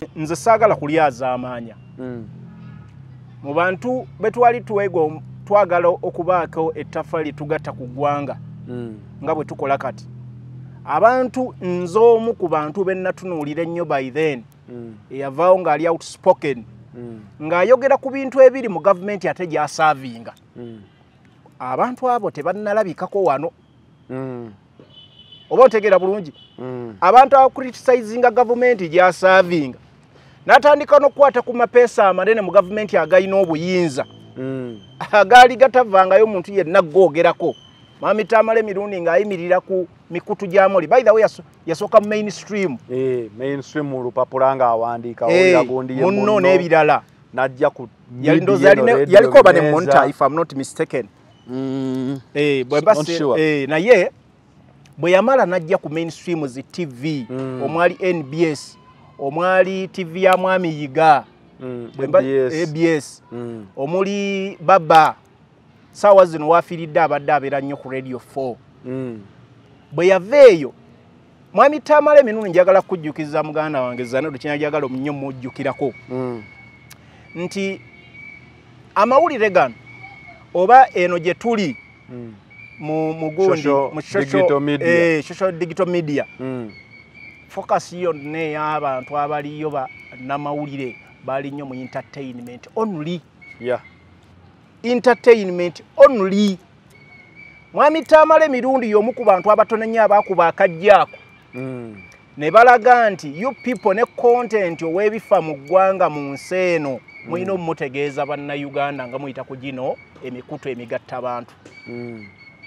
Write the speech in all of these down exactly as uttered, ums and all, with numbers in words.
Nze saagala kulyaza amaanya. Mm. Mu bantu betwali tuwego twagala okubaako ettafali tugatta ku ggwanga. Mm. Nga bwe tukola kati. Abantu nzoomu ku bantu bennatunuulira ennyo by then. Mm. Eyavaawo ng'ali outspoken. Mm. Ng'ayogera ku bintu ebiri mu gavumenti ate gy'asaavinga. Mm. Abantu abo tebannalabikako wano. Mm. Oba otegeera bulungi. Mm. Abantu abacriticizing gavumenti gy'asaavinga. N'atandika n'okukwata ku mapeesa amanene mu gavumenti agayina obuyinza. Mm. Agaali gatavangayo omuntu yenna googerako. Mwami Tamale Emirundi ng'ayimirira ku mikutu gy'amuli. By the way, yasooka mu mainstream. Eh, mainstream mu lupapula ng'awandiika hey, olagundiye munno n'ebirala. Najja ku yaliko oba ne Monta, if I'm not mistaken. Mm. Eh, bwe basi eh, naye bwe yamala najja ku mainstream zi T V, mm. omwali N B S, omwali T V ya Mwami Yiga, mm. A B S, mm. omuli Baba. Sawa zino wafiridde abadde abeera nnyo ku Radio four. Mm. Bwe yaveeyo Mwami Tamale Emirundi njagala kujjukiza muganda wange Zanadu kinajagala nnyo mujjukirako. Mm. Nti amawulire gano oba eno gye tuli mm. mu mugundi mu digital media, eh, social digital media. Mm. Focus yonna ey'abantu abaliyo ba namawulire bali nnyo mu entertainment only. Yeah. Entertainment only. Mwami Tamale Emirundi y'omu ku bantu abatono nnyo abaakuba akajjaako. Mm. Ne balaga nti you people ne content owebifa mu ggwanga mu nsi eno mulina omutegeeza bannayuganda nga muyita ku gino emikutu emigatta abantu. Mm.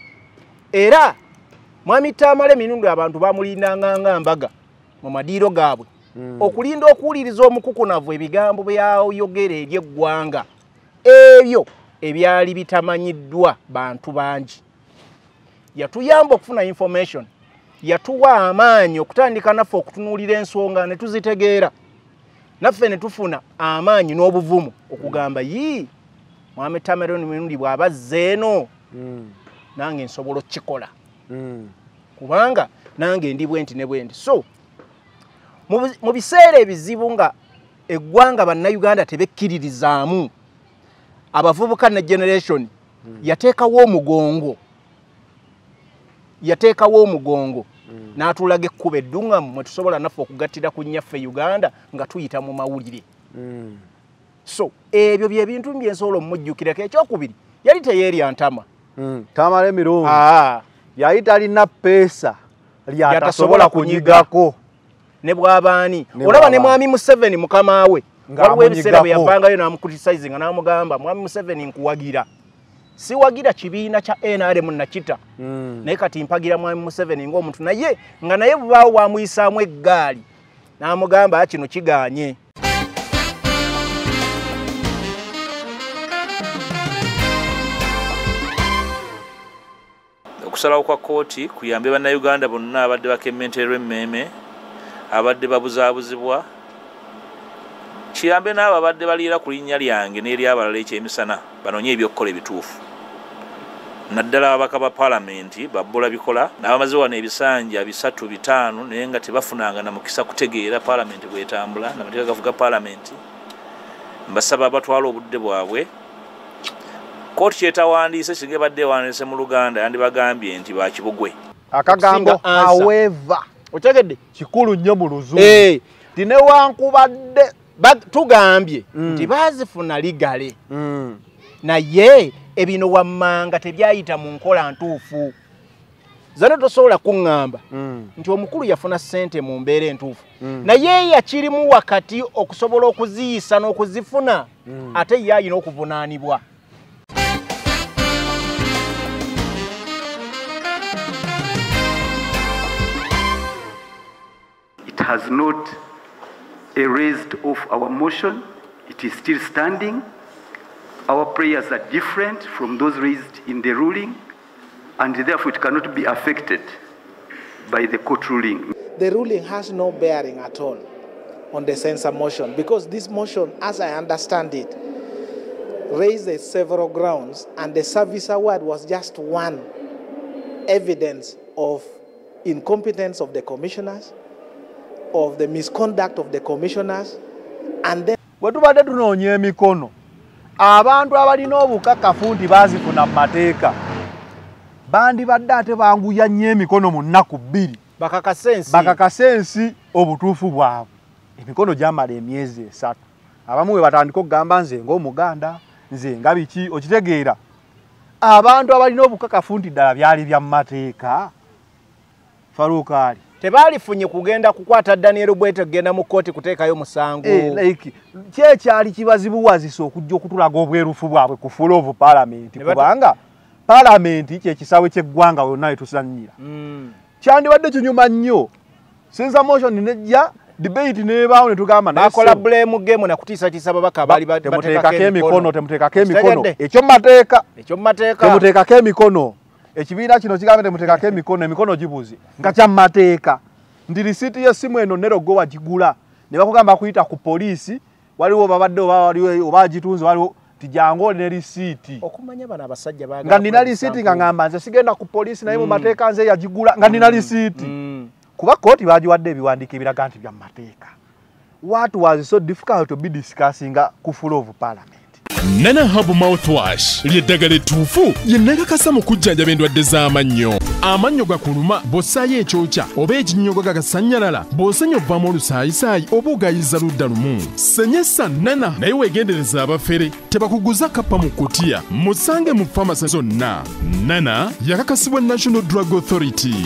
Era Mwami Tamale Emirundi abantu bamulindanga nga mbaga mu madiiro gaabwe. Mm. Okulinda okuwuliriza omukukunavu ebigambo byayogera eri eggwanga ebyo ebyali bitamanyiddwa bantu bangi. Yatuyamba okufuna information, yatuwa amaanyi okutandika naffe okutunuulira ensonga ne tuzitegeera. Naffe ne tufuna amaanyi n'obuvumu okugamba yii Mwami Tamale Emirundi bw'abazze eno mm. nange nsobola okukikola. Mm. Kubanga nange ndi bwenti ne bwenti. So mu biseera ebizibu nga eggwanga bannayuganda tebekkiririzaamu abavubuka ne generation mm. yateekawo omugongo yateekawo omugongo mm. n'atulaga ekkuba eddungamu mwe tusobola naffe okugattira ku nnyaffe Uganda nga tuyita mu mawulire. Mm. So ebyo bye bintu bye nsobola omujjukirako. Ekyokubiri yali teyeerya ntama. Mm. Tamale Emirundi ah. yali talina peesa lyatasobola kunyigako ne bw'abaani. Olaba ne Mwami Museveni mukama we waliwo ebiseera bwe yavangayo n'amucriticizing nga n'amugamba Mwami Museveni nkuwagira. Siwagira kibiina kya N R M nakita. Mm. Naye kati mpagira Mwami Museveni ng'omuntu naye nga naye bw'awo bw'amuyisaamu eggaali n'amugamba kino kigaanye. Okusalawo kwa kooti kuyambe bannayuganda bonna abadde bakementerwa emmeme abadde babuzaabuzibwa kiyambe n'abo abadde baliira ku linnya lyange n'eryabalala ekyemisana banoonye ebyokkola ebituufu. Naddala ababaka ba paalamenti babbula bikola n'abamaze wano ebisanja bisatu bitaano naye nga tebafunanga na mukisa kutegeera paalamenti bwetambula n'amateeka gafuga paalamenti. Mbasaba abatwala obudde bwabwe. Kooti kyetawandiise singa badde ewandiise mu Luganda yandibagambye nti bakibugwe. Akagambo however otegedde kikulu nnyo mu Luzungu. Eh, tinewankubadde tugambye nti baazifuna ligale. Mm. Naye ebino wammanga tebyayita mu nkola ntuufu. Zano tosobola kuŋŋamba mm. nti omukulu yafuna ssente mu mbeera entuufu. Mm. Naye yakirimu wakati okusobola okuziyisa n'okuzifuna mm. ate ye alina okuvunaanibwa. It has not erased off our motion. It is still standing. Our prayers are different from those raised in the ruling, and therefore it cannot be affected by the court ruling. The ruling has no bearing at all on the censure motion because this motion, as I understand it, raised several grounds, and the service award was just one evidence of incompetence of the commissioners, of the misconduct of the commissioners, and then bwe tubadde tunoonya emikono abantu abalina obukakafu nti baazifuna mu mateeka bandibadde ate banguya nnyo emikono mu nnaku bbiri bakakasensi bakakasensi obutuufu bwabwe emikono gyamala emyezi esatu abamu we batandika okugamba nze ng'omuganda nze nga biki okitegeera abantu abalina obukakafu nti ddala byali bya mateeka Farukaali tebalifunye kugenda kukwata Daniel Bwete kugenda mu kooti kuteekayo musango eh like kyekyali kibazibuwazisa okujja okutulaga obwerufu bwabwe ku full of parliament kubanga parliament kyekisawe ky'eggwanga yonna etusanyira mm. kyandibadde kinyuma nnyo sinza motion nejja debate nebaawo ne tugamba nakola blame game na kutiisa tiisa babaka bali bateekako emikono temuteekako emikono ekyo mu mateeka ekyo mu mateeka temuteekako emikono ekibiina kino kigambe temuteekako emikono emikono gibuzi nga kya mateeka ndi risiti y'essimu eno nerogo wagigula ne bakugamba kuyita ku poliisi waliwo babadde oba waliwo oba gitunze waliwo tijango ne risiti okumanya bana abasajja baga nga nina risiti nga ngamba nze sigenda ku poliisi naye mu mateeka nze yagigula nga nina risiti mm. kuba kooti bagiwadde ebiwandiiko ebiraga nti bya mateeka. What was so difficult to be discussing ku full of parliament? Nana Hub Mouthwash lyeddagala ettuufu yennagakasa mu kujjanjaba endwadde z'amannyo. Amannyo gakuluma bw'ossaayo ekyokya oba ekinnyogo gagasanyalala bw'osenya ovaamu olusaayisaayi oba ogayiza ludda lumu. Senyesa Nana naye weegendereza abafere tebakuguza kappa mu kutiya musange mu famasi zonna. Nana yakakasibwa National Drug Authority.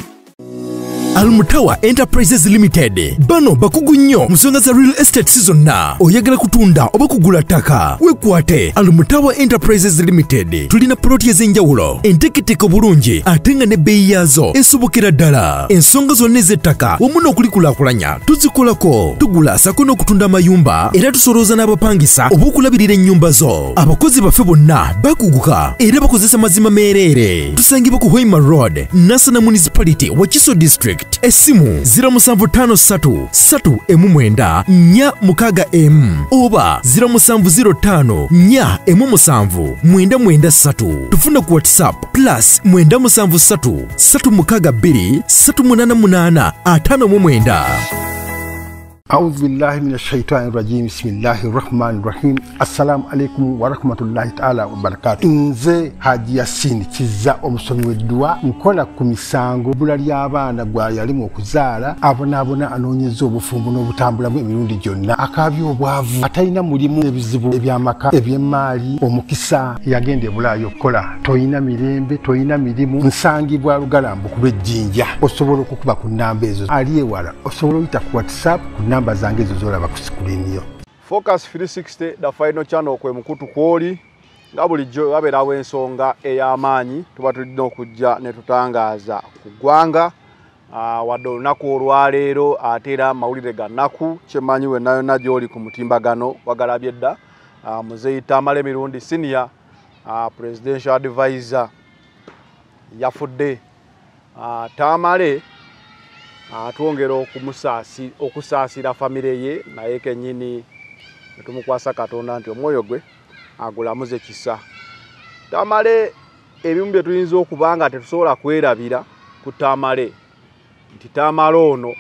Almutawa Enterprises Limited bano bakugu nnyo musonga za real estate zonna oyagala kutunda oba kugula ttaka wekwate Almutawa Enterprises Limited tulina ploti ez'enjawulo enteketeko bulungi ate nga n'ebbeeyi yaazo esobokera ddala ensonga zonna ez'ettaka wamu n'okulikulaakulanya tuzikolako tugula sako n'okutunda amayumba era tusolooza n'abapangisa oba okulabirira ennyumba zo abakozi baffe bonna bakuguka era bakozesa mazima meereere tusangibwa ku Hoima Road Nasana Municipality Wakiso District Esimu zero seven five three three one nine nnya mukaga M oba zero seven zero five nnya emu musanvu mwenda mwenda ssatu tufuna ku WhatsApp plus mwenda musanvu ssatu ssatu mukaga bbiri ssatu munaana munaana ataano mu mwenda. أعوذ بالله من الشيطان الرجيم بسم الله الرحمن الرحيم السلام عليكم ورحمة الله تعالى وبركاته nze Haji Yasin kiza omusomi w'eddwa nkola ku misango bula ly'abaana gwa yalimu okuzaala abonaabona anoonyeza obufumbo n'obutambulamu emirundi gyonna akaabya obwavu atalina mulimu ebizibu eby'amaka eby'emmaali omukisa yagenda e Bulaayi okukola toyina mirembe toyina mirimu nsangibwa Lugalambo ku lw'ejjinja osobola okukuba ku nnamba ezo ali ewala osobola oyita ku WhatsApp ku namba zange ezo zolaba ku sikulini yo. Focus three sixty the final channel kwe mukutu kwoli nga bulijjo wabeerawo ensonga ey'amaanyi tuba tulina okujja ne tutangaaza ku ggwanga wadde olunaku olwaleero ate era mawulire ga nnaku kyemanyi wenna yonna gy'oli ku mutimbagano wagalabye dda Muzeeyi Tamale Mirundi senior presidential advisor yafudde. Tamale atwongera okumusaasi okusaasira famire ye naye kennyini tumukwasa Katonda nti omwoyo gwe agulamuze kisa. Tamale ebimu bye tuyinza okuba nga tetusobola kwerabira ku Tamale nti Tamale ono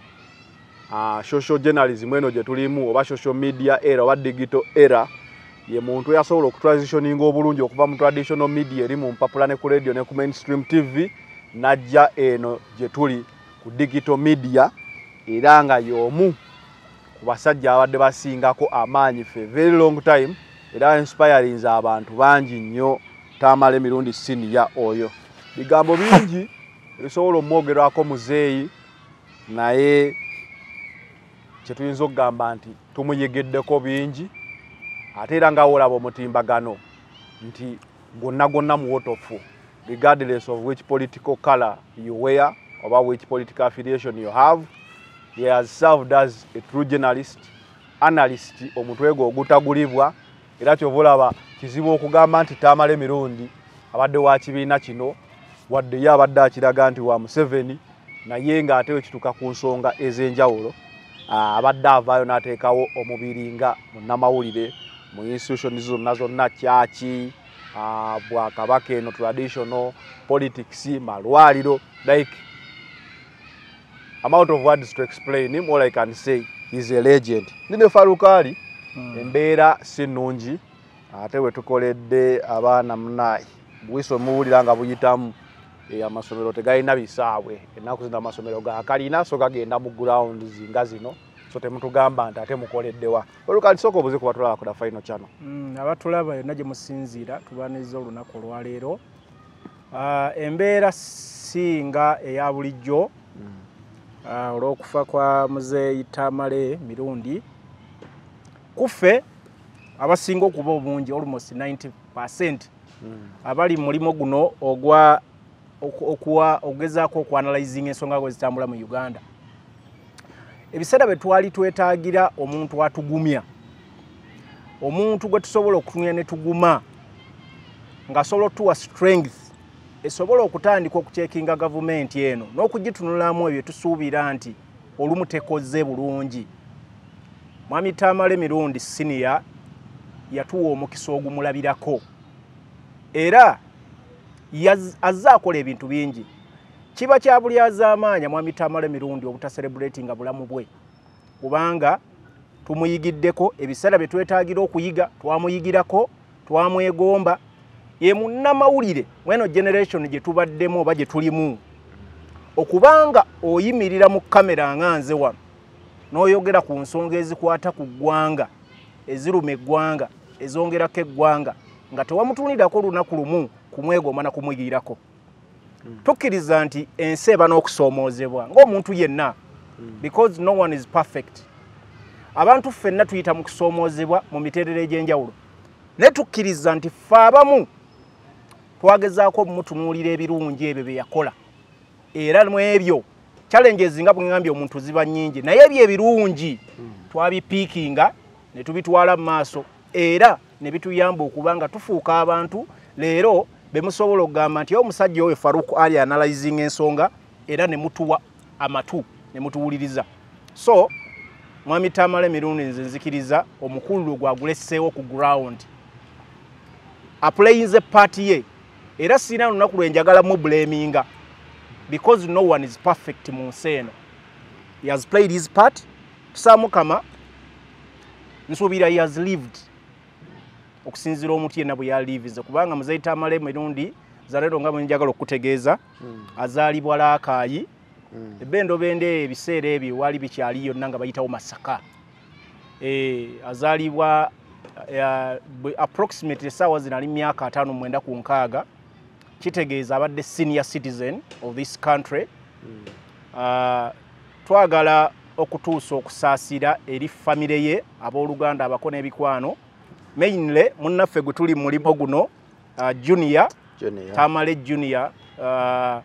social journalism eno gye tulimu oba social media era oba digital era ye muntu yasobola okutransitioninga obulungi okuva mu traditional media eri mu mpapula ne ku radio ne ku mainstream T V najja eno gye tuli ku digital media era nga y'omu ku basajja abadde basingako amaanyi for a very long time era inspiring abantu bangi nnyo Tamale Mirundi senior oyo. Bigambo bingi bisobola omwogerwako muzeeyi naye kye tuyinza okugamba nti tumuyegeddeko bingi ate era nga wolaba omutimbagano nti gonna gonna muwotofu regardless of which political color you wear or which political affiliation you have. He has served as a true journalist, analyst, omutwego ogutagulibwa era kyovulaba kizibu okugamba nti Tamale Mirundi abadde wa kibiina kino wadde ye abadde akiraga nti wa Museveni naye nga ate wekituuka ku nsonga ez'enjawulo abadde avaayo n'ateekawo omubiri nga munnamawulire mu institutions zonna zonna kyaki bwakabaka eno traditional politics malwaliro like amount of words to explain him. All I can say he's a legend. Nine Farouk Ali mm. embeera si nnungi ate we tukoledde abaana munayi bwiso muwulira nga buyitamu e amasomero tegalina bisaawe ennaku zino amasomero ga kalina so gagenda mu ground zinga zino so temutugamba nti ate mukoleddewa olukali soko obuze kubatulaba ku da final channel mm, abatulaba yonna gye musinziira tubaaniza olunaku olwaleero uh, embeera singa eya bulijjo mm. uh, olw'okufa kwa muzeeyi Tamale Mirundi kufe abasinga okuba obungi almost ninety percent mm. abali mulimo guno ogwa okuwa ogezaako okuanalyzing ensonga bwe zitambula mu Uganda. Ebiseera bwe twali twetaagira omuntu atugumya, omuntu gwe tusobola okutumya ne tuguma ng'asobola otuwa strength esobola okutandika okucekinga gavumenti eno n'okugitunulamu ebyo tusuubira nti olumu tekoze bulungi. Mwami Tamale Mirundi senior yatuwa omukisa ogumulabirako era azze akola ebintu bingi. Kiba kya buli azaamaanya Mwami Tamale Mirundi obutacelebratinga bulamu bwe kubanga tumuyigiddeko ebiseera bye twetaagira okuyiga twamuyigirako twamwegomba ye munnamawulire mweno generation gye tubaddemu oba gye tulimu okubanga oyimirira mu kamera nga nze wano n'oyogera ku nsonga ezikwata ku ggwanga eziruma eggwanga ezongerako eggwanga nga tewamutunirako lunaku lumu kumwegomba na kumuyigirako. Mm. Tukkiriza nti ensi eba n'okusoomoozebwa ng'omuntu yenna mm. because no one is perfect. Abantu ffenna tuyita mu kusoomoozebwa mu miterere egy'enjawulo ne tukkiriza nti ffe abamu twagezaako okumutunuulira ebirungi ebyo bye yakola era mu ebyo challenges nga bwengambye omuntu ziba nnyingi naye ebyo ebirungi mm. twabipiikinga ne tubitwala mu maaso era ne bituyamba okubanga tufuuka abantu leero bemusobola okugamba nti omusajja oyo Farouk Ali analyzing ensonga era ne mutuwa amatu ne mutuwuliriza. So Mwami Tamale Mirundi nze nzikiriza omukulu gwagulesseewo ku ground aplayinze party ye era sina lunaku lwenjagala mu blaminga because no one is perfect mu nsi eno. He has played his part tusaamukama nsuubira he has lived okusinzira omuti yenna bwe yalivize kubanga muzeeyi Tamale Mirundi zaleero nga bwe njagala okutegeeza mm. azaalibwa Laakaayi mm. ebendo bende ebiseera ebyo wali bikyali yonna nga bayitawo Masaka e, azaalibwa uh, approximately essaawa zino ali myaka ataano mwenda ku nkaaga kitegeeza abadde senior citizen of this country mm. uh, twagala okutuusa okusaasira eri famire ye abooluganda abako n'ebikwano mainly munnaffe gwe tuli mulimo guno uh, junior, junior Tamale junior uh,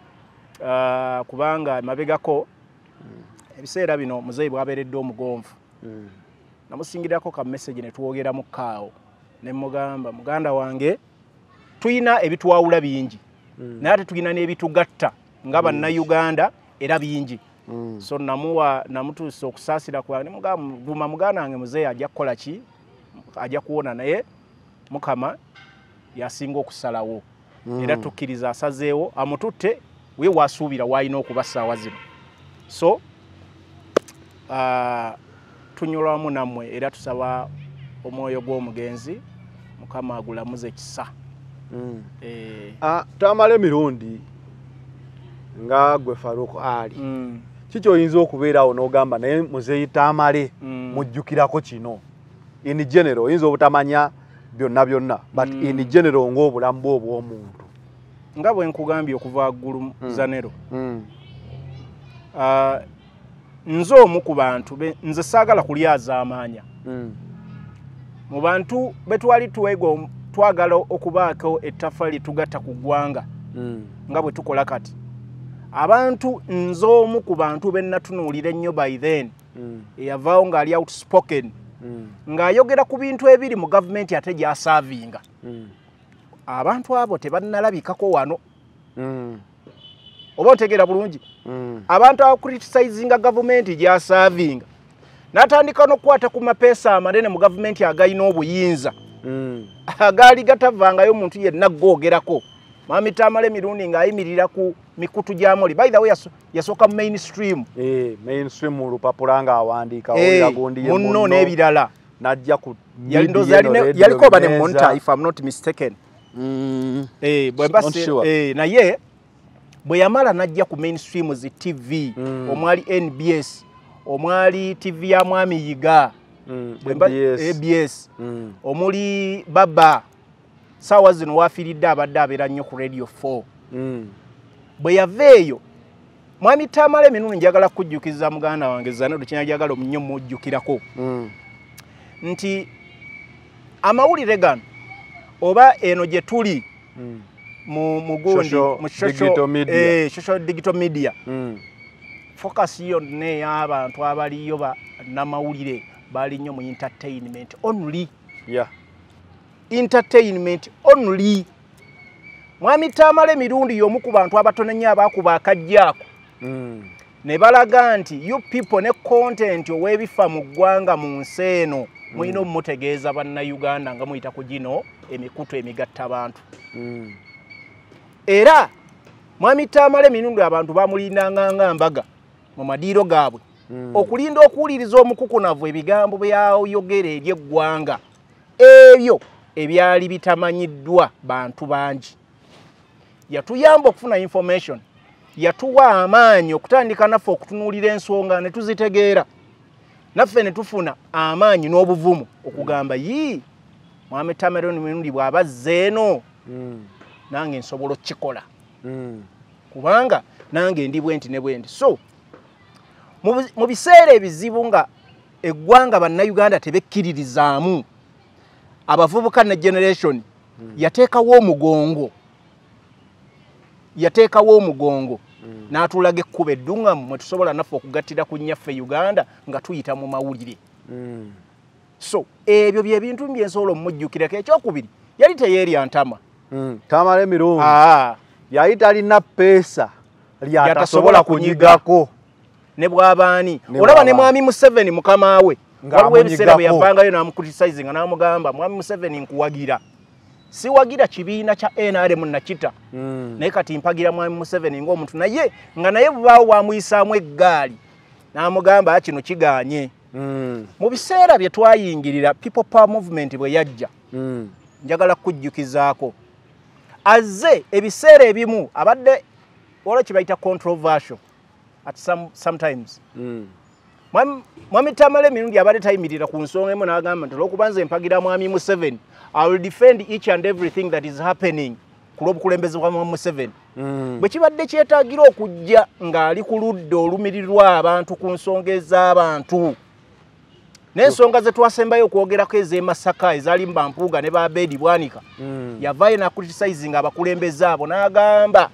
uh, kubanga mabegako mm. ebiseera bino muzeeyi bwabeeredde omugonvu mm. namusingirako ka message ne twogera mu kaawo ne mugamba muganda wange tuyina ebitwawula bingi mm. naye ate tuyina n'ebitugatta nga bannayuganda era bingi mm. so namuwa namutuusa okusaasira kwa ne mugamba vuma muganda wange muzeeyi ajja kukola ki ajja kuwona naye mukama yasinga okusalawo mm. era tukkiriza asazeewo amututte we wasuubira waalina okuba ssaawa zino so uh, tunyolwamu nammwe era tusaba omwoyo gw'omugenzi mukama agulamuze kisa mm. eh. uh, Tamale Mirundi nga gwe Farouk Ali mm. kiki oyinza okubeerawo n'ogamba naye muzeeyi Tamale mm. mujjukirako kino in general oyinza obutamanya byonna byonna but mm. in general ng'obulamu bwe obw'omuntu nga bwe nkugambye okuva ggulu mm. Zanero mm. uh, nze omu ku bantu nze saagala kulyazaamaanya mm. mu bantu betwali twego twagala okubaako ettafali tugatta ku ggwanga mm. nga bwe tukola kati abantu nze omu ku bantu be nnatunuulira ennyo by then mm. eyavaawo ng'ali outspoken mm. ng'ayogera ku bintu ebiri mu gavumenti ate gy'asaavinga mm. abantu abo tebannalabikako wano mm. oba otegeera bulungi mm. abantu abakritisayizinga gavumenti gy'asaavinga n'atandika n'okukwata ku mapeesa amanene mu gavumenti agayina obuyinza mm. agaali gatavaangayo omuntu yenna googerako Mwami Tamale mirundi ng'ayimirira ku mikutu gya Moli. By the way, yasooka mu mainstream. Eh, mainstream mu lupapula ng'awandiika eh, yagondiye munno n'ebirala. Najja ku yaliko ba ne monitor if I'm not mistaken. Mm. Eh, bwe basi eh naye bwe yamala najja ku mainstream zi T V mm. omwali N B S omwali T V ya Mwami Yiga mm. A B S mm. omuli Baba sawa zino wafiridde abadde abeera nnyo ku Radio four mm. bwe yaveeyo Mwami Tamale Minuni njagala kujjukiza muganda wange Zana dukinajagala omunyo mujjukirako mm. nti amawulire gano oba eno gye tuli mm. mu mugundi mu digital media eh social digital media mm. focus yo ne y'abantu abaliyo ba namawulire bali nnyo mu entertainment only yeah entertainment only Mwami Tamale mirundi y'omu ku bantu abatonenya abakuba akajjaako mm. ne balaga nti you people ne content owebifa mu ggwanga mu nseeno mwino mm. mutegeeza banna Uganda nga muyita ku gino emikutu emigatta abantu mm. era Mwami Tamale mirundi abantu bamulindanga mbaga mu madiiro gaabwe mm. okulinda okuwuliriza omukukunavu ebigambo byayogera eri eggwanga ebyo ebyali bitamanyiddwa bantu bangi yatuyamba okufuna information yatuwa amaanyi okutandika naffe okutunuulira ensonga ne tuzitegeera naffe ne tufuna amaanyi n'obuvumu okugamba yii Mwami Tamale mirundi bw'abazze eno mm. nange nsobola okukikola mm. kubanga nange ndi bwenti ne bwenti so mu biseera ebizibu nga eggwanga bannayuganda tebekkiririzaamu abavubuka ne generation mm. yateekawo omugongo yateekawo omugongo mm. n'atulaga ekkuba eddungamu mwe tusobola naffe okugattira ku nnyaffe Uganda nga tuyita mu mawulire mm. so ebyo bye bintu byensobola omujjukirako ekyokubiri yali teyeerya ntama mm. Tamale mirundi ah. yali talina pesa lyatasobola kunyigako ne bw'abaani olaba ne Mwami Museveni mukama we waliwo ebiseera bwe yavangayo n'amukritisize nga n'amugamba Mwami Museveni nkuwagira siwagira kibiina kya N R M nakita mm. naye kati mpagira Mwami Museveni ng'omuntu naye nga naye bw'awo bwamuyisaamu eggaali n'amugamba kino kiganye mm. mu biseera bye twayingirira People Power Movement bwe yajja mm. njagala kujjukizaako azze ebiseera ebimu abadde wala kibayita controversial at some sometimes mm. Mwami Tamale mirundi abadde tayimirira ku nsonga emu n'agamba nti olw'okubanza mpagira Mwami Museveni I will defend each and everything that is happening ku lw'obukulembeze bwa Mwami Museveni mm. bwe kibadde kyetaagira okujja ng'ali ku ludda olumirirwa abantu ku nsonga ez'abantu n'ensonga ze twasembayo okwogerako ez'e Masaka ezaali Mbampuuga ne Babedi Bwanika mm. yavaayo n'acriticizing abakulembeze abo n'agamba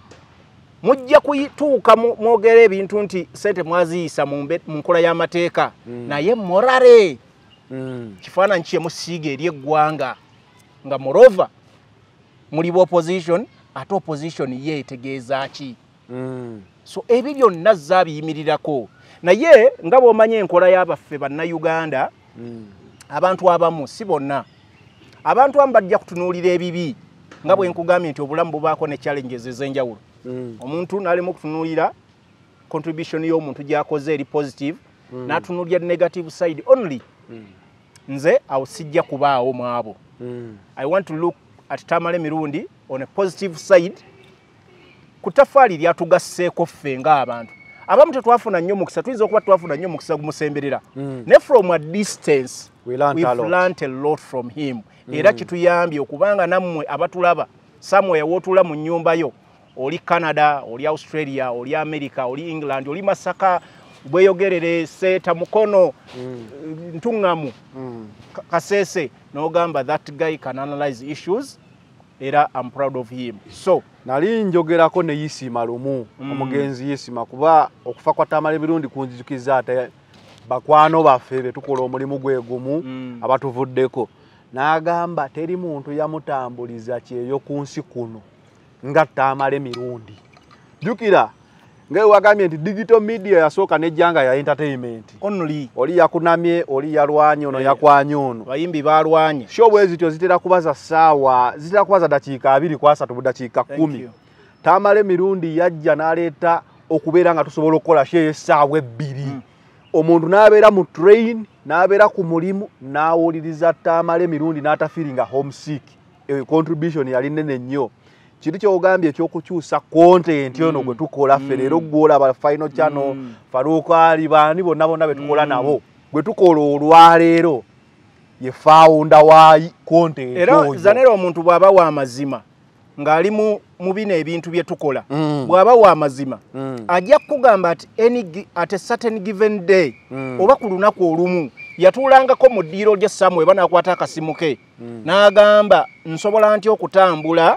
mujja kuyituuka mwogera ebintu nti sente mwaziyisa mu nkola y'amateeka mm. naye morale mm. kifaananyi kye musiiga eri eggwanga nga morova muli opposition ate opposition ye etegeeza ki mm. so ebyo byonna zaabiyimirirako naye nga bw'omanya enkola y'abaffe bannayuganda mm. abantu abamu si bonna abantu abamu bajja kutunuulira ebibi nga bwe nkugambye nti obulamu bubaako ne challenges ez'enjawulo mm. omuntu n'alimu okutunuulira contribution y'omuntu gy'akoze eri positive mm. n'atunuulira negative side only mm. nze awo sijja kubaawo mu abo mm. I want to look at Tamale mirundi on a positive side ku taffaali lyatugasseeko ffe ng'abantu abamu tetwafuna nnyo mukisa tuyinza okuba twafuna nnyo mukisa gumusemberera mm. ne from a distance we learned a lot. learned a lot from him mm. era kituyambye okubanga nammwe abatulaba somewhere wootula mu nnyumba yo oli Canada oli Australia oli America oli England oli Masaka bweyogerere Seta Mukono mm. Ntungamu mm. Kasese n'ogamba that guy can analyze issues era I'm proud of him so nali njogerako ne Yisima lumu mm. omugenzi Yisima kuba okufa kwa Tamale mirundi kunjijukiza ate bakwano baffe betukola omulimu gwegumu mm. abatuvuddeko n'agamba teri muntu yamutambuliza kyeyo ku nsi kuno nga Tamale mirundi jukira ngewe wagambye nti digital media yasooka nejjanga ya entertainment only oli yakunamye oli yalwanye ono yakwanye ono bayimbi balwanye show bwe zityo zitera kubaza saawa zitera kubaza dakiika abiri ku asatu mu dakiika kumi Tamale Mirundi yajja n'aleeta okubeera nga tusobola okukola show essaawa ebbiri mm. omuntu n'abeera mu train n'abeera ku mulimu n'awuliriza Tamale Mirundi n'atafiringa homesick e contribution yali nene nnyo kiri kyogambye ekyokukyusa content yono gwe tukola ffe leero gwolaba final channel Faruko Ali bani bonna bonna betukola nabo gwe tukola olwaleero ye founder wa content era zanero omuntu bwaba wa mazima ngali mu mubine ebintu bye tukola mm. bwaba wa mazima mm. ajja kugamba at any at a certain given day mm. oba ku lunaku olumu yatulangako mu ddiiro lya Samuel banakwata akasimu ke mm. n'agamba nsobola ntyo okutambula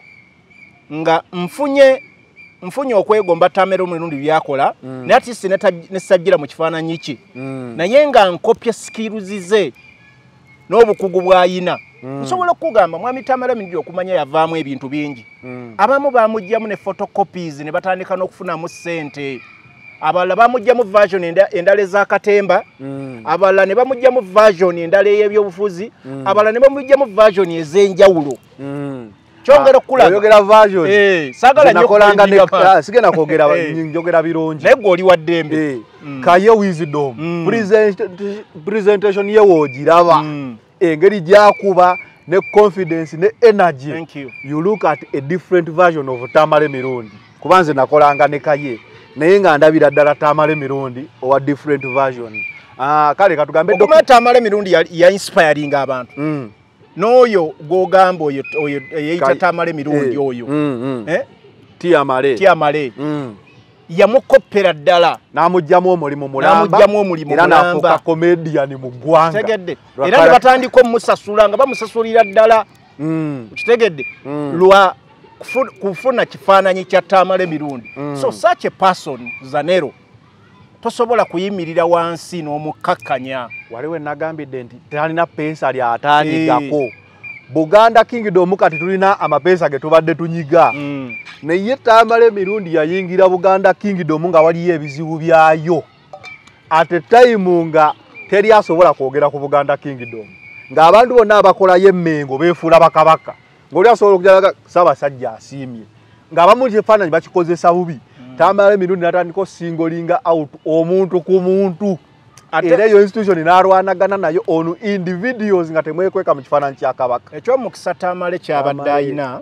nga mfunye mfunye okwegomba Tamale Mirundi byakola mm. ne artist ne sajjira mu kifaananyi ki mm. naye nga nkopya skills ze n'obukugu bwayina mm. nsobola okugamba mwami Tamale Mirundi okumanya yavaamu ebintu bingi mm. abamu bamujjamu ne photocopies ne batandika n'okufunamu ssente abalala bamujjamu version endale za Katemba mm. abalala ne bamujjamu version endale y'ebyobufuzi mm. abalala ne bamujjamu version ez'enjawulo mm. Chongera kula oyogera version eh sagala nnyo kolanga ne sigena kwogera njogera birungi naye goli wa dembe eh kayo wisdom mm. present presentation ye wogiraba mm. engeri jakuba ne confidence ne energy. Thank you. You look at a different version of Tamale Mirundi kubanze nakolanga ne kaye naye nga ndabira ddala Tamale Mirundi owa different version ah kale katugambe dokuma Tamale Mirundi ya, ya inspiring abantu mm. Noyo gogamba oyo oyo yeita Tamale Mirundi oyo mm, mm. eh Tiamale Tiamale mm. yamukopera ddala namujjamu omulimu mulamba namujjamu omulimu mulamba era nafuka comedian mu ggwanga kitegedde era batandika omusasula nga bamusasulira ddala mm. kitegedde mm. lwa kufuna kifaananyi kya Tamale Mirundi mm. so such a person Zanero tosobola kuyimirira wansi n'omukakkanya waliwe nagambidde nti talina pesa lya atandikako e. Buganda Kingdom kati tulina amapesa ge tubadde tunyiga mm. naye Tamale Mirundi yayingira Buganda Kingdom nga waliyo ebizibu byayo at a time nga teri asobola kwogera ku Buganda Kingdom nga abantu bonna abakola yemmengo befuula bakabaka ng'oli asobola okujaga Ssaabasajja asiimye ng'abamu kifaananyi bakikozesa bubi mm. Tamale Mirundi natandika singolinga out omuntu ku muntu era yo institution inarwanagana nayo onu individuals nga temwekweka mu kifaananyi kya kabaka ekyo mukisa Tamale kyabadde ayina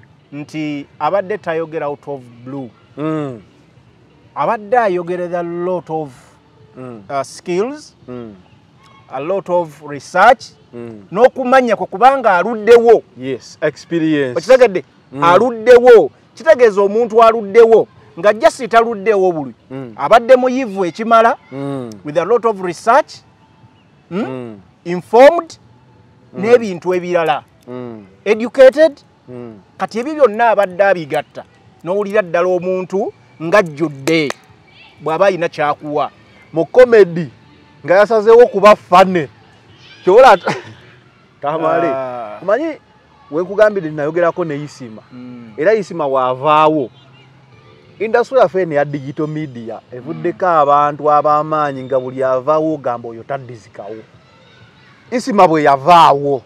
nti abadde tayogera out of blue mm. abadde ayogera a lot of mm. uh, skills mm. a lot of research mm. n'okumanya kwe kubanga aluddewo yes experience okitegedde mm. aluddewo kitegeeza omuntu aluddewo nga just taluddewo buli mm. abadde muyivu ekimala mm. with a lot of research mm? mm. informed mm. n'ebintu ebirala mm. educated mm. kati ebyo byonna abadde abigatta n'owulira ddala omuntu ng'ajjudde bw'aba alina kyakuwa mu comedy nga yasazeewo kuba fane kyola Tamale uh, manyi wenkugambire nayogerako ne Isima mm. era Isima waavaawo industry yaffe ne ya digital media evuddeko mm. abantu ab'amaanyi nga buli avaawo gamba oyo taddizikawo Isima bwe yavaawo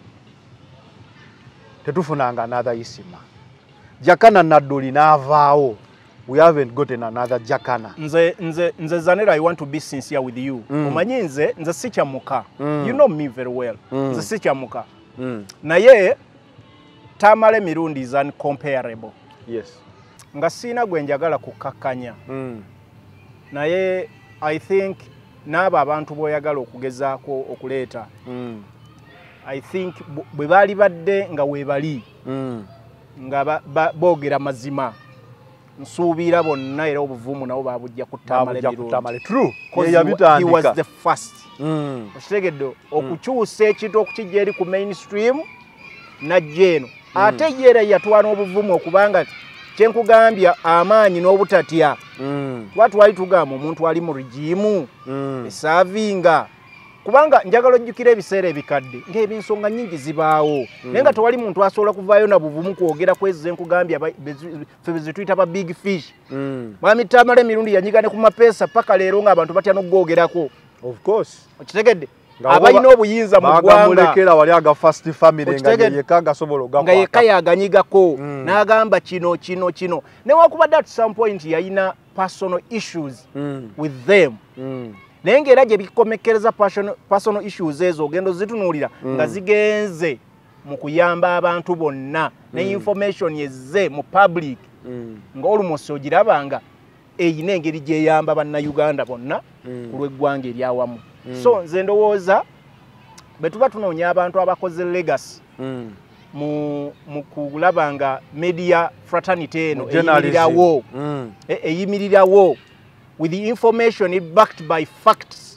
tetufunanga another Isima Jakana Nadduli n'avaawo we haven't gotten another Jakana nze nze nze Zanero I want to be sincere with you mm. omanyi nze nze si kyamuka mm. you know me very well mm. nze si kyamuka mm. naye Tamale Mirundi is uncomparable yes nga sina gwe njagala kukakkanya mm. naye I think n'abo abantu boyagala okugezaako okuleeta mm. I think bwe baali badde nga weebali mm. nga boogera mazima nsuubira bonna era obuvumu nabo babujja ku Tamale Mirundi true he was the first mm. okitegedde okukyusa ekintu okukijja eri ku mainstream najja eno mm. ate ye era yatwala obuvumu okubanga kyenkugambya amaanyi n'obutatya mm. lwaki twali tugamba omuntu ali mu regimu mm. esaavinga kubanga njagala ojjukira ebiseera ebikadde ng'ebinsonga nnyingi zibaawo naye nga tewali muntu asobola kuvaayo na buvumu kwogera kwezi ze nkugambye ffe bezituyita ba big fish mwami Tamale emirundi yanyigane ku mapeesa paka leero ng'abantu batya n'okwogerako of course okitegedde abalina obuyinza mu ggwanga wali aga first family nga yekka gasobola ogakwata nga yekka yaganyigako n'agamba kino kino kino newakubadde at some point yalina personal issues with them naye ng'era gye bikomekereza personal issues ezo ogenda ozitunuulira nga zigenze mu kuyamba abantu bonna ne information yezze mu public nga olumosi ogirabanga eyina engeri gyeyamba bannayuganda bonna ku lw'eggwanga eryawamu so nze ndowooza bwe tuba tunoonya abantu abakoze legacy mu kulaba nga media fraternity eno eyimirirawo eyimirirawo with the information backed by facts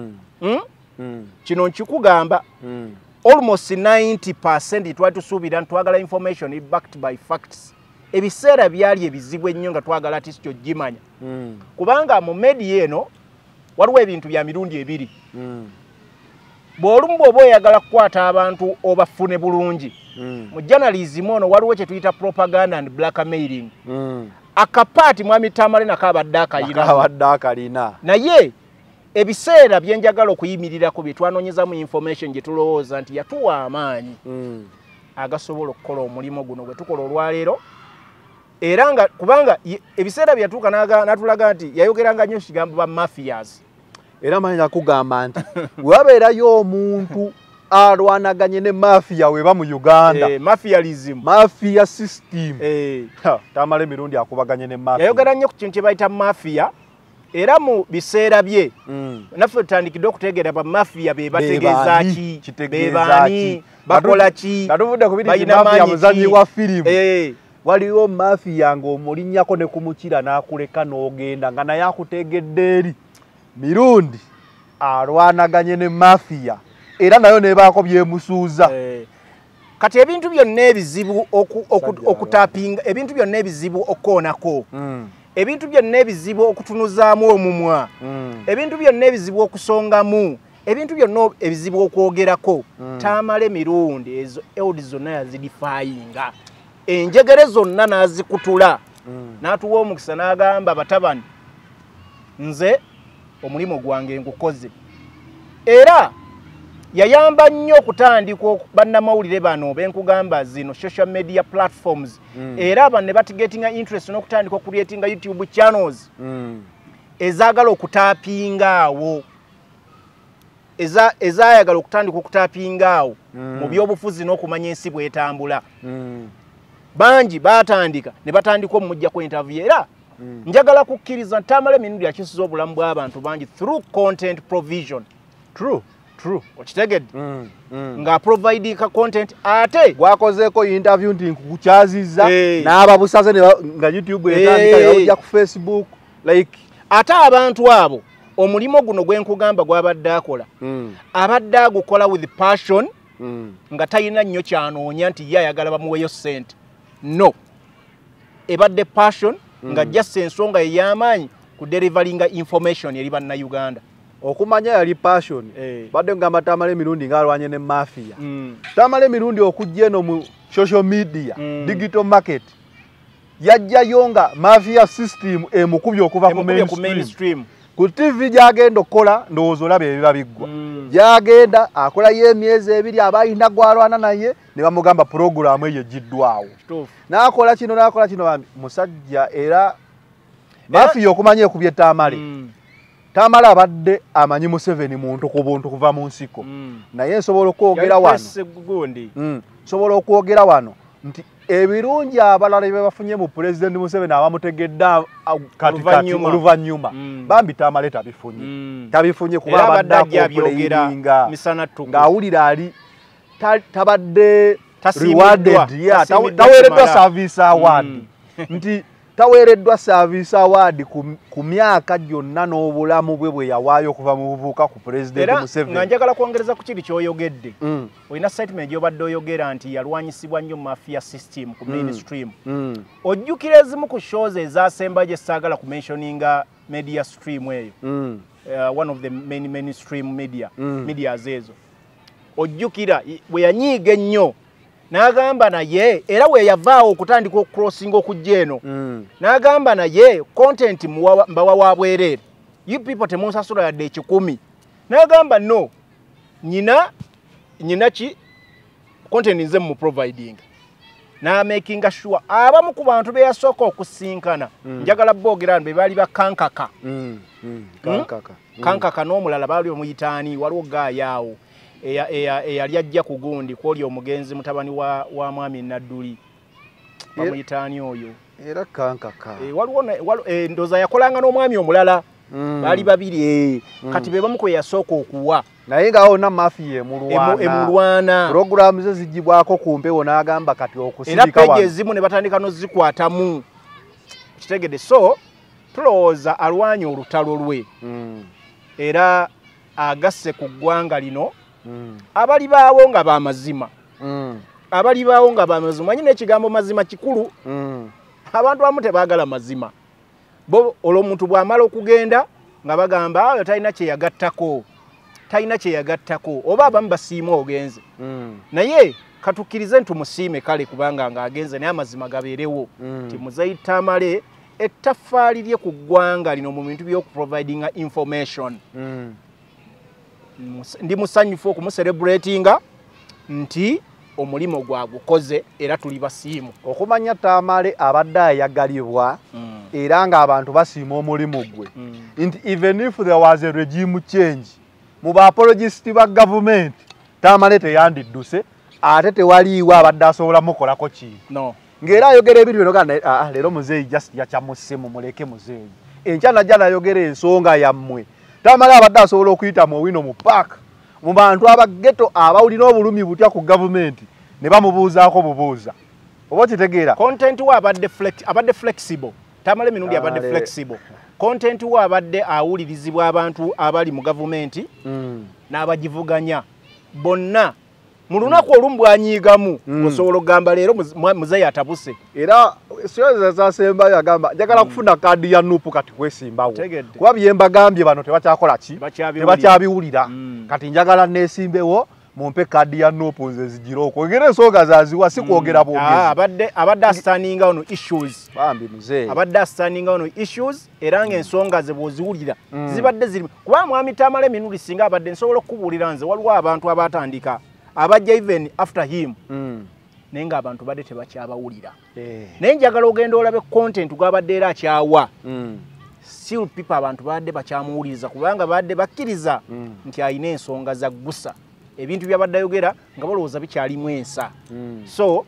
kino nkikugamba almost ninety percent twali tusuubira ntwagala information backed by facts ebiseera byali ebizibu ennyo nga twagala ati sikyo gimanya kubanga mu media eno waliwo ebintu bya mirundi ebiri bw'olumu bw'oba oyagala kukwata abantu obafune bulungi mu journalism ono waliwo kye tuyita propaganda and blackmailing akapaati mwami Tamale nako abadde akalina naye ebiseera bye njagala okuyimirirako bye twanoonyezamu information gye tulowooza nti yatuwa amaanyi agasobola okukola omulimu guno gwe tukola olwaleero era nga kubanga ebiseera bye yatuuka n'atulaga nti yayogeranga nnyo kigambo ba mafias era manyi nakugamba nti wabeerayo omuntu alwanaganye ne mafia weba mu Uganda eh, mafialism mafia system eh. Tamale emirundi akubaganye ne mafia yayogera nnyo ku kintu kye bayita mafia era mu biseera bye mm. naffe tutandikidde okutegeera ba mafia be bategeeza ki bebaani bakola ki balina mafia muzanyi wa firimu eh. waliwo mafia ng'omulinnyako ne kumukira n'akuleka n'ogenda nga naye akutegedde eri mirundi alwanaganye ne mafia era nayo nebaako byemusuuza eh. kati ebintu byonna ebizibu okutapinga oku, ebintu byonna ebizibu okukoonako mm. ebintu byonna ebizibu okutunuzaamu omumwa mm. ebintu byonna ebizibu okusongamu ebintu byonna ebizibu okwogerako mm. Tamale mirundi ezo eodi zonna yazidifayinga enjegere zonna n'azikutula mm. n'atuwa omukisa n'agamba batabani nze omulimu gwange ngukoze era yayamba nnyo okutandika bannamawulire bano benkugamba zino social media platforms mm. era banne batigetinga interest n'okutandika okucreatinga YouTube channels mm. ezaagala okutapinga awo eza ezayagala okutandika okutapinga awo mm. mu byobufuzi n'okumanya ensi bwetambula mm. bangi batandika ne batandika omujja ku interview era mm. njagala kukkiriza Tamale emirundi akisuza obulamu bw'abantu bangi through content provision true true okitegedde mm, mm. nga provide ka content ate gwakozeeko interview nti nkukyaziza hey. n'aba busaze nga YouTube etandika hey. yawujja ku Facebook like ate abantu abo omulimu guno gwenkugamba gwabadde akola mm. abadde agukola with passion mm. nga talina nnyo kyanoonya nti ye ayagala bamuweeyo ssente no ebadde passion mm. nga just ensonga ey'amaanyi ku deliveringa information eri bannayuganda okumanya yali passion eh. badde ngamba Tamale emirundi ng'alwanye ne mafia mm. Tamale emirundi okujja eno mu social media mm. digital market yajjayo nga mafia system emukubye okuva ku mainstream. mainstream ku T V gyagenda okukola ndowooza olaba ebiba biggwa mm. gyagenda akolayo emyezi ebiri abayina gwalwana naye ne bamugamba programu eyo egiddwawo n'akola kino n'akola kino bambi musajja era mafia okumanya ekubye Tamale mm. Tamale abadde amanyi Museveni muntu ku buntu kuva mu nsiko mm. naye nsobola okwogera wano mm. nsobola okwogera wano nti ebirungi abalala bye bafunye mu President Museveni abamutegedde katikati oluvannyuma mm. bambi Tamale tabifunye mm. tabifunye kuba abadde akogerera ng'awulira ali tabadde rewarded yeah, taweereddwa service award mm. nti taweereddwa service award ku myaka gyonna n'obulamu bwe bwe yawaayo okuva mu buvubuka ku President Museveni. Nga njagala kwongereza ku kiri ky'oyogedde mm. olina statement gy'obadde oyogera nti yalwanyisibwa nnyo mafia system ku mainstream mm. mm. ojjukira ezimu ku shows ezaasemba gye saagala ku mentioninga media stream eyo mm. uh, one of the main mainstream media mm. medias ezo ojjukira bwe yanyiiga ennyo n'agamba naye era we yavaawo okutandika okcrossing okujja eno mm. n'agamba naye content mbawa wa bwereere you people temunsasula yadde ekikumi n'agamba no nyina nyina ki content nze mu providing na making sure abamu ku bantu be yasooka okusinkana mm. njagala boogera be bali bakankaka mm. mm. kankaka mm? kankaka n'omulala baali omuyitaani waliwo gaayaawo eyali ajja ku gundi kwoli omugenzi mutabani wa, wa mwami Nadduli bamuyitaani oyo era kankaka e, waliwo e, ndoza yakolanga n'omwami omulala mm. baali babiri e, mm. kati be bamu kwe yasooka okuwa naye ngaawo na mafia emulwana emulwana programu ze zigibwako ku mpewo n'agamba kati okusirika era peji ezimu ne batandika nozikwatamu kitegedde so tulowooza alwanya olutalo lwe mm. era agasse ku ggwanga lino mm. abali baawo nga bamazima mm. abali baawo nga bamazima manyi n'ekigambo mazima kikulu mm. abantu abamu tebaagala mazima bo olw'omuntu bw'amala okugenda nga bagamba ayo talina kye yagattako talina kye yagattako oba abamu basiima ogenze mm. naye katukkirize ntumusiime kale kubanga ng'agenze naye amazima gabeerewo mm. ti Muzeeyi Tamale ettaffaali lye ku ggwanga lino mu bintu by'okuprovidinga information mm. ndi musanyufu okumuselebratinga nti omulimu gwagukoze era tuli basiimu okumanya Tamale abadde ayagalibwa mm. era ng'abantu basiima omulimu gwe mm. nti even if there was a regime change mu ba apologist ba government Tamale teyandidduse ate tewaliiwo abadde asobola mukolako kintu no. ng'era ayogera ebintu bino gana ah, leero Muzeeyi just yakyamusse mu muleke Muzeeyi enkya najja nayogera ensonga yammwe Tamale abadde asobola okuyita mu wino mu park mu bantu abageto abawulira obulumi butya ku government ne bamubuuzaako bubuuza oba kitegeera content wa abadde flex abadde flexible Tamale mirundi abadde flexible content wa abadde awulirizibwa abantu abali mu government mm. n'abagivuganya bonna mu lunaku olumu bwanyiigamu mm. osobola okugamba leero Muzeeyi atabuse era siyoza zasembayo agamba njagala mm. kufuna kaadi ya nuupu kati kwesimbawo kuba byembagambye bano tebakyakola ki tebakyabiwulira mm. kati njagala neesimbewo mumpe kaadi ya nuupu nze zigiroko ngera ensonga zaziwa si kwogera mm. bwogezi ah, abadde abadde standing ono issues bambi Muzeeyi abadde standing ono issues era ng'ensonga ze bwoziwulira mm. zibadde ziri kuba mwami Tamale minuli singa abadde nsobola okubuulira nze waliwo abantu abatandika abajja even after him mm. nenga abantu badde tebakyabawulira eh. naye njagala ogenda olabe content gwabadde era akyawa mm. still people abantu badde bakyamuwuliriza kubanga badde bakkiriza mm. nti alina ensonga za ggusa ebintu byabadde ayogera nga balowooza bikyalimu ensa mm. so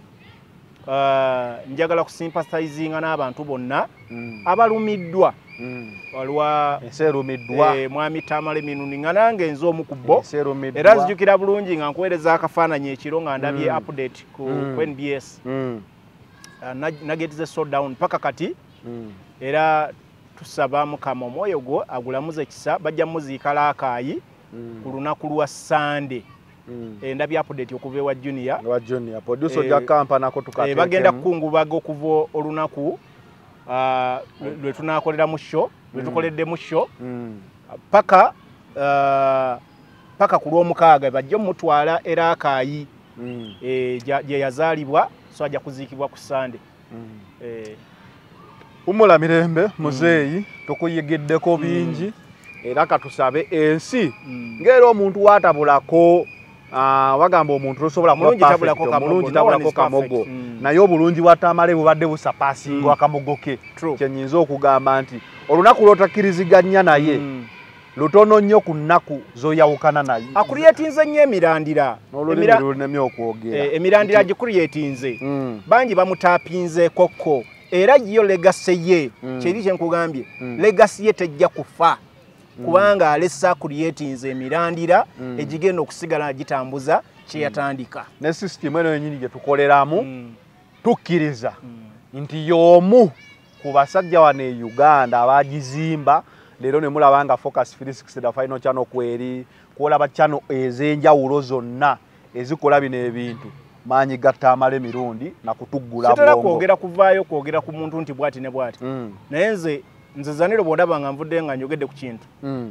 uh, njagala kusympathizinga n'abantu bonna mm. abalumiddwa mm. walwa eserumiddwa e, mwami Tamale minuni nga nange nze omu ku bo era nzijukira bulungi nga nkuweereza akafaananyi ekiro nga ndabye mm. update ku, mm. ku N B S mm. uh, nagetize so down paka kati mm. era tusaba Mukama omwoyo gwo agulamuze ekisa bajja muziika Laakaayi mm. ku lunaku lwa Sunday mm. e, ndabye update okuva ewa Junior wa Junior producer e, ja kampana ko tukateekemu e, bagenda kukungubaga okuva olunaku Uh, lwe tunakolera mu show lwe tukoledde mu show mm. paka uh, paka ku lw'omukaaga bajja mutwala era Akaayi mm. e, gye yazaalibwa so ajja kuziikibwa ku Sunday mm. e, umula mirembe Muzeeyi mm. tukuyigiddeko bingi mm. era katusabe ensi mm. ng'era omuntu watabulako Ah, wagamba omuntu tosobola kuba perfect omulungi tabulako kamogo mm. naye obulungi bwa Tamale bubadde busapasinga mm. akamogo ke kyenyinza okugamba nti olunaku lwotakkiriziganya naye mm. lutono nnyo ku nnaku zoyawukana naye akuryetinze nnyo emirandira Emira... okwogera e, emirandira gikuryetinze mm. bangi bamutapinze kokko era yo legase ye mm. kyeri kyenkugambye mm. legasi ye tejja kufa kubanga alessa creatinze emirandira mm. ejigenda okusigala gitambuza kye yatandika mm. ne system eno yenyini gye tukoleramu mm. tukkiriza mm. nti y'omu ku basajja wano e Uganda abagizimba leero ne mulabanga Focus three sixty the final channel kweri kwolaba channel ez'enjawulo zonna ezikola bino ebintu maanyi ga Tamale mirundi na kutuggula bongo sitera kwogera kuvaayo kwogera ku muntu nti bwati ne bwati mm. naye nze nze Zaniro bw'ondaba nga nvudde nga njogedde ku kintu mm.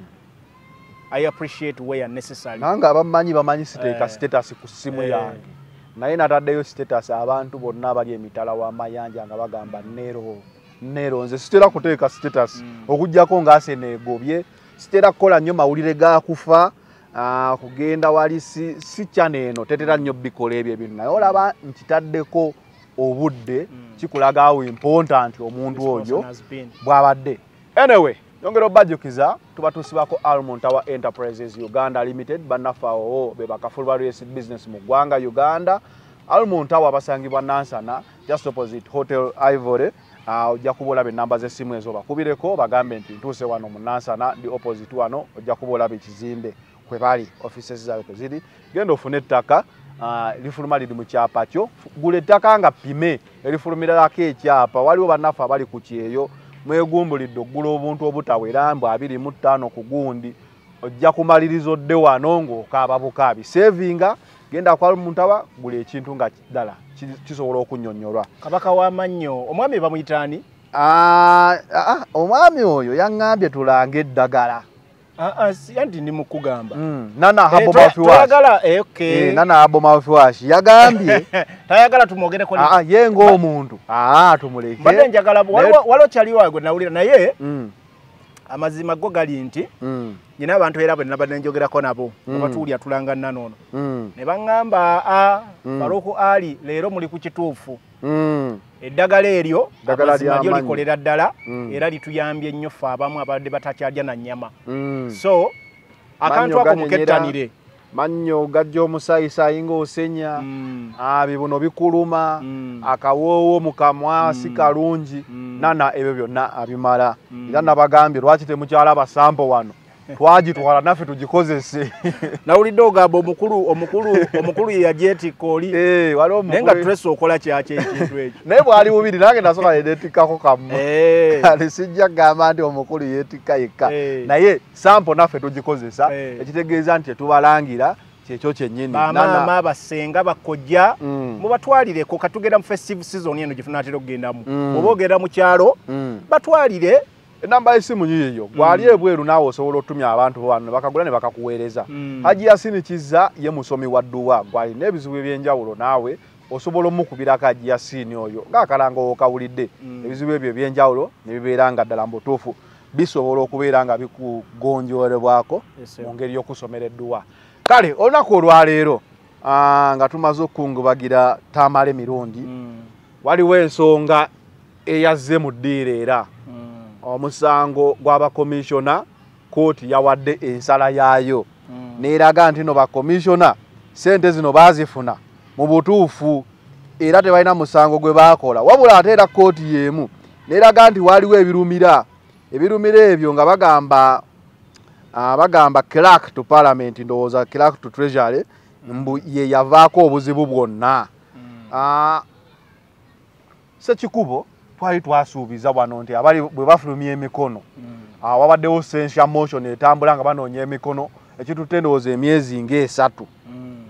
I appreciate where necessary nanga abamanyi bamanyi siteeka eh. status ku simu eh. yange naye nataddeyo status abantu bonna abali emitala w'amayanja nga bagamba nero nero nze sitera kuteeka status mm. okujjako ng'aseneegobye sitera kukola nnyo mawulire ga kufa uh, kugenda wali si, si chane eno tetera nnyo bikola ebyo ebintu naye olaba nkitaddeko obudde mm. kikulaga awo important omuntu oyo bw'abadde anyway yongera obajjukiza tuba tusibako Almond Tower Enterprises Uganda Limited bannafawo be bakafulwa real estate business mu ggwanga Uganda. Almond Tower basangibwa Nansana just opposite Hotel Ivory. Ojja uh, kubola be namba z'essimu ezo bakubireko bagambe nti ntuuse wano mu Nansana ndi opposite wano ojja kubola be kizimbe kwe bali offices zawe ziri genda ofune ettaka uh, lifuluma liri mu kyapa kyo gula ettaka nga pime erifulumirako ekyapa waliwo bannafa abali ku kyeyo mwegumbulidde oggula obuntu obutawera mbu abiri mu ttaano ku gundi ojja kumaliriza odde wano ng'okaaba bukaabi sevinga genda kwa Almond Tower gula ekintu nga ddala kisobola okunnyonnyolwa. Kabaka w'amannyo omwami bamuyitaani? Ah, ah, omwami oyo yaŋŋambye tulange eddagala. Ah, ah, yanti ndi mu kugamba. Mm, nana habo eh, mouthwash. Toyagala eh, okay. Eh, nana habo mouthwash yagambye. Tayagala tumwogereko. Ah, ye ng'omuntu. Ah, tumuleke. Mbadde njagala waliwo kyaliwo gwe nawulira naye. Mm. Amazima go gali nti mm. nyina abantu era bwe nabadde njogerako nabo mm. batuulya tulanga nanono mm. ne baŋŋamba a mm. Faruku Ali leero muli ku kituufu mm. eddagala eryo amazima lyo likolera ddala mm. era lituyambye ennyo ffe abamu abadde batakyalya na nnyama mm. so akantu ako mukettanire mannyo gajja omusaayisayi ng'osenya mm. ah, bibuno bikuluma mm. akawoowo mu kamwa mm. si kalungi mm. nana ebyo byonna abimala mm. era nabagambye lwaki temukyalaba sampo wano twagitwala naffe tugikozese nawulidde ogamba omukulu omukulu omukulu ye yajeetikka oli eh, naye nga tulese okola kyaki ekintu ekyo naye bwali bubiri nange nasobola neetikkako kamu eh. kale sijja kugamba nti omukulu yeetikka yekka eh. naye sampo naffe tugikozesa eh. ekitegeeza nti tetubalangira kyekyo kyennyini bamaama basenga bakojja mm. mubatwalireko katugenda mu festive season eno gifunaatera okugendamu mm. oba ogenda mu kyalo mm. batwalire enamba y'essimu yiyo gwali ebweru naawe osobola otumya abantu bano bakagula ne bakakuweereza mm. Haji Yasini Kizza ye musomi wa dduwa gwali n'ebizibu ebyenjawulo naawe osobola omukubirako Haji Yasini oyo ng'akalanga okawulidde mm. ebizibu ebyo ebyenjawulo ne bibeera nga ddala mbutuufu bisobola okubeera nga bikugonjoolebwako yes, mu ngeri y'okusomera edduwa. Kale olunaku olwaleero nga tumaze okukungubagira tamale mirundi mm. waliwo ensonga eyazze mu ddiiro era mm. omusango gw'abakomishona kooti yawadde ensala yaayo mm. neeraga nti no bakomishona sente zino baazifuna mu butuufu era tebalina musango gwe baakola wabula ate era kooti y'emu neeraga nti waliwo ebirumira ebirumira ebyo nga bagamba uh, bagamba clerk to parliament ndowooza clerk to treasury mm. mbu ye yavaako obuzibu bwonna mm. uh, Ssekikubo twali twasuubiza wano nti abali bwe bafulumya emikono mm. uh, wabaddewo essential motion etambula nga banoonya emikono ekitutendowooza emyezi ng'esatu mm.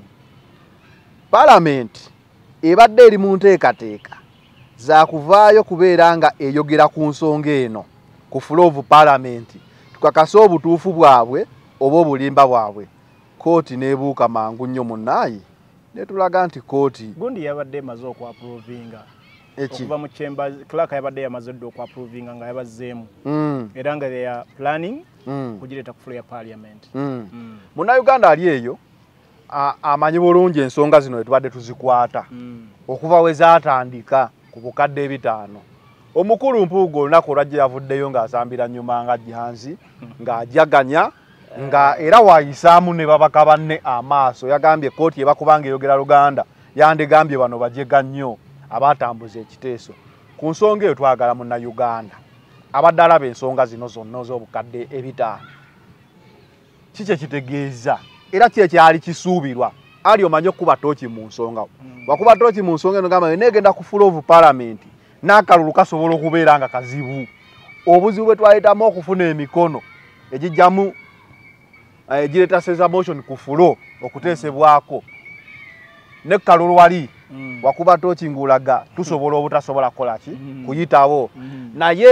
Parliament ebadde eri mu nteekateeka za kuvaayo kubeera nga eyogera ku nsonga eno ku floor of Parliament tukakasa obutuufu bwabwe oba obulimba bwabwe kooti neebuuka mangu nnyo munnaayi netulaga nti kooti gundi yabadde emaze okwaprovinga okuva mu chamber clerk yabadde yamaze ddo okwaprovinga nga yabazzeemu mm. era nga they are planning mm. kugireeta ku floor ya Parliament mm. mm. Munnayuganda ali eyo amanyi bulungi ensonga zino etubadde tuzikwata mm. okuva we zaatandika ku bukadde ebitaano omukulu Mpuuga olunaku olwajja yavuddeyo ng'asambira nnyuma nga Janzi ng'ajaganya nga era waayisaamu ne babaka banne amaaso yagambye kooti ebakubanga eyogera Luganda yandigambye bano bajega nnyo abatambuza ekiteeso ku nsonga eyo twagala Munnayuganda abadde alaba ensonga zino zonna z'obukadde ebitaano kiki ekitegeeza era kye kyali kisuubirwa ali omanye okuba tooki mu nsonga mm. wakuba tooki mu nsonga eno gamba neegenda ku floor of Parliament n'akalulu kasobola okubeera nga kazibu obuzibu bwe twayitamu okufuna emikono egijjamu egireeta seza motion ku floor okuteesebwako ne kalulu wali mm. wakuba tooki ngulaga tusobola obutasobola kukola ki mm. kuyitawo mm. naye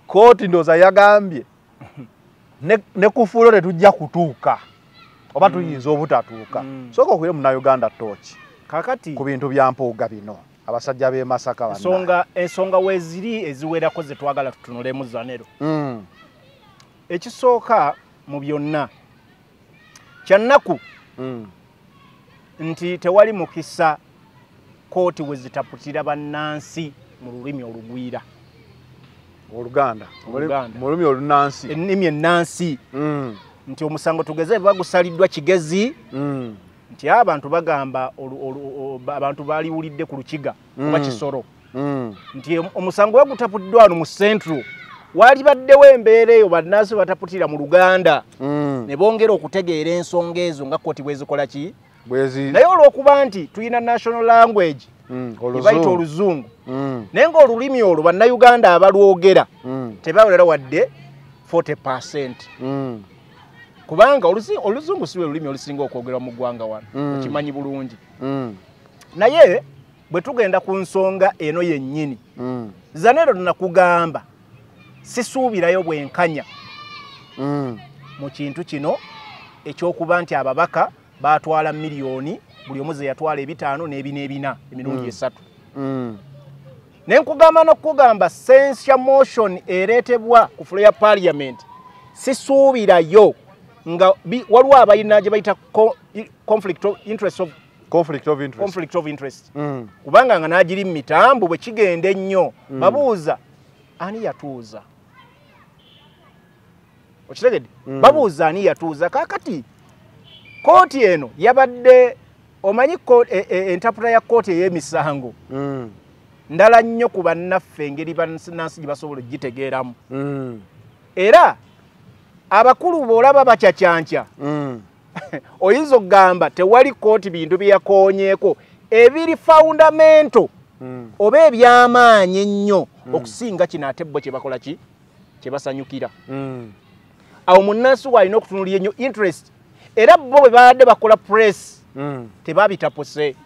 kooti ndoza yagambye ne, ne kufuulo tetujja kutuuka oba tuyinza obutatuuka mm. soka okuyire Munnayuganda Torch kakati ku bintu bya mpooga bino abasajja b'e Masaka bana ensonga ensonga weziri eziwerako ze twagala tutunulemu Zanero mm. ekisooka mu byonna kyannaku mm. nti tewali mukisa kooti we zitaputira bannansi mu lulimi olugwira Oluganda Oluganda mu lulimi olunansi ennimi ennansi mm. nti omusango tugeze bagusaliddwa kigezi mm. nti abantu bagamba abantu baliwulidde ku Lukiga mm. oba Kisoro mm. nti omusango bagutapuddwa wano mu Central wali baddewo embeera eyo bannansi bataputira mu Luganda mm. ne bongera okutegeera ensonga ezo nga kooti bwezikola ki bwezi naye olw'okuba nti tuyina national language mm. ebayita Oluzungu mm. naye ng'olulimi olwo bannayuganda abalwogera mm. tebawulira wadde forty percent mm. kubanga Oluzungu si lwe lulimi olusinga okwogerwa mu ggwanga wano mm. okimanyi bulungi mm. naye bwe tugenda ku nsonga eno yennyini mm. Zanero nakugamba sisuubirayo bwenkanya mm. mu kintu kino ekyokuba nti ababaka batwala miliyoni buli omu ze yatwala ebitaano n'ebina ebina emirundi mm. esatu mm. ne nkugamba n'okugamba censure motion ereetebwa ku fulo ya parliament sisuubirayo nga waliwo abalina gye bayita conflict of interest of conflict of interest conflict of interest mm. kubanga nga n'agiri mu mitambo bwe kigenda ennyo mm. babuuza ani yatuuza okitegedde mm. babuuza ani yatuuza kakati kooti eno yabadde omanyi entapula ya kooti ey'emisango mm. ndala nnyo ku bannaffe engeri bannansi gye basobola okugitegeeramu mm. era abakulu b'olaba bakyakyanca mm. oyinza okugamba tewali kooti bintu bye yakoonyeeko ebiri fundamento mm. oba ebyamaanyi ennyo mm. okusinga kino ate bo kye bakola ki kye basanyukira mm. awo munnansi waalina okutunulira ennyo interest era bo bwe baadde bakola press mm. tebabitapuse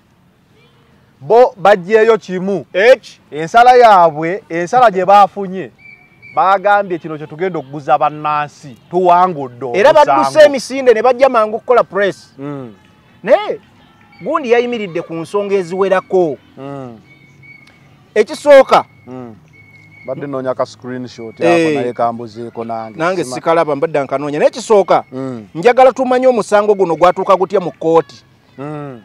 bo bajjeeyo kimu eki ensala yaabwe ensala gye baafunye bagambye kino kye tugenda okuguza bannansi tuwangudde era badduse emisinde ne bajja mangu kukola press mm. naye gundi yayimiridde ku nsonga eziwerako mm. ekisooka mm. badde noonya ka screenshot yako naye kambuzeeko nange nange sikalaba mbadde nkanoonya naye ekisooka mm. njagala tumanye omusango guno gwatuuka gutya mu kooti mm.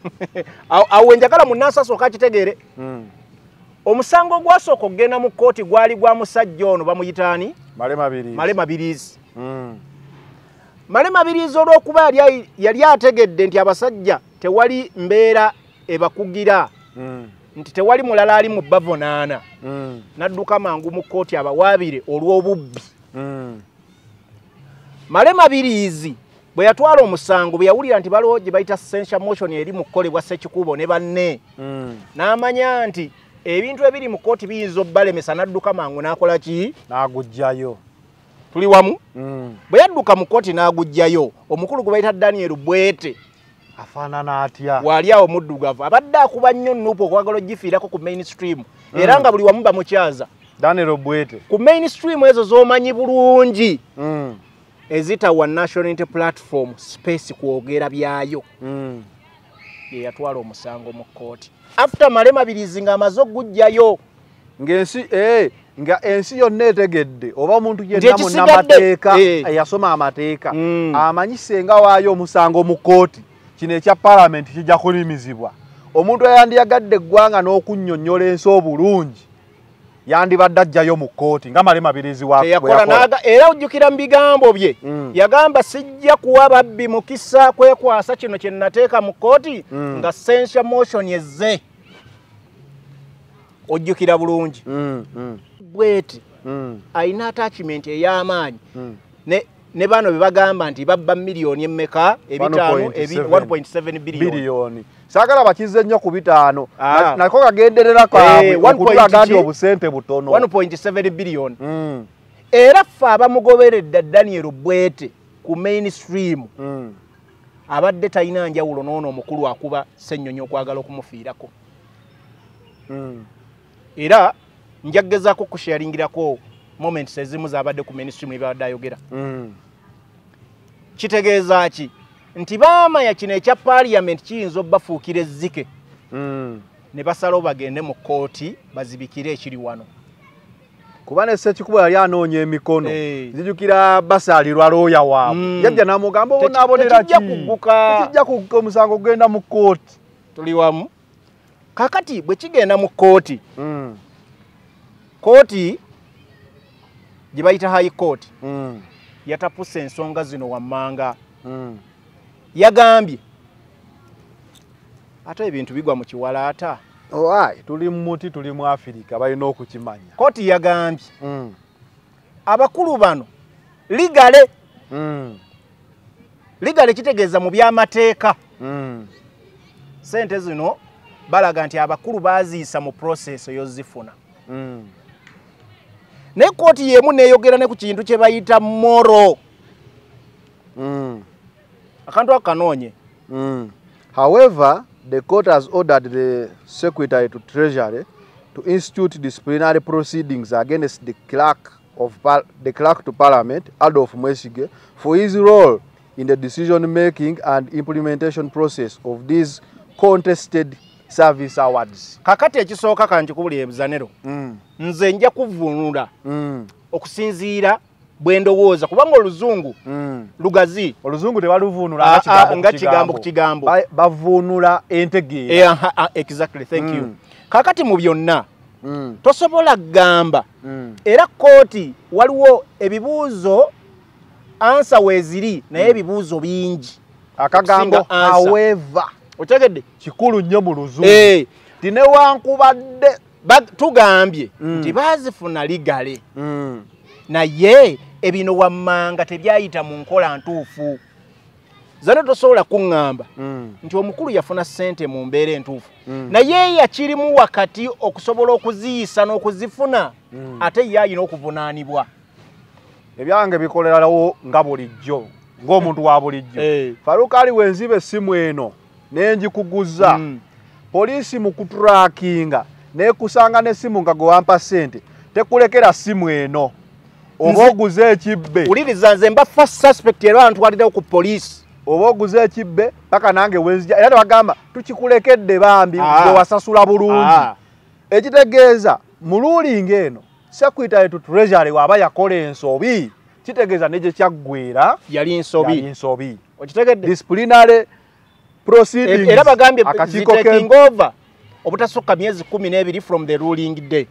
awo njagala munnansi asooka akitegeere mm. omusango gwasooka okugenda mu kooti gwali gwa musajja ono bamuyitaani Male Mabirizi mm. Male Mabirizi olw'okuba yali yali ategedde nti abasajja tewali mbeera ebakugira mm. nti tewali mulala ali mu bavonaana mm. nadduka mangu mu kooti abawaabire olw'obubbi mm. Male Mabirizi bwe yatwala omusango bwe yawulira nti baliwo gye bayita censure motion eri mu kukolebwa Ssekikubo ne banne mm. n'amanya nti ebintu ebiri mu kooti biyinza obbalemesa n'adduka mangu n'akola ki n'agujjayo tuli wamu mm. bwe yadduka mu kooti n'agujjayo omukulu gwe bayita Daniel Bwete afaanana atya wali awo muddugavu abadde akuba nnyo nuupu okwagala ogifiirako ku mainstream mm. era nga buli wamu bamukyaza Daniel Bwete ku mainstream ezo z'omanyi bulungi mm. ezitawa National Unity Platform space kwogera byayo mm. ye yatwala omusango mu kooti after Male Mabirizi ng'amaze okugujjayo ng'ensi eh nga ensi yonna etegedde oba omuntu yenna munnamateeka eh. yasoma amateeka mm. amanyi senga waayo omusango mu kooti kino ekya palamenti kijja kulimizibwa omuntu eyandiyagadde eggwanga n'okunnyonnyola ensi obulungi yandibadde ajjayo mu kooti nga Male Mabirizi yakola era ojjukira mu bigambo bye mm. yagamba sijja kuwa babbi mukisa kwekwasa kino kye nateeka mu kooti mm. nga censure motion ezze ojjukira bulungi mm. mm. Bwete mm. ayina attachment ey'amaanyi mm. ne ne bano be bagamba nti babba miliyoni emmeka ebitaano one point seven billion saagala bakize nnyo ku bitaano ah. nako kagenderera kaabwe okutulaga nti obusente butono one point seven billion mm. era ffe abamugoberedde Daniel Bwete ku mainstream mm. abadde talina njawulo n'ono omukulu akuba Ssennyonyi okwagala okumufiirako mm. era njaggezaako kusharingirako moments ezimu zabadde ku ministry mwe babadde ayogera. Mm. Kitegeeza ki nti baamanya kino ekya parliament kiyinza obbafuukira ezzike. Mm. Ne basalawo bagende mu kooti bazibikire ekiri wano. Kuba ne Ssekikubo yali anoonya emikono. Hey. Zijukira basaalirwa looya waabwe. Mm. Yajja n'amugamba obonaabonera ki? Tekijja kugguka. Tekijja kugguka omusango genda mu kooti. Tuli wamu. Kakati bwe kigenda mu kooti. Mm. Kooti gye bayita high court. Mm. Yatapuse ensonga zino wammanga. Mm. Yagambye ate ebintu bigwa mu kiwalaata. Oai, tuli mu muti tuli mu Afirika balina okukimanya. Kooti yagambye Mm. abakulu bano ligale. Mm. Ligale kitegeeza mu by'amateeka. Mm. Sente zino balaga nti abakulu baziisa mu process ey'ozifuna. Mm. Ne kooti yemu neeyogera ne ku kintu kye bayita moro. Mm. Akantu akanoonye. Mm. However, the court has ordered the Secretary to Treasury to institute disciplinary proceedings against the clerk of par the clerk to Parliament, Adolf Mwesige, for his role in the decision-making and implementation process of these contested service awards. Kakati ekisooka kankikubulira ebuzanero. Mm. Nze nja kuvunula Mm. okusinziira bwe ndowooza kubanga oluzungu Mm. lugazi. Oluzungu tebaluvunula Ah, nga ah, nga kigambo ku kigambo. Ba- bavunula entegeera. Eh, ah, ah, exactly, thank Mm. you. Kakati mu byonna Mm. tosobola gamba. Mm. Era kooti waliwo ebibuuzo ansa weeziri naye ebibuuzo bingi. Akagambo Okusinga answer. however Otegedde? kikulu nnyo mu luzungu. Eh, Tinewankubadde. ba- tugambye Mm. nti baazifuna ligale. Mm. Naye ebino wammanga tebyayita mu nkola ntuufu. Zano tosobola kuŋŋamba Mm. nti omukulu yafuna ssente mu mbeera entuufu. Mm. Naye yakirimu wakati okusobola okuziyisa n'okuzifuna Mm. ate ye alina okuvunaanibwa. Ebyange bikolerawo nga bulijjo ng'omuntu wa bulijjo. Eh. Faruka ali wenzibe essimu eno n'engikuguza. Mm. Poliisi mu kutrackinga n'ekusanga n'essimu nga gwe wampa ssente tekulekera ssimu eno. Oba Nze- oguze ekibbe. Wuliriza nze mba first suspect era bantwalirewo ku poliisi. Oba oguze ekibbe paka nange wenzija era tebagamba tukikulekedde bambi Ah. gwe wasasula bulungi. Ah. Ekitegeeza mu ruling eno Secretary to Treasury waba yakola ensobi kitegeeza ne gye kyaggwera Yali yali nsobi. ensobi. Okitegedde? Disciplinary proceedings. E- Era bagambye Akakiiko ke- zitaking over obutasukka myezi kumi n'ebiri from the ruling day.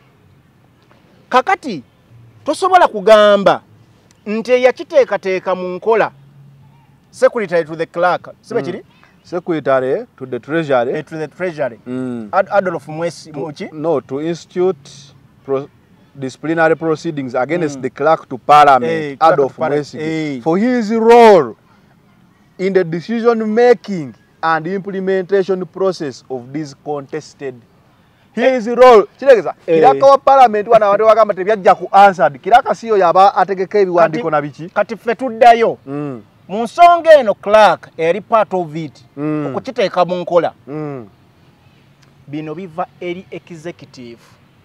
Kakati tosobola kugamba nti eyakiteekateeka mu nkola Secretary to the clerk. Sibe Mm. kiri? Secretary to the Treasury. Eh, to the treasury. Mm. Ad Adolf Mwesi Muchi. No, to institute pro disciplinary proceedings against mm. the clerk to Parliament, Hey, clerk Adolf to Parliament. Mwesige, Hey. for his role in the decision-making and implementation process of this contested. His role, kiregeza, Hey. kiraka wa Parliament wana watu wakamba tebyajja ku answered, kiraka siyo yaba ategeka ebiwandiiko na biki. Kati ffe tuddayo. Mm. Mu nsonga eno clerk eri part of it. Mm. Okukiteeka mu nkola. Mm. Bino biva eri executive.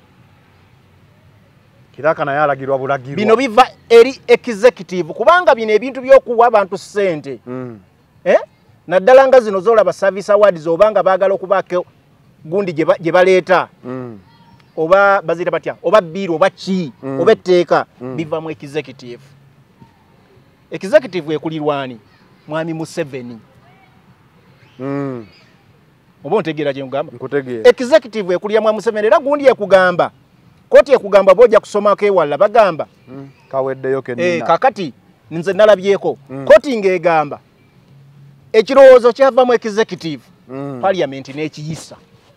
Kiraka naye alagirwa bulagirwa. Bino biva eri executive kubanga bino ebintu by'okuwa abantu ssente. Mm. Eh? Naddala nga zino zolaba service awards obanga baagala okubaako gundi gye ba- gye baleeta. Mm. Oba bazira batya oba biiro oba ki Mm. oba etteeka Mm. biva mu executive. Executive ekulirwani Mwami Museveni. Mm. Oba ontegeera kye ngamba? Nkutegeera. Executive ekulira Mwami Museveni era gundi ekugamba. Kooti ekugamba bojja kusomako ewalala bagamba. Mm. Kaweddeyo kenina. Eh, kakati nze nalabyeko. Mm. Kooti ng'egamba ekirowoozo kyava mu executive. Mm. Parliament n'ekiyisa.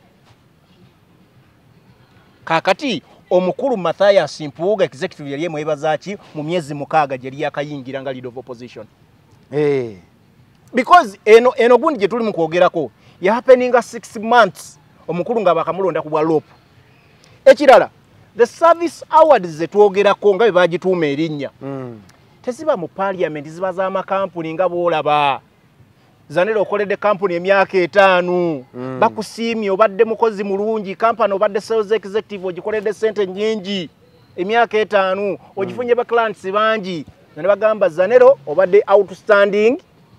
Kakati omukulu Mathias Mpuuga executive yali emwebaza ki mu myezi mukaaga gye yali yakayingira nga leader of opposition. Eh. Because eno eno gundi gye tuli mu kwogerako ya happening six months omukulu nga bakamulonda ku bwa loop. Ekirala the service awards ze twogerako nga bwe bagituuma erinnya. Mm. Teziba mu parliament ziba za makampuni nga bwolaba. Zanero okoledde kampuni emyaka etaano. Mm. Bakusiimye obadde mukozi mulungi kampani obadde sales executive ogikoledde sente nyingi. emyaka etaano ogifunye ba clients bangi ne bagamba Zanero obadde outstanding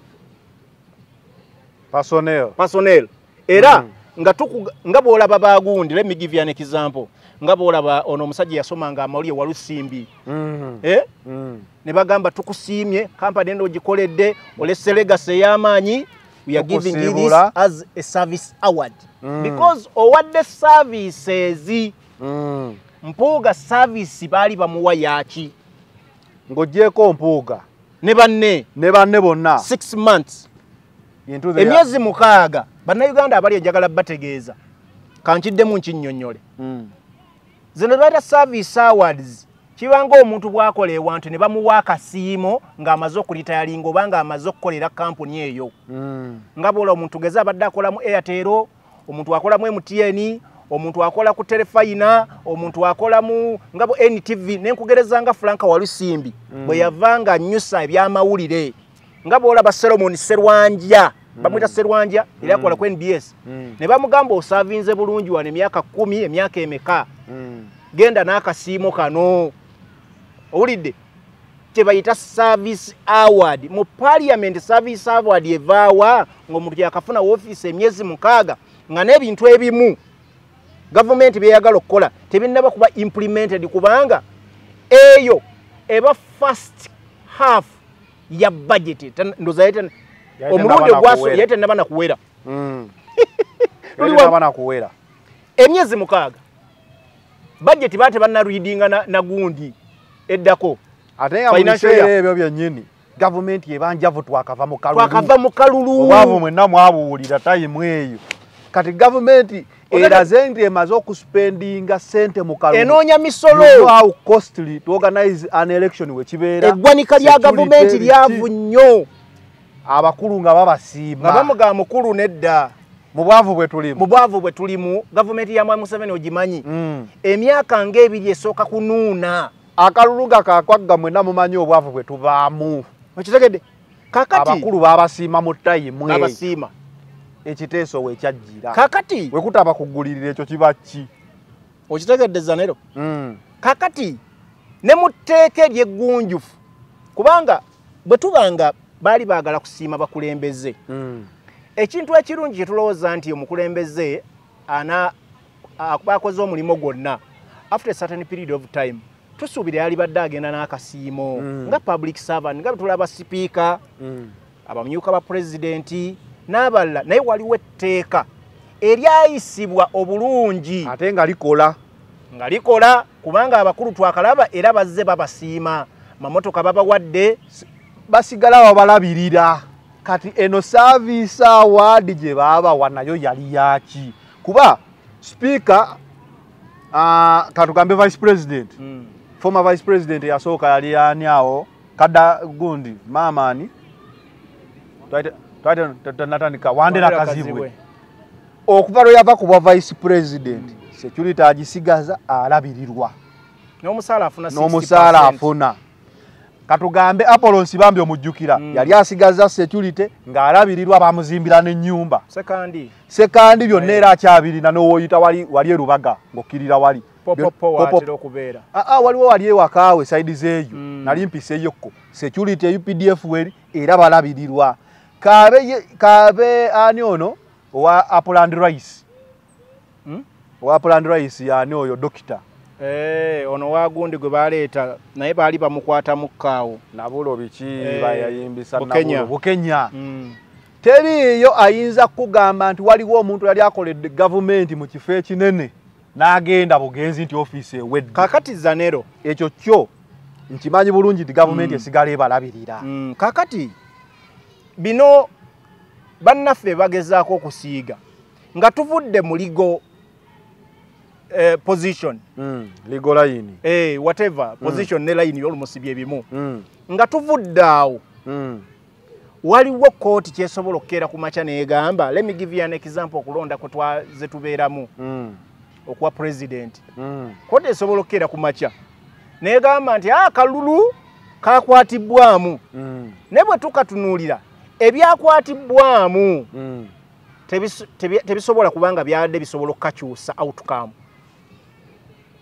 personnel personnel era mm. nga tuku nga bolaba bagundi let me give you an example nga bolaba ono omusajja yasomanga amawulire Walusimbi mm. eh mm. ne bagamba tukusiimye company endo gikoledde olese legacy y'amaanyi we are giving you this as a service award mm. because owadde services mm. Mpuuga service bali bamuwa yaki ng'ogyeko Mpuuga ne banne ne banne bonna six months into the emyezi mukaaga bannayuganda abali enjagala bategeeza kankiddemu nkinnyonnyole mm. zino baita service awards kibanga omuntu bw'akola ewantu ne bamuwa akasiimo ng'amaze okulitayalinga oba ng'amaze okukolera kampuni eyo mm. nga bw'ola omuntu geza abadde akola mu Airtel omuntu akola mu M T N omuntu akola ku Telefina omuntu akola mu ngabo N T V nenkugereza nga Franka Walusimbi mm. bwe yavanga nyusa ebyamawulire ngabo ola ba Solomon Serwanja mm. bamwita Serwanja mm. ili akola ku N B S mm. ne bamugamba osavinze bulungi wane emyaka kumi emyaka emeka mm. genda n'akasiimo kano owulidde kye bayita service award mu parliament service award evaawa ng'omuntu yakafuna office emyezi mukaaga nga n'ebintu ebimu government beyagala okukola tebinnaba kuba implemented kubanga eyo eba first half ya budget ndoza yete omulundi gwaso yete nabana kuwera mm yete nabana kuwera emyezi mukaaga budget bate banna readinga na, na gundi eddako ate nga mubiseera ebyo byennyini government yebanjavu twakava mu kalulu twakava mu kalulu obwavu mwenna mwabuwulira time eyo kati government eraze nti emaze okuspendinga sente mu kalulu enoonya misolo you know how costly to organize an election wekibeera eggwanika lya government lyavu nnyo abakulu nga babasiima nga bamuga mukulu nedda mu bwavu bwe tulimu mu bwavu bwe tulimu government ya Mwai Museveni ogimanyi mm. emyaka ng'ebiri esooka kunuuna akalulu nga kakwagga mwenna mumanyi obwavu bwe tubaamu okitegedde kakati abakulu babasiima mu time abasiima ekiteeso we kyajjira kakati we kutaba kugulirira ekyo kiba ki okitegedde Zanero mm. kakati ne mutteeka eryeggunjufu kubanga bwe tubanga baali baagala kusiima bakulembeze mm. ekintu ekirungi kye tulowooza nti omukulembeze ana bakoze omulimu gwonna after a certain period of time tusuubira yali badde agenda n'akasiimo mm. nga public servant nga betulaba sipiika mm. abamyuka ba pulezidenti n'abalala naye waliwo etteeka eryayisibwa obulungi ate nga likola nga likola kubanga abakulu twakalaba era bazze babasiima mamotoka babawadde basigala babalabirira kati eno service award gye baabawa nayo yali yaki kuba speaker uh, katugambe vice president mm. former vice president yasooka yali yani awo kada gundi mamani twaite twaite natandika wandera kazibwe okuva lwe yava kuba vice president mm. security agisigaza alabirirwa n'omusaala afuna n'omusaala afuna katugambe Apollo Nsibambi omujjukira mm. yali asigaza security ng'alabirirwa bamuzimbira n'ennyumba sekandi sekandi byonna era akyabirina n'owoyita wali wali erubaga ng'okkirira wali popopo watera okubeera aa waliwo wali ewakaawe side zeeyo mm. nali mpiseyokko security U P D F weri era balabirirwa kaabe kaabe ani ono owa Upland Rice hmm? owa Upland Rice yani oyo dokita Eh ono wagundi gwe baleeta naye bali bamukwata mukkaawo nabulo biki eh, bayayimbisa nabulo Bukenya mm. teriyo ayinza kugamba nti waliwo omuntu yali akoledde government mu kifo ekinene n'agenda bugenzi nti office ewedde kakati Zanero ekyo kyo nkimanyi bulungi nti government mm. esigala ebalabirira mm. kakati bino bannaffe bagezaako okusiiga nga tuvudde mu ligo Uh, position mm. legal line eh whatever position mm. ne line y'olumusibye bimu mm. nga tuvudde awo mm. waliwo kooti kyesobola okkeera ku macha neegamba let me give you an example okulonda kwe twaze tubeeramu mm. okuwa president mm. kooti esobola okkeera ku macha neegamba nti ah kalulu kakwatibwamu mm. ne bwe tukatunuulira ebyakwatibwamu mm. tebisobola kubanga byadde bisobola okukakyusa outcome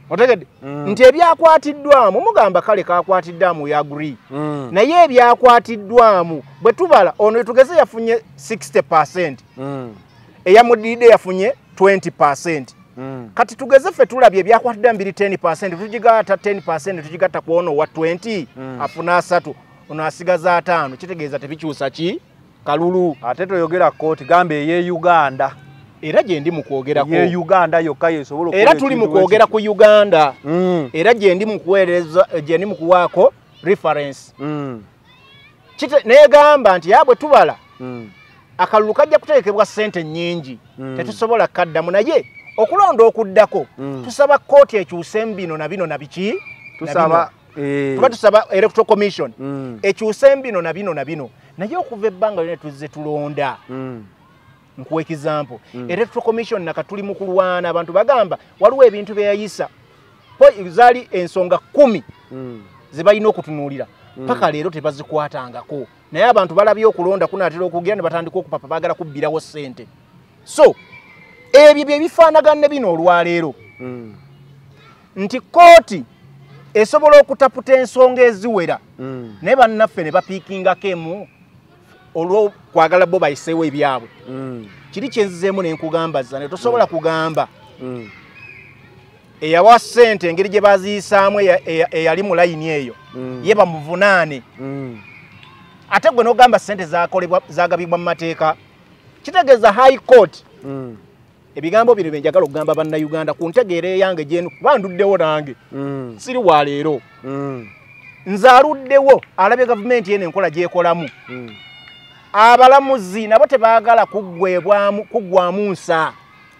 otegedde mm. nti ebyakwatiddwamu mugamba kale kakwatiddwamu ya agree mm. naye ebyakwatiddwamu bwe tubala ono tugeze yafunye sixty percent mm. eyamudidde yafunye twenty percent mm. kati tugeze ffe tulabye ebyakwatiddwamu biri ten percent tugigatta ten percent tugigatta ku ono wa twenty mm. afuna asatu ono asigaza ataano kitegeeza tebikyusa ki kalulu ate toyogera kooti gambe eye Uganda era gye ndi mu kwogerako ye Uganda yokka yesobola era tuli mu kwogera ku Uganda mm. era gye ndi mu kuweereza gye ndi mu kuwaako reference mm. kite negamba nti yabwe tubala mm. akalulu kajja kuteekebwa ssente nnyingi mm. tetusobola kaddamu naye okulonda okuddako mm. tusaba kooti ekyusemu bino na bino na biki tusaba eh. tuba tusaba electoral commission mm. ekyusemu bino na bino na bino naye okuva ebbanga lyonna tuzze tulonda mm. nkuwa example mm. electoral commission nakatuli mu kulwana abantu bagamba waliwo ebintu byeyayisa po zaali ensonga kumi mm. zibalina okutunuulira paka mm. leero tebazikwatangako naye abantu balabye okulonda kunaatera okugira ne batandika okupapa baagala kubbirawo ssente so ebyo bye bifaanagana bino olwaleero mm. nti kooti esobola okutaputa ensonga eziwera mm. naye bannaffe ne bapiikingako emu olwo kwagala bo bayiseewo ebyabwe mm. kiri kyenzizeemu nenkugamba zane tosobola mm. kugamba mm. eyawa ssente engeri gye baziyisaamu eyali mu layini eyo mm. ye bamuvunaane mm. ate gwe n'ogamba ssente zagabibwa mu mateeka kitegeeza high court mm. ebigambo bino bye njagala okugamba bannayuganda ku ntegeera eyange gyenu kuba nduddewo nange mm. siri wa leero mm. nze aluddewo alabye gavumenti yene enkola gyekolamu mm. abalamuzi nabo tebaagala kuggwebwamu kuggwamu nsa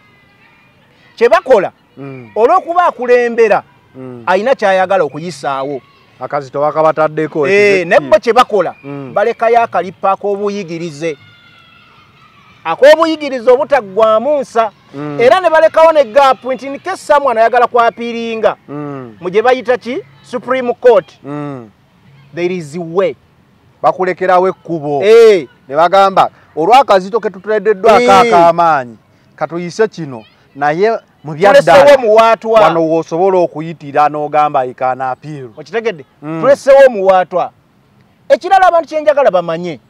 kye bakola mm. olw'okuba akulembera mm. alina kyayagala okuyisaawo akazito bakabataddeko e, nebbo kye bakola mm. balekayo akalipa ak'obuyigirize ak'obuyigirize obutaggwamu nsa mm. era ne balekawo ne gaapu nti nike someone ayagala kwapiiringa mm. mu gye bayita ki Supreme Court mm. there is a way bakulekerawo ekkubo hey. ne bagamba olw'akazito ke tutuleddeddwa hey. akaamaanyi katuyise kino naye mu byaddala wano w'osobola okuyitira n'ogamba ikaana apiiru okitegedde mm. tulesewo omuwaatwa ekirala abantu kyenjagala bamanye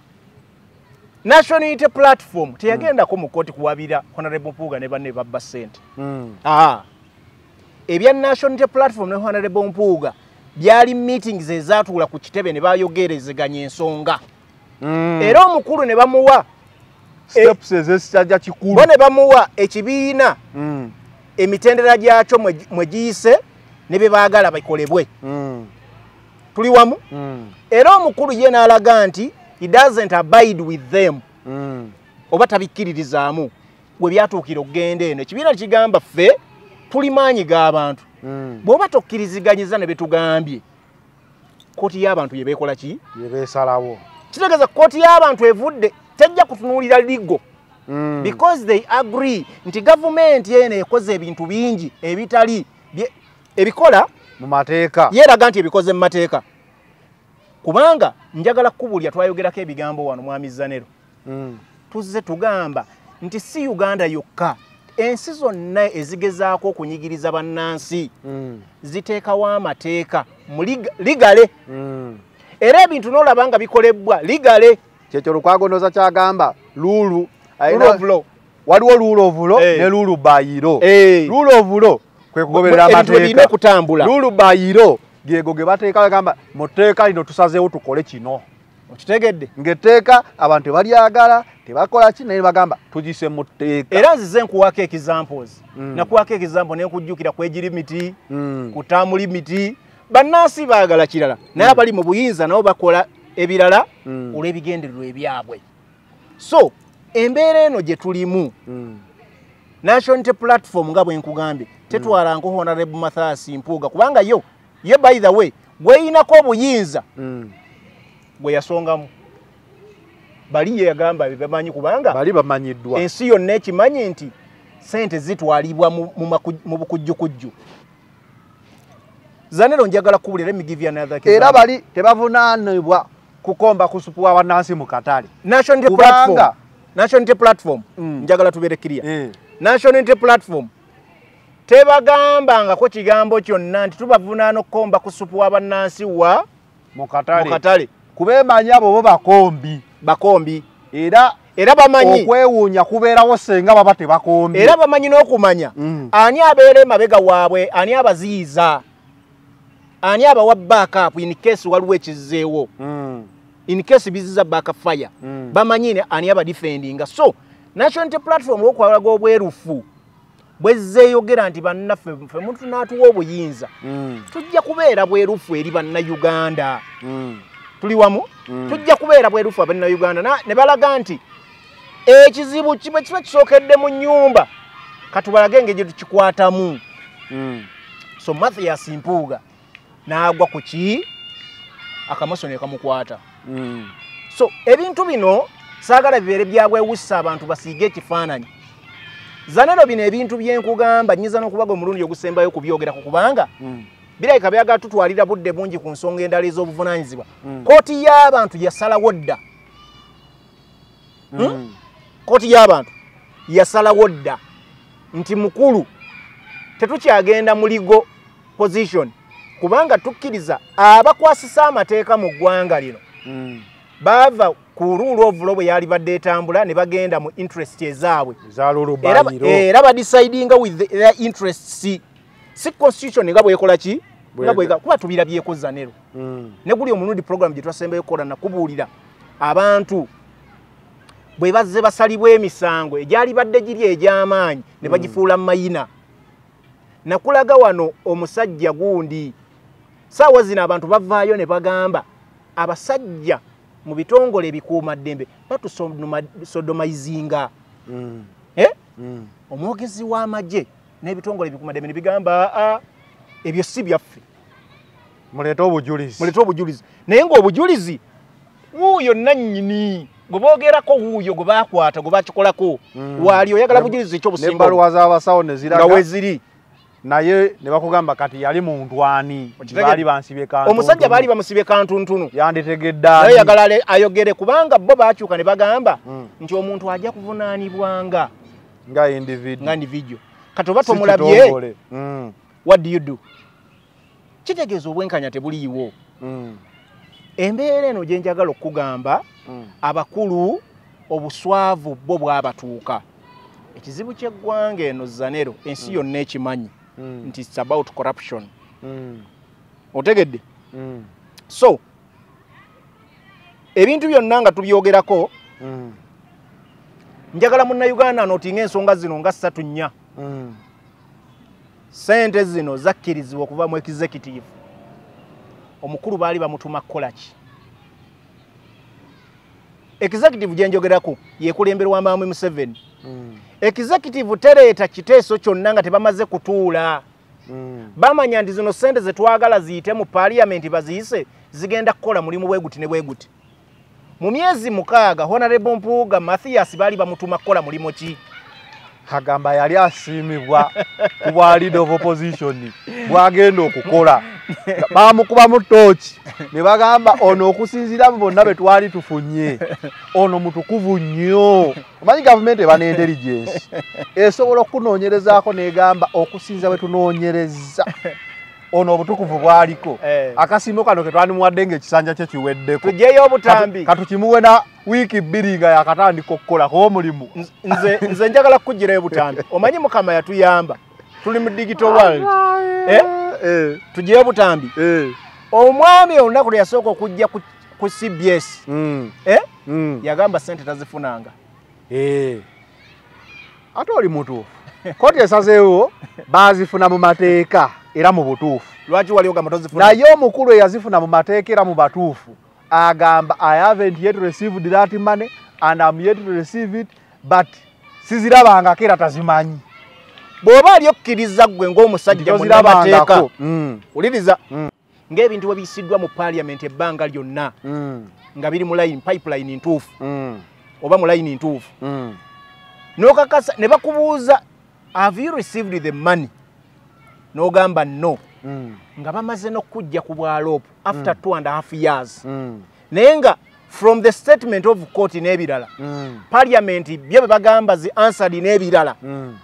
National Unity Platform teyagendako mu kooti kuwabira Honorable Mpuuga ne banne babba ssente mm. ah. ebya National Unity Platform ne Honorable Mpuuga byali meetings ezatuula ku kitebe ne bayogerezeganya ensonga mm. era omukulu ne bamuwa steps ezisajja kikulu bone bamuwa ekibiina mm. emitendera gyakyo mwe giyise ne bye baagala bakolebwe mm. tuli wamu mm. era omukulu ye n'alaga nti he doesn't abide with them mm. oba tabikkiririzaamu bwe byatuukira okugenda eno ekibiina kigamba ffe tuli maanyi g'abantu mm. bw'oba tokkiriziganyiza ne betugambye kooti y'abantu yebeekola ki yebeesalawo kitegeeza kooti y'abantu evudde tejja kutunuulira ligo mm. because they agree nti gavumenti eno ekoze ebintu bingi ebitali ebikola mu mateeka yeeraga nti ebikoze mu mateeka kubanga njagala kukubulya twayogerako ebigambo wano mwami Zanero mm. tuzze tugamba nti si Uganda yokka ensi zonna ezigezaako okunyigiriza bannansi mm. ziteekawo amateeka mu ligale mm. era ebintu n'olaba nga bikolebwa ligale kyekyo lukwagonoza kyagamba lulu waliwo lulu ovulo hey. ne lulu bayiro hey. lulu ovulo kwe kugoberera amateeka okutambula lulu bayiro gego ge bateeka bagamba muteeka lino tusazeewo tukole kino okitegedde ng'etteeka abantu balyagala tebakola ki naye bagamba tugise mu tteeka era nzize nkuwako examples mm. nakuwako example ne nkujjukira kwegiri miti mm. kutambuli miti bannansi baagala kirala naye abali mu buyinza nabo bakola ebirala mm. olw'ebigendererwa ebyabwe so embeera eno gye tulimu mm. National Unity Platform nga bwe nkugambye tetwala nko Honorable Mathias Mpuuga kubanga yo ye by the way gweyinako obuyinza mm. gwe yasongamu bali ye yagamba bibamanyi kubanga bali bamanyiddwa ensi yonna ekimanyi nti sente zitwalibwa mu, mu, mu bukujjukujju Zanero njagala kubulira emigive another example era bali tebavunaanibwa kukomba kusupuwa bannansi mu katale National Unity Platform National Unity Platform mm. njagala tubeere clear mm. National Unity Platform tebagambangako kigambo kyonna nti tubavunaana okukomba ku supu w'abannansi wa mu katale mu katale kubemanya abo bo bakombi bakombi era era bamanyi okwewuunya kubeerawo senga baba tebakombi era bamanyi n'okumanya mm. ani abeera emabega waabwe ani abaziyiza ani abawa backup in case waliwo ekizeewo mm. in case biziza backup fire mm. bamanyi ani aba defendinga so national unity platform okwalaga obwerufu bwezzeeyogera nti bannaffe ffe muntu n'atuwa obuyinza mm. tujja kubeera bwerufu eri bannayuganda mm. tuli wamu mm. tujja kubeera bwerufu abannayuganda ne balaga nti ekizibu kiba kiba kisookedde mu nnyumba katubalage engeri gye tukikwatamu mm. so Mathias Mpuuga n'agwa ku ki akamaso ne kamukwata mm. so ebintu bino saagala bibeere byabwewussa abantu basiige ekifaananyi zanero bino ebintu byenkugamba nyiza n'okubaga omulundi ogusembayo kubyogerako kubanga mm. birabika byagala tutwalira budde bungi ku nsonga endala ez'obuvunaanyizibwa mm. kooti y'abantu yasalawo dda mm. hmm? kooti y'abantu yasalawo dda nti mukulu tetukyagenda mu legal position kubanga tukkiriza abakwasisa amateeka mu ggwanga lino mm. bava ku rule of law bwe yali badde etambula ne bagenda mu interest ezaabwe zalulubayiro era badecidinga with the, their interests si, si constitution nga bwekola ki nga bwega kuba tubirabyeko zanero mm. ne guli omulundi program gye twasembayo kola nakubuulira abantu bwe bazze basalibwa emisango egyali badde giri egy'amaanyi ne bagifuula mu mayina nakulaga wano omusajja gundi saawa zino abantu bavaayo ne bagamba abasajja mu bitongole ebikuumaddembe batusodomayizinga mm. eh? mm. omwogezi w'amagye n'ebitongole ebikuumaddembe ne bigamba aa ebyo si byaffe muleete obujulizi muleete obujulizi naye ng'obujulizi wuuyo nannyini gwe boogerako wuuyo gwe baakwata gwe bakikolako mm. waali oyagala bujulizi ekyobusinga n'ebbaluwa z'abasawo ne ziraga nga weziri naye ne bakugamba kati yali muntu ani baali bansibye kantu omusajja baali bamusibye kantuntunu yanditegedde naye yagala ayogere kubanga bo baakyuka ne bagamba mm. nti omuntu ajja kuvunaanibwanga nga individu nga individu kati oba tomulabye mm. what do you do kitegeeza obwenkanya tebuliiwo mm. embeera eno gye njagala okugamba mm. abakulu obuswavu bo bwabatuuka ekizibu ky'eggwanga eno zanero ensi yonna mm. ekimanyi mm. nti it's about corruption mm. otegedde mm. so ebintu byonna nga tubyogerako mm. njagala munnayuganda nootinga ensonga zino nga ssatu nnya mm. sente zino zakkirizibwa okuva mu executive omukulu baali bamutuma kukola ki executive gye njogerako yeekulemberwa Mwami Museveni mm. executive tereeta kiteeso kyonna nga tebamaze kutuula mm. bamanya nti zino sente ze twagala ziyite mu parliament baziyise zigenda kukola mulimu bweguti ne bweguti mu myezi mukaaga Honorable Mpuuga Mathias baali bamutuma kukola mulimu ki agamba yali asiimibwa ku bwa leader of opposition bwagenda okukola bamukuba mu tooki ne bagamba ono okusinziira mu bonna be twali tufunye ono mutukuvu nnyo omanyi gavumenti eba ne intelligence esobola okunoonyerezaako negamba okusinza bwe tunoonyereza ono obutukuvu bwaliko eh. akasimbo kano ke twanimuwadde ng'ekisanja kye kiweddeko tujeyo obutambi katukimuwe na wiiki bbiri nga yakatandika okukolako omulimu nze nze njagala kukugirayo butambi omanyi mukama yatuyamba tuli mu digital world eh? eh. tujeyo butambi eh. omwami olunaku lwe yasooka okujja ku, ku C B S mm. eh? mm. yagamba sente tazifunanga eh. ate oli mutuufu kooti esazeewo baazifuna mu mateeka era mu butuufu lwaki wali ogamba tozifuna naye omukulu eyazifuna mu mateeka era mu batuufu agamba I haven't yet received that money and I'm yet to receive it but sizirabangako era tazimanyi bw'oba ali okkiriza ggwe ng'omusajja munnamateeka mm. uliriza mm. ng'ebintu bwe biyisiddwa mu parliament ebbanga lyonna mm. nga biri mu line pipeline ntuufu mm. oba mu line ntuufu mm. n'okakasa ne bakubuuza have you received the money n'ogamba no mm. nga bamaze n'okujja ku bwalopo after mm. two and a half years mm. naye nga from the statement of court n'ebirala mm. parliament bye bye bagamba zi answered n'ebirala mm.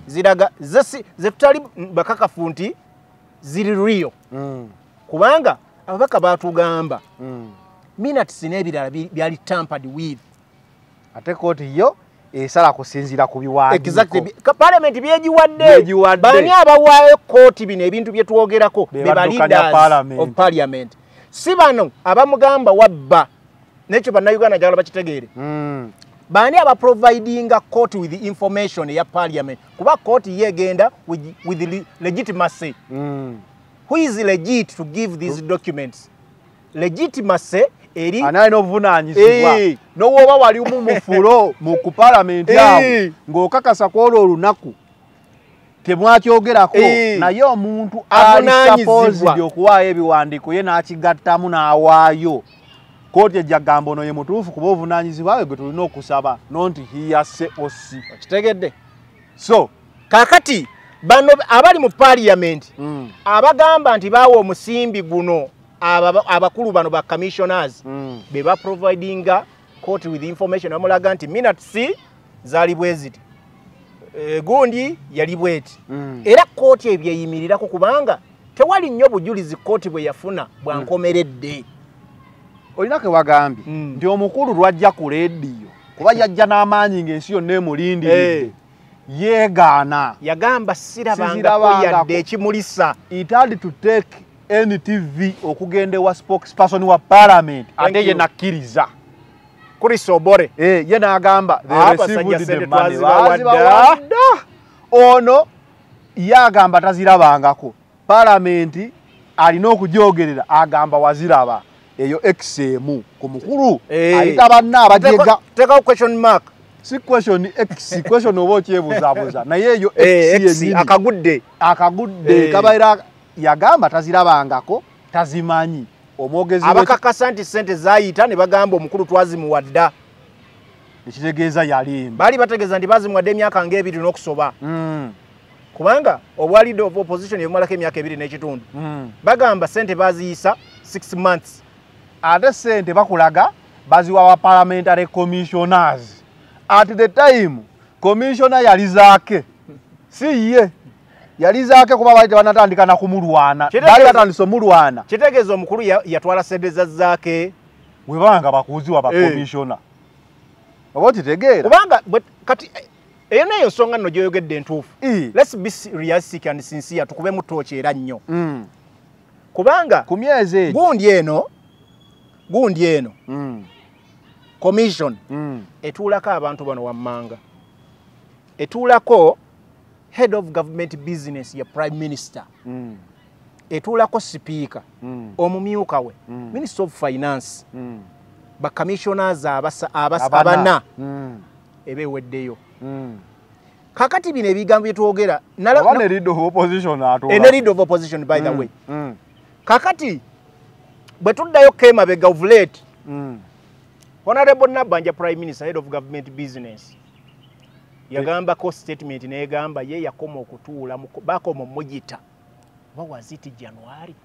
ziraga ze tutali bakakafu nti ziri real mm. kubanga ababaka batugamba mm. minutes n'ebirala byali tampered with ate kooti yo esala kusinzira ku biwandiiko exactly parliament byegiwadde bani abawaayo kooti bino ebintu bye twogerako be leaders of parliament si bano abamugamba wabba nekyo bannayuganda njagala bakitegeere mm. bani aba providing a court with the information ya parliament kuba court yegenda with, with the legitimacy mm. who is legit to give these mm. documents legitimacy eri anaino vunanyizibwa hey. no woba wali mu mufulo mu ku parliament yawo hey. ng'okakasa kwolo olunaku temwakyogerako hey. naye omuntu ali supposed okuwaayo ebiwandiiko ye n'akigattamu n'awaayo kooti ejjagamba ono ye mutuufu kuba obuvunanyizibwa bwe gwe tulina okusaba nonti hiyase osi okitegedde so kakati bano abali mu parliament mm. abagamba nti baawa omusimbi guno abakulu bano ba commissioners mm. be ba providing court with information amulaga nti minutes zali bweziti e, gundi yali bweti mm. era court ebyeyimirirako kubanga tewali nnyo bujulizi court bwe yafuna bwankomeredde mm. olinake wagambye mm. nti omukulu lwajja ku leediyo kuba yajja n'amaanyi ng'ensi yonna emulindiridde hey. yeegaana yagamba sirabangako yadde ekimulisa it had to take N T V okugende wa spokesperson wa parliament ate ye nakkiriza Chris Obore eh ye n'agamba bawadda ono yagamba tazirabangako parliament alina okujoogerera agamba waziraba eyo X M ku mukulu hey. ayita banna abajega take question mark si question X question obo kyebuzabuza naye eyo X hey, akagudde akagudde hey. kabaira yagamba tazirabangako tazimanyi omwogezi abakakasa nti sente zayita ne bagamba omukulu twazimuwadda ekitegeeza yalimba bali bategeeza nti bazimuwadde emyaka ng'ebiri n'okusoba mm. kubanga obwa leader of opposition ebimalako emyaka ebiri n'ekitundu mm. bagamba sente baziyisa six months ate sente bakulaga baziwa wa parliamentary commissioners at the time commissioner yalizaake si ye yalizaake kuba bali tebanatandika na kumulwana bali batandise omulwana kitegeeza omukulu yatwala sente zazzaake bwe banga bakuuziwa ba commissioner oba kitegeera kubanga kati eyo neyo nsonga nno gyoyogedde entuufu let's be realistic and sincere tukube mu tooki era nnyo mm. kubanga ku myezi egyo gundi eno gundi eno mm. commission mm. etuulako abantu bano wammanga etuulako head of government business ya prime minister mm. etuulako speaker mm. omumyuka we mm. minister of finance mm. ba commissioners abasa abasa abana mm. ebeweddeyo mm. kakati bino ebigambo byetwogera nala ne leader of opposition atola ene leader of opposition by mm. the way mm. kakati bwe tuddayo kema be govulate mm. honorable Nabanja prime minister head of government business yagamba ko statement negamba ye yakoma okutuula bakoma mujita what was it January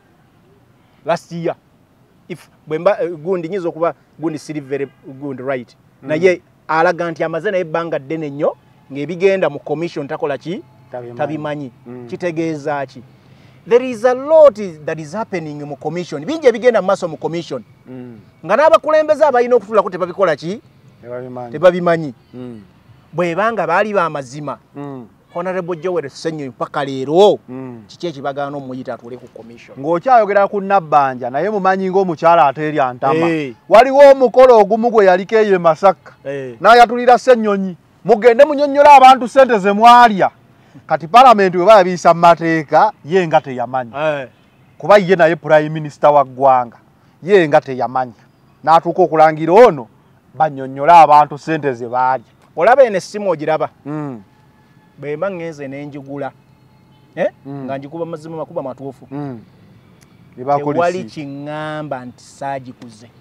last year if bwemba uh, gundi nyizo kuba gundi siri very good right mm. na ye alaga nti amaze naye banga ddene nnyo ng'ebigenda mu commission takola ki tabimanyi mm. kitegeeza ki there is a lot that is happening mu commission bingi ebigenda mu maaso mu commission mm. nga n'abakulembeze abalina okutulako tebabikola ki tebabimanyi mm. bwe banga baali b'amazima mm. honorable Joel Ssenyo mpaka leero mm. kiki ekibagaana omuyita atule ku commission ng'okyayogera ku Nabbanja naye mumanyi ng'omukyala ateerya ntama hey. waliwo omukolo ogumu gwe yaliko eyo e Masaka hey. n'ayatulira Ssennyonyi mugende munyonnyola abantu sente ze mwalya kati parliament bwe bayabiisa mu mateeka ye nga teyamanyi hey. kuba ye naye prime minister wa ggwanga ye nga teyamanya n'atuuka okulangira ono bannyonnyola abantu sente ze baalya olaba eno essimu ogiraba mm. bwemba ngenze n'enjigula eh? mm. nga njikuba mazima makuba matuufu mm. tewali kiŋŋamba nti saagikuze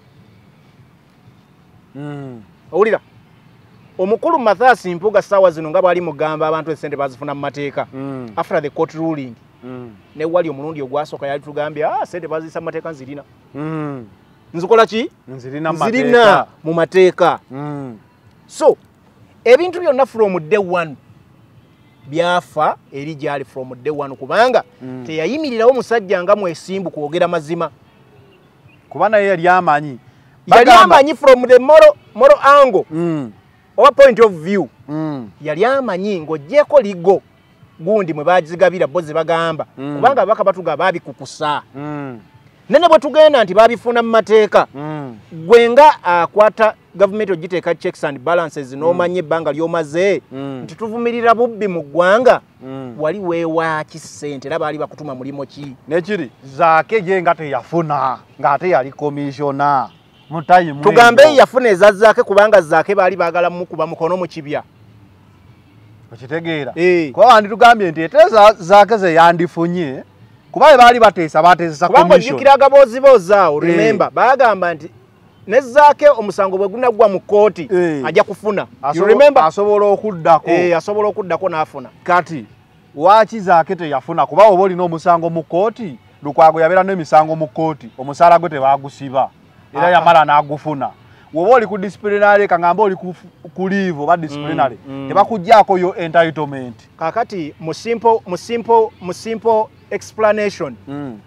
mm. owulira omukulu Mathias Mpuuga ssaawa zino nga bwali mugamba abantu esente bazifuna mu mateeka mm. after the court ruling mm. ne wali omulundi ogwasooka yali tugambye ah sente baziyisa mu mateeka nzirina mm. nzikola ki nzirina mu mateeka mm. so ebintu byonna from day one byafa eri gyali from day one kubanga mm. teyayimirirawo musajja nga mwesimbu kwogera mazima kuba naye yali amanyi yali amanyi from the moral, moral angle mm. or point of view mm. yali amanyi ng'ogyeko ligo gundi mwe bagizigabira bo ze bagamba mm. kubanga abaka batuga babikukusa mm. nene bwe tugenda nti babifuna mu mateeka mm. gwenga akwata uh, government ogiteeka checks and balances mm. n'omanye ebbanga lyomaze mm. nti tuvumirira bubbi mu ggwanga mm. wali weewaaki ssente era baali bakutuma mulimo ki nekiri zaake ye nga teyafuna ng'ate yali komishona mutayimu tugambe yafuna ezazzaake kubanga zaake baali baagala mukuba mukono mu kibya okitegeera hey. kuba wandi tugambye nti ete zaake ze yandifunye kuba baali bateesa bateesesa kubanga ojjukira agaboozi awo remember hey. bagamba nti nezaake omusango bwe gunaggwa mu kkooti hey. ajja kufuna you remember asobola okuddako eh asobola okuddako n'afuna kati waaki zaake teyafuna kuba oba olina omusango mu kkooti Lukwago yabeera n'emisango mu kkooti omusaala gwe tebaagusiba era yamala n'agufuna woba oli ku disciplinary kangamba oli ku leave oba disciplinary mm, mm. tebakuggyako yo entitlement kakati mu simple mu simple mu simple explanation mm.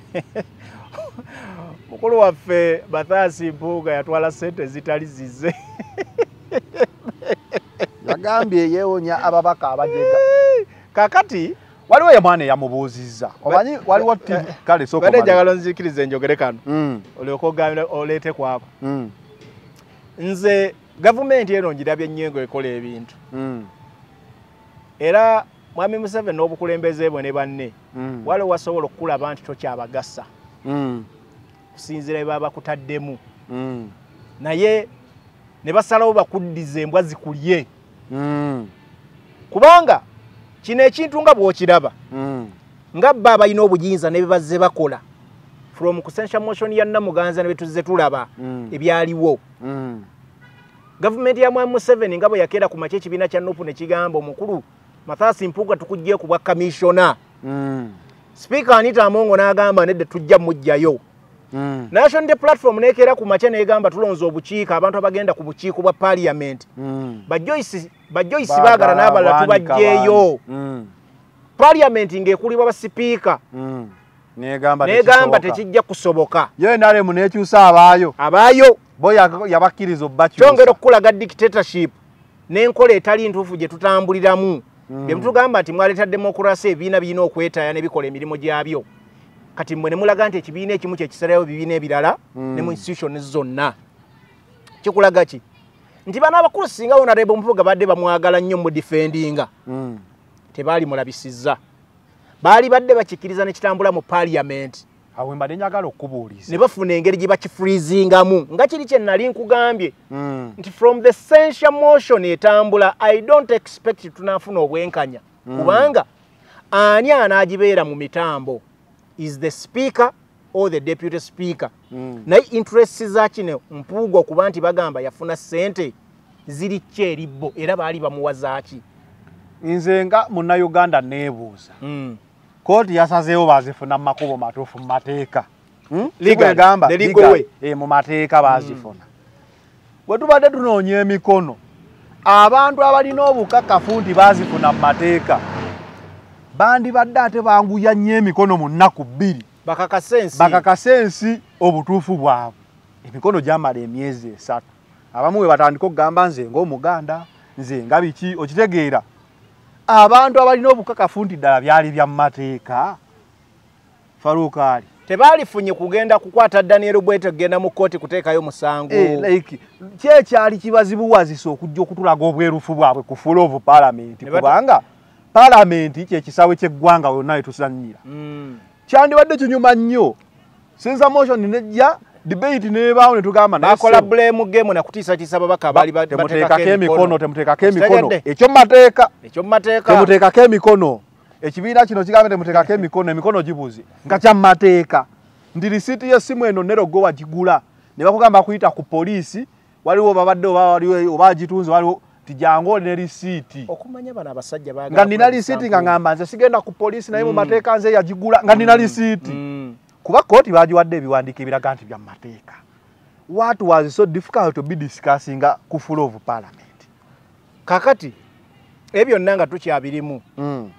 mukulu waffe Bathasi Mpuuga yatwala sente zitali zize yagambye yeewonya ababaka abajega kakati waliwo ye mwana yamubuuzizza omanyi waliwo timu kale soko bade njagala nzikirize njogere kano mm. olyoka ogambye oleete kwako mm. nze gavumenti eno ngirabye nnyo ekola ebintu mm. era mwami Museveni n'obukulembeze bwe ne banne mm. waliwo wasobola okukulaba nti tokyabagasa mm. kusinziira bye baba bakutaddemu mm. naye ne basalawo bakuddiza embwa zikulye mm. kubanga kino ekintu nga bw'okiraba mm. nga bba abalina obuyinza ne bebazze bakola from kusensha motion ya Namuganza ne betuzze tulaba mm. ebyaliwo mm. gavumenti ya Mwami Museveni nga bwe yakeera ku makye ekibiina kya Nuupu ne kigamba omukulu Bathasi Mpuuga tukujje ku bwa commissioner mm. Speaker Anita Amongo n'agamba nedde tujja mujjayo mm. National Day Platform nekeera ku makye n'egamba tulonze obukiiko abantu abagenda ku bukiiko bwa parliament mm. ba Joyce ba Joyce baagala n'abalala tubajjeeyo mm. parliament ng'ekulibwa ba speaker mm. negamba negamba tekijja kusoboka ye nale mu nekyusa abaayo abaayo bo yabakkiriza obbakyusa kyongera okukulaga dictatorship n'enkola etali ntuufu gye tutambuliramu mm. bye mutugamba nti mwaleeta demokrasi ebibiina birina okwetaaya ne bikola emirimu gyabyo kati mmwe ne mulaga nti ekibiina ekimu kyekisalayo bibiina ebirala mm. ne mu institution zonna kikulaga ki nti bano abakulu singa Honorable Mpuuga badde bamwagala nnyo mu defendinga mm. tebaali mulabisizza baali badde bakikiriza ne kitambula mu parliament awe mbadde njagala okubuuliza ne bafuna engeri gye bakifreezingamu nga kiri kye nali nkugambye mm. nti from the censure motion etambula I don't expect tunaafuna obwenkanya mm. kubanga ani anaagibeera mu mitambo is the speaker or the deputy speaker mm. naye interests za kino Mpuuga okuba nti bagamba yafuna ssente ziri kyeribbo era baali bamuwazaaki nze nga munnayuganda neebuuza mm. kooti yasazeewo bazifuna mu makubo matuufu mu mateeka hmm? Legal, the legal way. E, mu mateeka bazifuna mm. bwe tubadde tunoonya emikono abantu abalina obukakafu nti bazifuna mu mateeka bandibadde ate banguya nnyo emikono mu nnaku bbiri bakakasensi bakakasensi obutuufu bwabwe emikono gyamala emyezi esatu abamu we batandika okugamba nze ng'omuganda nze nga biki okitegeera abantu abalina obukakafu nti ddala byali bya mateeka Farukaali tebaalifunye kugenda kukwata Daniel Bwete kugenda mu kkooti kuteekayo musango eh, like kyekyali kibazibuwazisa okujja okutulaga obwerufu bwabwe ku full of parliament kubanga parliament kyekisawe ky'eggwanga yonna etusanyira mm. kyandibadde kinyuma nnyo sinza motion nejja debate nebaawo ne tugamba nakola blame game na kutiisa kisa babaka bali bateekako emikono temuteekako emikono ekyo mu mateeka ekyo mu mateeka temuteekako emikono ekibiina kino kigambe temuteekako emikono emikono gibuzi nga kya mu mateeka ndi risiti y'essimu eno nerogo wagigula ne bakugamba kuyita ku poliisi waliwo babadde oba waliwo oba gitunze waliwo tijango ne risiti okumanya bana abasajja baagala nga nina risiti nga ngamba nze sigenda ku poliisi naye mu mateeka nze yagigula nga nina risiti mm. kuba kooti bagiwadde ebiwandiiko ebiraga nti bya mateeka what was so difficult to be discussing ku full of parliament kakati ebyo nanga tukyabirimu mm.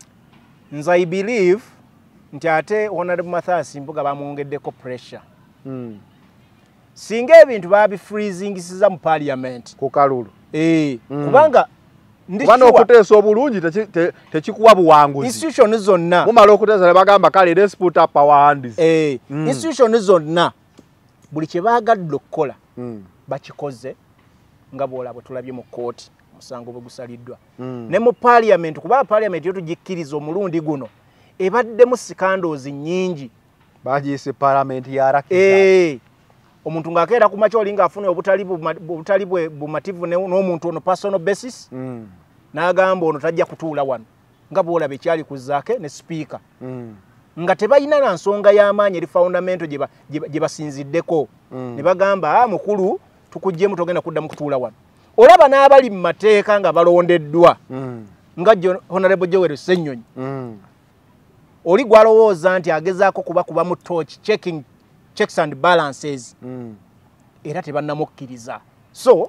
nze I believe nti ate Honorable Mathias Mpuuga bamwongeddeko pressure mm. singa ebintu babifreezingisiza mu parliament ku kalulu eh mm. kubanga kubanga okuteesa obulungi tekikuwa buwanguzi institution zonna mumala okuteesa ne bagamba kale let's put up our hands eh mm. institution zonna buli kye baagadde okukola mm. bakikoze nga bwolabwe tulabye mu kooti musango bwe gusaliddwa mm. ne mu parliament kuba parliament yo tugikkiriza omulundi guno ebaddemu scandals nnyingi bagiyise parliament yarakiza eh omuntu ng'akeera ku makya olinga afune obutali obutali bwe bumativu n'omuntu ono personal basis mm. n'agamba ono tajja kutuula wano nga bwolaba ekyali kuzaake ne speaker mm. nga tebalina na nsonga y'amaanyi eri fundamento gye basinziddeko mm. ne bagamba ah mukulu tukuggyemu togenda kuddamu kutuula wano olaba n'abali mu mateeka nga balondeddwa mm. nga Honorable Joel Ssennyonyi mm. oli gwalowooza nti agezaako kuba kuba mu torch checking checks and balances mm. era tebannamukkiriza so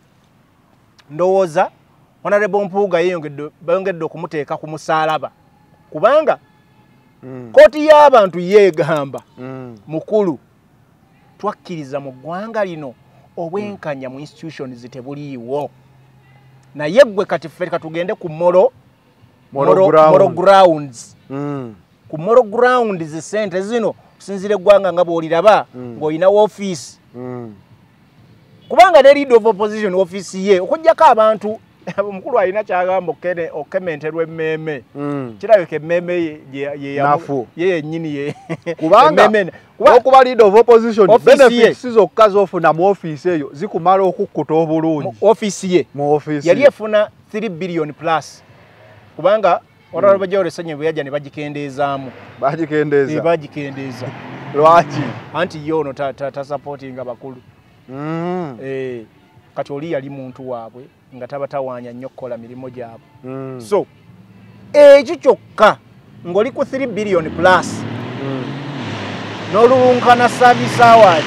ndowooza Honorable Mpuuga yeyongedde bayongedde okumuteeka ku musaalaba kubanga mm. kooti y'abantu yeegamba mm. mukulu twakkiriza mu ggwanga lino obwenkanya mu institutions tebuliiwo naye ggwe kati ffe katugende ku moro moro moro grounds mm. ku moro grounds sente zino kusinzira eggwanga nga bw'oliraba mm. ng'olina woofiisi mm. kubanga ne leader of opposition office ye okujjako abantu omukulu alina kyagamba okementerwa emmeeme mm. kirabika emmeeme ye yennyini ye kubanga okuba leader of opposition benefits zokka z'ofuna mu ofiisi eyo zikumala okukkuta obulungi ofiisi ye mu ofiisi yali efuna three billion plus kubanga Honorable Joel Ssennyonyi bwe yajja ne bagikendeezaamu bagikendeeza bagikendeeza lwaki anti yo ono tasupportinga bakulu mm. eh kati oli yali muntu waabwe nga tabatawaanya nnyo kukola mirimu gyabwe mm. so ekyo kyokka ng'oli ku three billion plus mm. n'olulunkana service award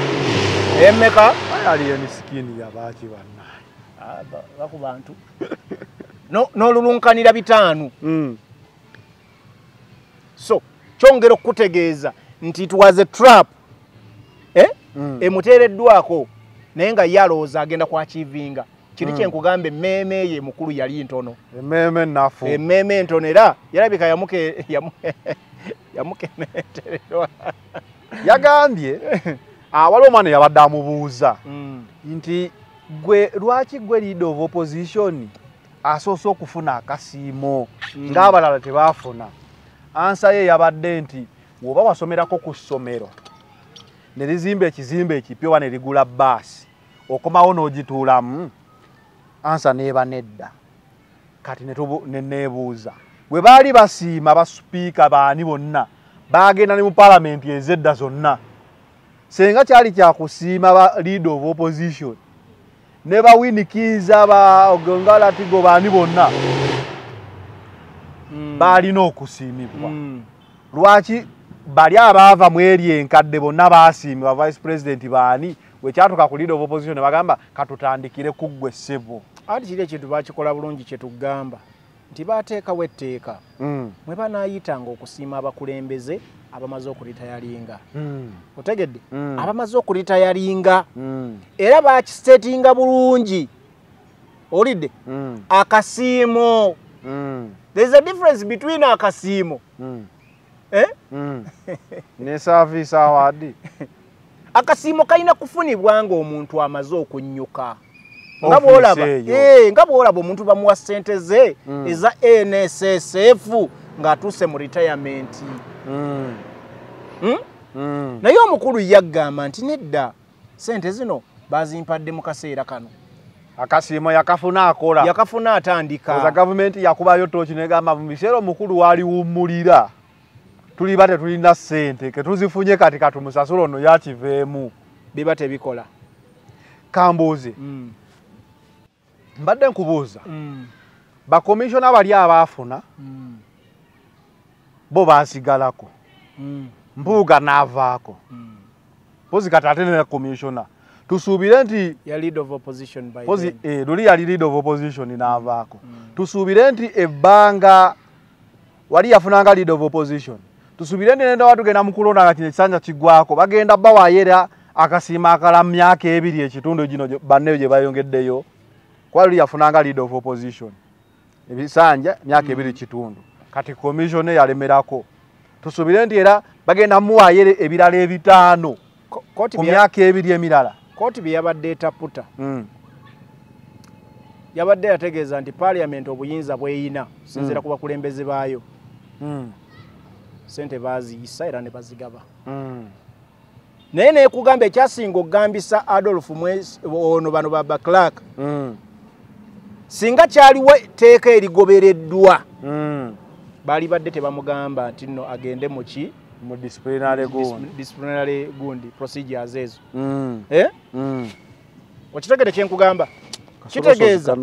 emmeka ali emisikini yabaaki bannaye baku bantu n'olulunkanira bitaano mm. so kyongera okutegeeza nti it was a trap eh mm. emuteereddwako naye nga ye alowooza agenda kwakiivinga kiri mm. kyenkugamba emmeeme ye mukulu yali ntono emmeeme nafu emmeeme ntono era yalabika yamuke yamukementererwa yagambye awali omwana yabadde amubuuza mm. nti gwe lwaki gwe leader of opposition asoose okufuna akasiimo mm. ng'abalala tebaafuna ansa ye yabadde nti woba wasomerako ku ssomero ne lizimba ekizimbe ekipya oba ne ligula bbaasi okomawo n'ogituulamu ansa neeba nedda kati ne neebuuza bwe baali basiima basupiika baani bonna baagenda ne mu palamenti ez'edda zonna senga kyali kyakusiima ba leader of opposition ne bawinikiiza bagongalatigo baani bonna mm. baalina okusiimibwa mm. lwaki bali abaava mu eri enkadde bonna baasiimibwa vice president baani wekyatuka ku leader of opposition ne bagamba katutandikire ku ggwe ssebo anti kiri ekintu bakikola bulungi kye tugamba nti baateekawo etteeka mm. mwe banaayitanga okusiima abakulembeze abamaze okulitayalinga mm. otegedde mm. abamaze okulitayalinga mm. era bakisetinga bulungi olidde mm. akasiimo mm. there's a difference between akasiimo mm. eh? mm. ne service award akasiimo kalina kufunibwa ng'omuntu amaze okunnyuka nga bwolaba eh nga bwolaba omuntu bamuwa ssente ze mm. eza N S S F ng'atuuse mu retirement mm. hmm? mm. naye omukulu yaggamba nti nedda ssente zino bazimpadde mu kaseera kano akasiimo yakafuna akola yakafuna atandika oza gavumenti yakubayo tooki negamba mu biseera omukulu waliwummulira tuliba tetulina ssente ke tuzifunye kati katumusasula ono yakiveemu biba tebikola kambuuze mm. mbadde nkubuuza mm. bakomishona bali abaafuna mm. bo baasigalako mm. Mpuuga n'avaako mm. pozi kati ate ne komishona tusuubire nti ya lead of opposition by pozi then. eh luli yali lead of opposition n'avaako mm. tusuubire nti ebbanga wali yafunanga lead of opposition tusuubire nti nenda watugenda mu kulonda nga kino ekisanja kiggwako bagenda bawayera akasiima akala myaka ebiri ekitundu gino banneyo gye bayongeddeyo kwa luli yafunanga lead of opposition ebisanja myaka ebiri mm. kitundu kati commission yalemerako tusuubire nti era bagenda muwayere ebirala ebitaano ku myaka ebiri emirala koti bye yabadde etaputa mm. yabadde yategeeza nti parliament obuyinza bweyina sinzira mm. ku bakulembeze baayo mm. sente baziyisa era ne bazigaba mm. naye neekugamba ekyasinga okugambisa Adolf Mwesi ono bano baba Clark mm. singa kyaliwo teeka erigobereddwa mm. baali badde tebamugamba nti nno agende muki mu disciplinary gundi disciplinary gundi procedures ezo mm. eh mm. okitegede kyenkugamba kitegeeza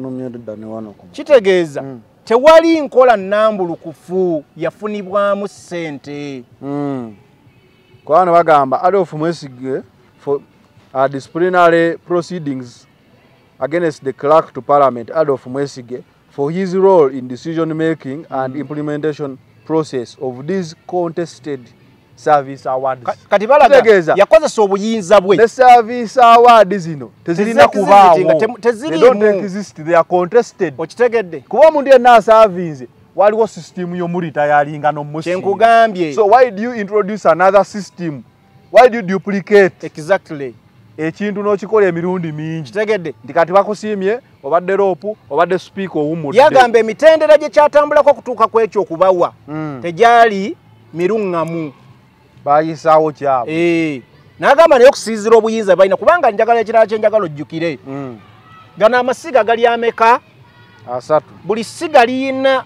kitegeeza mm. tewali nkola nnambulukufu yafunibwamu ssente mm. Kwana bagamba Adolf Mwesige for uh, disciplinary proceedings against the clerk to parliament Adolf Mwesige for his role in decision making mm. and implementation process of these contested service awards. Kati balaga yakozesa obuyinza bwe. The service awards zino tezirina kubaawo. They don't exist, they are contested. Okitegedde. Kuba omuntu yenna service waliwo system y'omulita yalinga n'omusi. Kyenkugambye. So why do you introduce another system? Why do you duplicate? Exactly. Ekintu n'okikola emirundi mingi. Kitegedde. Ndi kati bakusiimye obadde rope obadde speaker owumudde. Yagamba emitendera gye kyatambulako kutuuka ku ekyo okubawa. Mm. Tegyali mirungamu. Bayisaawo kyabo. Eh. Nagamba naye okusiizira obuyinza balina kubanga njagala ekirala kye njagala ojjukire. Mm. Gana amasiga gali ameka? Asatu. Buli siga liyina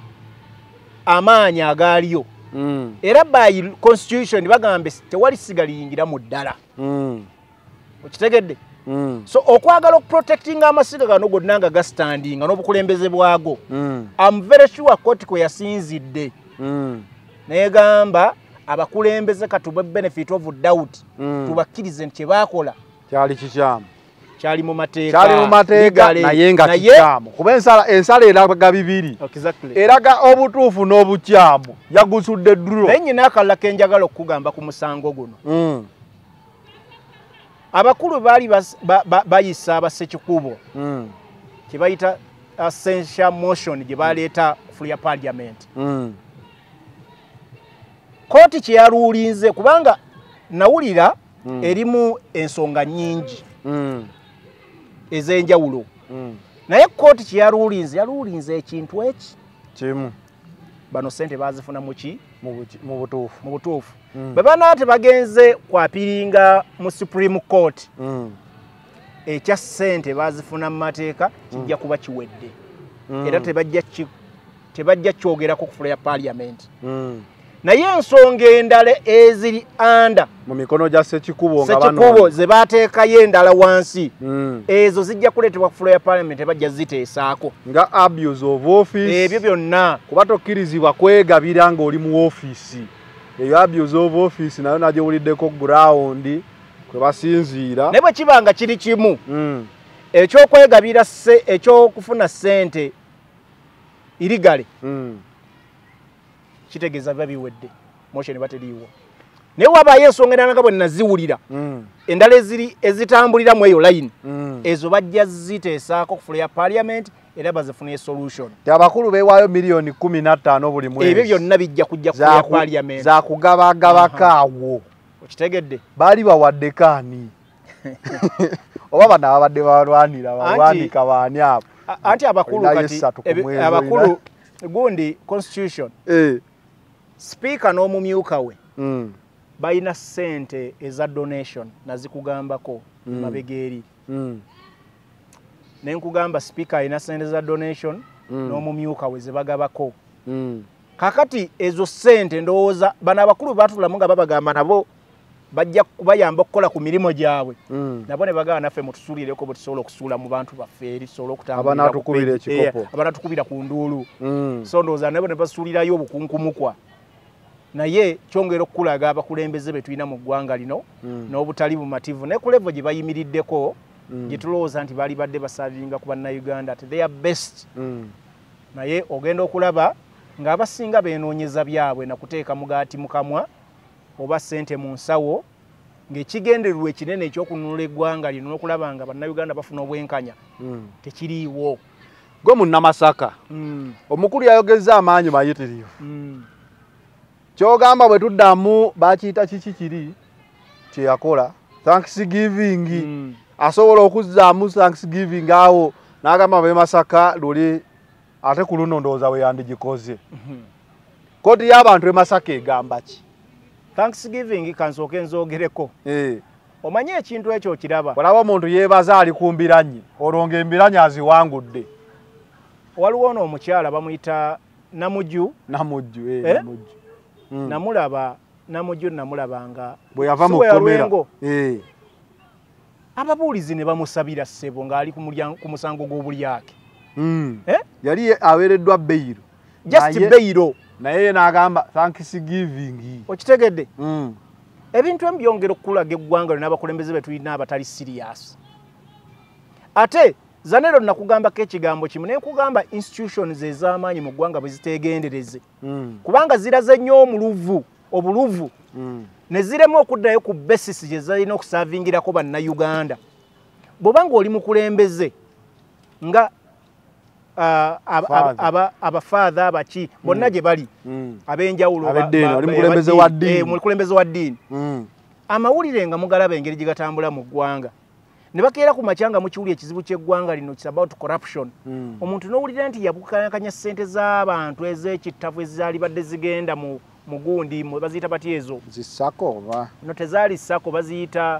amaanyi agaaliyo. Mm. Era by constitution bagambe tewali siga liyingira mu ddala. Mm. Okitegedde? Mm. So okwagala okuprotecting amasiga gano gonna nga gastanding n'obukulembeze bwago. Mm. I'm very sure court ko yasinzidde. Mm. Negamba abakulembeze katubwe benefit of doubt. Mm. Tubakkirize nti bakola kyali kikyamu. Kyali mu mateeka. Kyali mu mateeka naye nga kikyamu. Kuba ensala ensala eraga bibiri. Exactly. Eraga obutuufu n'obukyamu. Yagusudde duro. Naye nyina akalla kenjagala okugamba ku musango guno. Mm. Abakulu bali bayisa ba, ba abasekikubo mm. kye bayita essential motion gye baleeta full ya parliament. Mm. Kooti kye yaluulinze kubanga nawulira mm. erimu ensonga nnyingi mm. ez'enjawulo. Mm. Naye kooti kye yaluulinze yaluulinze ekintu eki kimu. Bano sente bazifuna muki mu butuufu. Mu butuufu. Mm. Bebana tebagenze kwapiringa mu Supreme Court. Mm. Ekya sente bazifuna mu mateeka kijja kuba kiwedde. Mm. Era tebajja ki tebajja kyogerako ku fula ya parliament. Mm. Naye ensonga endala eziri anda mu mikono gya Ssekikubo nga bano Ssekikubo ze bateekayo endala wansi. Mm. Ezo zijja kuleetebwa ku fula ya parliament tebajja ziteesaako nga abuse of office. Ebyo byonna kuba tokkirizibwa kwegabira ng'oli mu ofiisi. Eyo abuse of office nayo nagyo wuliddeko ground kwe basinziira. Ne bwe kibanga kiri kimu. Mm. Ekyokwegabira se ekyokufuna ssente irigale. Mm. Kitegeeza biba biwedde. Motion bateriiwo. Naye wabayo ensonga endala nga bwe naziwulira. Mm. Endala eziri ezitambulira mu eyo line. Mm. Ezo bajja ziteesaako ku fula ya parliament era bazifune solution. Abakulu beewaayo miliyoni kumi na ttaano buli mwezi. Ebyo byonna bijja kujja ku fula ya parliament. Za kugabagabako awo. Okitegedde? Baali bawadde kaani. Oba bano abadde balwanira balwanika baani abo. Anti abakulu kati abakulu gundi constitution. Eh. Speaker n'omumyuka we. Mm. Bayina sente eza donation nazikugambako mm. mabegeri. Mm. Nenkugamba speaker ayina sente za donation mm. n'omumyuka we zebagabako. Mm. Kakati ezo sente ndowooza bano abakulu batulamu nga babagamba nabo bajja kubayamba okukola ku mirimo gyabwe. Mm. Nabo ne bagamba naffe mutusuulireko bwe tusobola okusuula mu bantu baffe eri tusobola okutambulira. Abanaatukubira ekikopo. Abanaatukubira ku nduulu. Mm. So ndowooza nabo ne basuulirayo obukunkumukwa. naye kyongera okulaga abakulembeze be tulina mu ggwanga lino mm. n'obutali bumativu ne ku level gye bayimiriddeko mm. gye tulowooza nti bali badde basavinga ku bannayuganda ati their best mm. naye ogenda okulaba ng'abasinga beenoonyeza byabwe na kuteeka mugaati mu kamwa oba ssente mu nsawo ng'ekigendererwa ekinene ekyokununula eggwanga lino n'okulaba nga bannayuganda bafuna obwenkanya mm. tekiriiwo. Gwe munnamasaka mm. omukulu yayogezza amaanyi mayitirivu mm. kyogamba bwe tuddamu bakiyita kiki kiri kye yakola thanksgiving mm. asobola okuzzaamu thanksgiving awo n'agamba be Masaka luli ate ku luno ndowooza we yandigikoze mm -hmm. koti y'abantu e Masaka egamba ki thanksgiving kansooke nzoogereko eh. omanye ekintu ekyo kiraba olaba omuntu yeebaza ali ku mbiranye olwo embiranye aziwangudde. Waliwo ono omukyala bamuyita Namuju Namuju eh, eh? Namuju mm. namulaba Namuju namulabanga bwe yava mu komera eh. ababuulizi ne bamusabira ssebo ng'ali ku mulyango ku musango gw'obulyake mm. eh? yali aweereddwa beyiro just beyiro naye n'agamba thanksgiving okitegedde mm. ebintu ebyongera okulaga eggwanga n'abakulembeze be tulina abatali serious ate Zanero nakugamba ke kigambo kimu ne kugamba institutions ez'amaanyi mu ggwanga bwe zitegendereze mm. kubanga ziraze nnyo omuluvu obuluvu mm. ne ziremu okuddayo ku basis gye zalina okusaavingirako bannayuganda bw'obanga oli mukulembeze nga abafaatha abaki bonna gye bali ab'enjawulo mukulembeze wa ddiini amawulire nga mugalaba engeri gye gatambula mu ggwanga ne bakeera ku makyanga mukiwuli ekizibu ky'eggwanga lino it's about corruption mm. omuntu n'owulira nti yabukankanya ssente z'abantu ez'ekittavu ezaali badde zigenda mu mugundi baziyita bati ezo zisako oba no tezaali ssako baziyita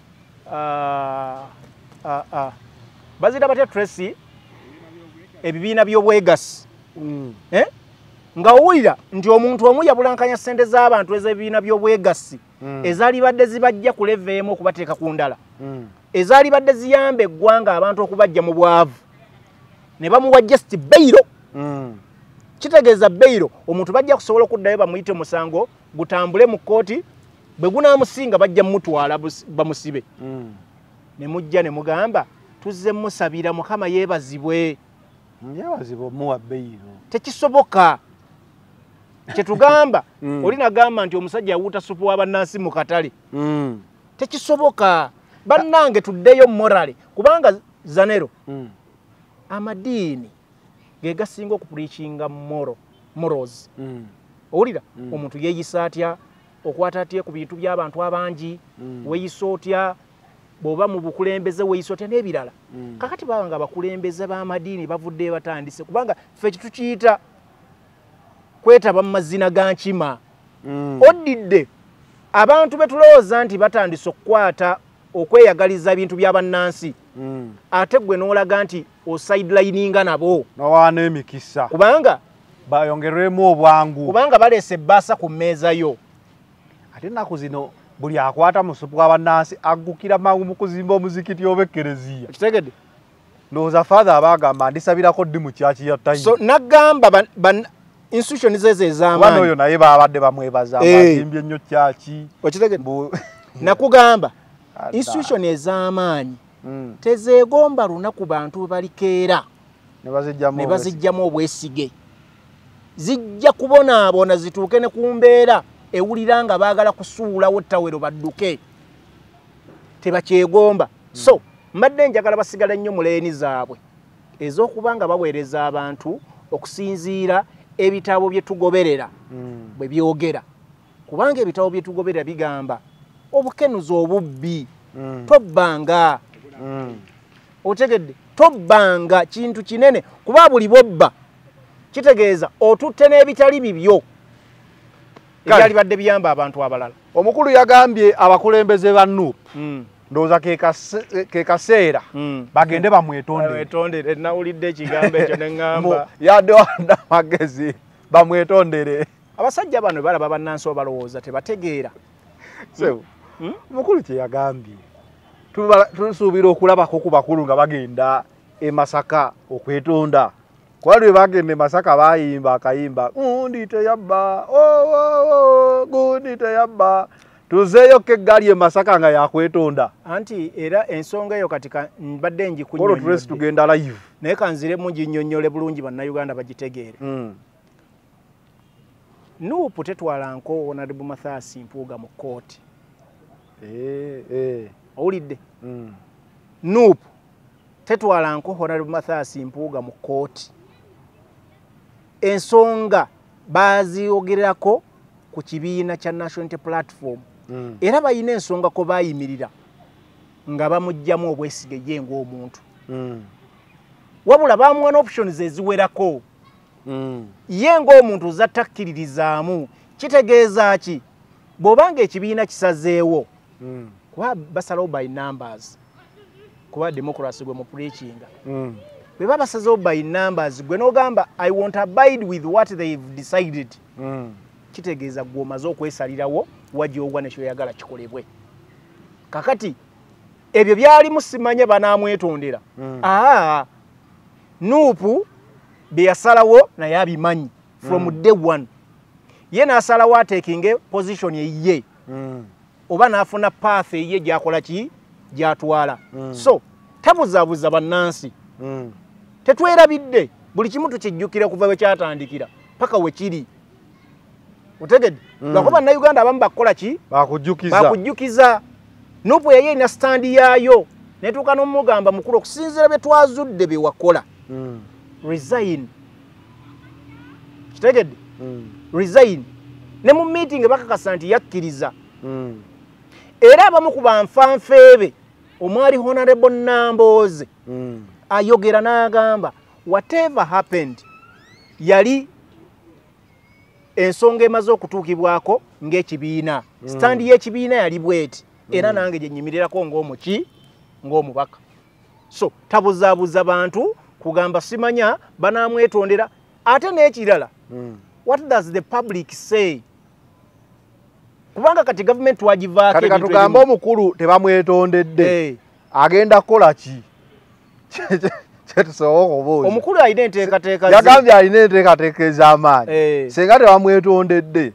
uh, uh, uh, baziyita batya Tracy ebibiina by'obwegasi mm. eh? nga owulira nti omuntu omu yabulankanya ssente z'abantu ez'ebibiina by'obwegasi mm. ezaali badde zibajja ku level emu okubateeka ku ndala mm. ezaali badde ziyamba eggwanga abantu okubajja mu bwavu ne bamuwa just beyiro mm. kitegeeza beyiro omuntu bajja kusobola okuddayo bamuyite musango gutambule mu kooti bwe gunaamusinga bajja mumutwala bamusibe mm. ne mujja ne mugamba tuzze musabira Mukama yeebazibwe yeebazibwe omuwa beyiro tekisoboka kyetugamba mm. oli nagamba nti omusajja awuuta supu w'abannansi mu katale mm. tekisoboka bannange tuddeyo morale kubanga Zanero mm. amadiini ge gasinga okupreachinga moro morals mm. owulira mm. omuntu yeeyisa atya okwata atya ku bintu by'abantu abangi mm. weeyisa otya bw'oba mu bukulembeze weeyisa otya n'ebirala mm. kakati baba nga abakulembeze b'amadiini bavuddeyo batandise kubanga ffe kitukiyita kwetaba mu mazina ga nkima mm. oddidde abantu betulowooza nti batandise okukwata okweyagaliza ebintu by'abannansi mm. ate gwe n'olaga nti osidelininga nabo n'owaana emikisa kubanga bayongerwemu obwangu kubanga baleese ebbaasa ku mmeeza yo ate ennaku zino buli akwata mu supu w'abannansi aggukira mangu mu kuzimba omuzikiti oba ekkereziya kitegedde ndowooza father abaagamba ndisabirako ddi mu kyaki ya ttayini so naggamba institutions ezo ez'amaanyi kubanga oyo naye baabadde bamwebaza bazimbye ennyo kyaki okitegedde nakugamba institution ez'amaanyi mm. tezeegomba lunaku bantu balikeera ne bazijjamu obwesige zijja kubonaabona zituuke ne ku mbeera ewulira nga baagala kusuulawo ttawero badduke tebakyegomba mm. so mbadde njagala basigala nnyo mu leeni zaabwe ez'okuba nga baweereza abantu okusinziira ebitabo bye tugoberera mm. bwe byogera kubanga ebitabo bye tugoberera bigamba obukenuzi obubbi mm. tobbanga mm. otegedde tobbanga kintu kinene kuba buli bobba kitegeeza otutte n'ebitali bibyo ebyali badde biyamba abantu abalala. Omukulu yagambye abakulembeze ba N U P mm. ndowooza ke kaseera mm. bagende bamwetondere nawulidde ekigambo ekyo ne ŋŋamba yadde wanda magezi bamwetondere abasajja bano balaba bannansi obalowooza tebategeera so mm? Mukulu kye yagambye tusuubira okulabako ku bakulu nga bagenda e Masaka okwetonda Kwali bagende Masaka bayimba akayimba gundi teyabba oh oh gundi teyabba tuzeyo ke gali e Masaka nga yakwetonda anti era ensonga yo katika mbadde nji kunyonyo ko trace tugenda live naye kanzire mungi nnyonnyole bulungi banna Uganda bagitegeere mm. Nuupu tetwalanko Honorable Mathias Mpuuga mu kooti eh eh owulidde mm. Nuupu tetwalanko Honorable Mathias Mpuuga mu kooti ensonga baziogerako ku kibiina kya National Unity Platform mm. era bayina ensonga ko bayimirira nga bamujjamu obwesige ye ng'omuntu mm. wabula bamuwa options eziwerako mm. ye ng'omuntu zattakkiririzaamu kitegeeza ki bw'obanga ekibiina kisazeewo mm. kuba basalawo by numbers kuba democracy gwe mu preachinga mm. bwe baba basazeewo by numbers gwe n'ogamba I won't abide with what they've decided mm. kitegeeza gwomaze okwesalirawo wajja ogwa nekyo yagala kikolebwe kakati ebyo byali musimanye banamwetondera mm. aa Nuupu bye yasalawo naye abimanyi from mm. day one ye n'asalawo ateekinge position eye mm. oba n'afuna path eye gyakola ki gyatwala mm. so tabuzaabuza bannansi mm. tetwerabidde buli kimu tukijjukira kuva we kyatandikira paka we kiri otegedde mm. lwakuba Bannayuganda abamu bakola ki bakujjukiza bakujjukiza Nuupu yeye ina standi yaayo netuuka n'omugamba mukulu okusinziira bye twazudde bye wakola mm. resign kitegedde mm. resign ne mu meeting bakakasa nti yakkiriza mm. era abamu ku banfanfeebe omwali Honorable Nambooze mm. ayogera n'agamba whatever happened yali ensonga emaze okutuukibwako ng'ekibiina mm. standi y'ekibiina yali bweti era mm. nange gye nnyimirirako ng'omuki ng'omubaka so tabuzaabuza bantu kugamba simanya banamwetondera ate n'ekirala mm. what does the public say kubanga kati government wagivaako kati katugamba omukulu tebamwetondedde hey. agenda kukola ki kyetusobola okubuuza omukulu alina enteekateeka yagambye alina enteekateeka ez'amaanyi hey. singa tebamwetondedde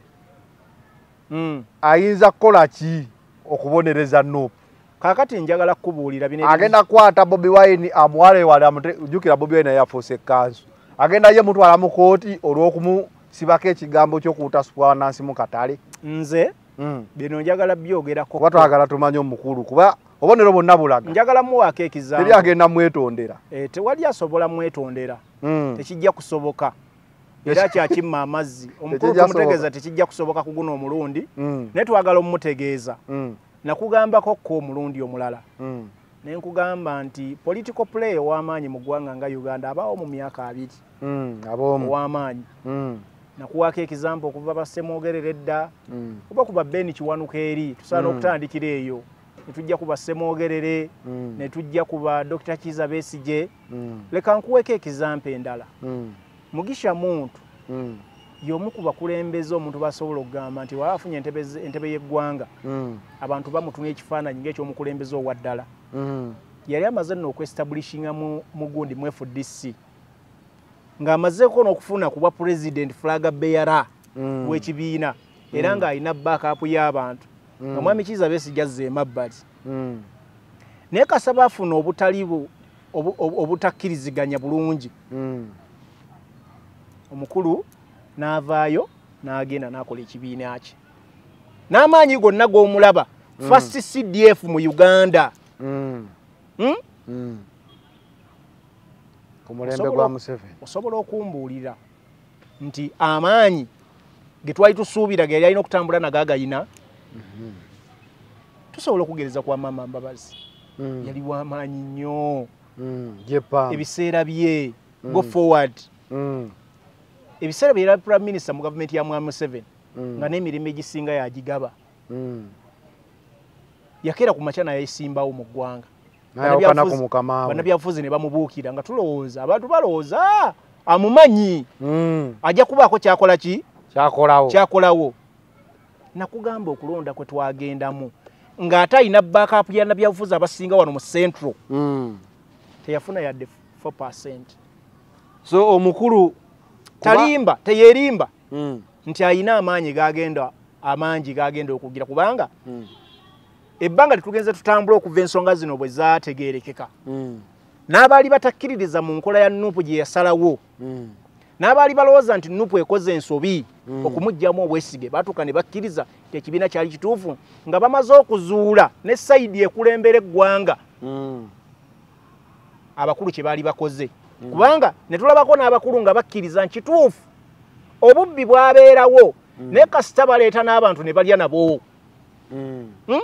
mm. ayinza kukola ki okubonereza Nuupu kakati njagala kukubuulira bino agenda kwata Bobi Wine amuwale wale amujukira Bobi Wine yafuuse ekkanzu agenda ye mutwala mu kooti olw'okumusibako ekigambo ky'okuutasukwa wanansi mu katale nze mm. bino njagala by'ogerako kuba twagala tumanye omukulu kuba obonero bonna bulaga njagala muwaako ekizambo teri agenda mwetondera e, tewali asobola mwetondera mm. tekijja kusoboka era kyakimma amazzi omukulu tumutegeeza tekijja kusoboka ku guno omulundi mm. naye twagala omumutegeeza mm. nakugambako ko omulundi omulala mm. ne nkugamba nti political play ow'amaanyi mu ggwanga nga Uganda abaawo mu myaka abiri mm. ab'omu ow'amaanyi mm. nakuwaako ekizambo okuva bassemwogerera edda mm. kuba kuba Beni Kiwanuka eri tusaana mm. okutandikira eyo netujja kuba Ssemwogerere mm. netujja kuba Doctor Kiza Besigye mm. leka nkuweeko ekizampo endala mm. Mugisha Muntu mm. y'omu ku bakulembeze omuntu basobola okugamba nti waafunye entebe entebe y'eggwanga mm. abantu bamutumya ekifaananyi ng'ekyomukulembeze owa ddala mm. yali amaze nno okwestablishinga mu mugundi mu F D C ng'amazeeko n'okufuna ku bwa president flag bearer mm. w'ekibiina era mm. ng'alina backup y'abantu mm. nga mwami Kiza Besigye azza emabbali mm. naye kasaba afuna obutali obutakkiriziganya bulungi mm. omukulu n'avaayo n'agenda n'akola ekibiina kye n'amaanyi gonna g'omulaba mm. first C D F mu Uganda mm. hmm? mm. ku mulembe gwa Museveni osobola okumbuulira nti amaanyi ge twali tusuubira ge yali alina okutambula nago agayina mm -hmm. tusobola okugereza kwa Maama Mbabazi mm. yali w'amaanyi nnyo mm. ebiseera bye mm. go forward mm. ebiseera bye yali prime minister mu gavumenti ya Mwami Museveni mm. nga n'emirimu egisinga yagigaba mm. yakeera ku makya naye yayisimbawo mu ggwanga bannabyabufuzi ne bamubuukira nga tulowooza abantu balowooza amumanyi mm. ajja kubaako kyakola ki kyakolawo kyakolawo nakugamba okulonda kwe twagendamu ng'ate alina backup ya nabyabufuzi abasinga wano mu central mm. teyafuna yadde four percent So omukulu talimba teyerimba mm. nti ayina amaanyi gagenda amangi gagenda okugira kubanga mm. ebbanga litugenze tutambula okuva ensonga zino bwe zaategeerekeka mm. n'abaali batakkiririza mu nkola ya Nuupu gye yasalawo mm. n'abaali balowooza nti Nuupu ekoze ensobi mm. okumuggyamu obwesige baatuuka ne bakkiriza nti ekibiina kyali kituufu nga bamaze okuzuula ne sayidi ekulembera eggwanga mm. abakulu kye baali bakoze mm. kubanga ne tulabako n'abakulu nga bakkiriza nkituufu obubbi bwabeerawo mm. naye kasita baleeta n'abantu ne balya nabo mm. hmm?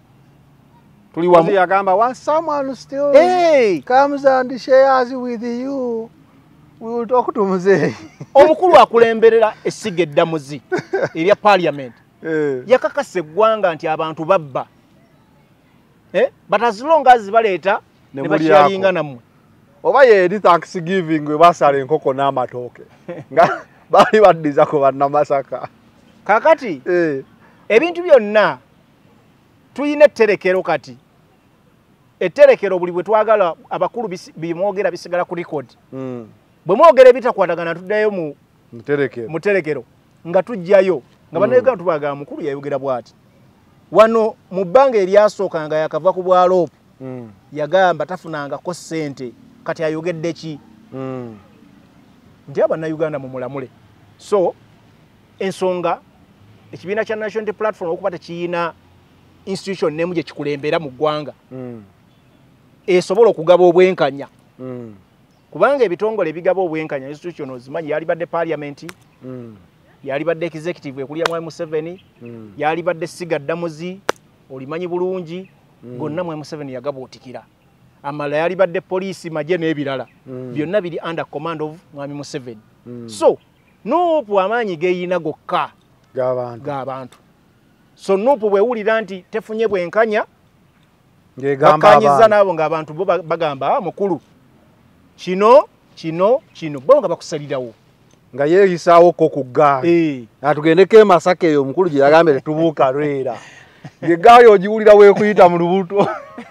tuli wamu yagamba when someone still hey. comes and shares with you we will talk to Muzeeyi. Omukulu akulemberera essiga eddamuzi erya parliament hey. yakakasa eggwanga nti abantu babba eh? but as long as baleeta ne basharinga nammwe oba yeri Thanksgiving we basala enkoko n'amatooke nga bali baddiza ku bannamasaka kakati hey. ebintu byonna tuyina etterekero kati etterekero buli bwe twagala abakulu bimwogera bisigala ku record mm. bwe mwogera ebitakwatagana tuddayo mu muterekero muterekero nga tujjayo nga bannayuganda mm. tubaga mukulu yayogera bw'ati wano mu bbanga eryasooka nga yakava ku bwaloopu mm. yagamba tafunangako ssente kati ayogedde ki mm. nti abannayuganda mu mulamule so ensonga ekibiina kya National Unity Platform okuba tekiyina institution nemu gye kikulembera mu ggwanga mm. esobola okugaba obwenkanya mm. kubanga ebitongole ebigaba obwenkanya institution ozimanyi yali badde parliament mm. yali badde executive ekulya Mwai Museveni mm. yali badde siga ddamuzi olimanyi bulungi mm. gonna Mwai Museveni yagaba otikira amala yali badde poliisi maje n'ebirala mm. byonna biri under command of Mwami Museveni mm. so Nuupu amaanyi geyina gokka g'abantu g'abantu so Nuupu bwewulira nti tefunye bwenkanya bakanyiza n'abo ng'abantu bo bagamba mukulu kino kino kino bo nga bakusalirawo nga yeeyisaawo ko ku ggaali natugendeko e Masaka eyo omukulu gye yagambye tetubuuka Lwera eggaali ogiwulira weekuyita mu lubuto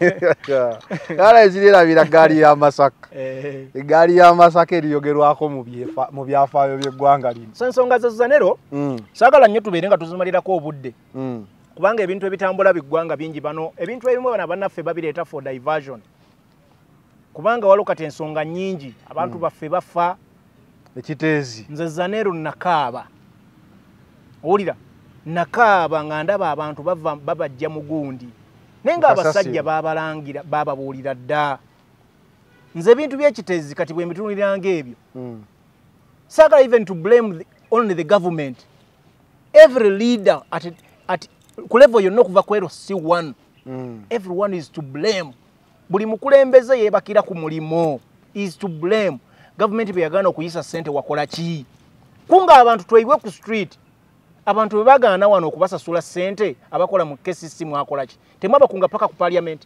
kala ezirerabira ggaali ya Masaka eggaali ya Masaka eriyogerwako mu byafaayo by'eggwanga lino so ensonga zezanero saagala nnyo tubeere nga tuzimalirako obudde kubanga ebintu ebitambula biggwanga bingi bano ebintu ebimu bana bannaffe babireeta for diversion kubanga waliwo kati ensonga nnyingi abantu mm. baffe bafa ekiteezi nze zanero nakaaba owulira nakaaba nga ndaba abantu bava babajja mugundi naye nga abasajja babalangira bababuulira dda nze ebintu by'ekiteezi kati bwe mbitunuliranga ebyo mm. saagala even to blame the, only the government every leader at, at ku level yonna okuva ku L C one mm. everyone is to blame buli mukulembeze yebakira ku mulimo is to blame government bwe yagaana okuyisa ssente wakola ki kunga abantu tweyibwe ku street abantu bwe bagaana wano okubasasula ssente abakola mu K C C mwakola ki temwaba kunga paka ku parliament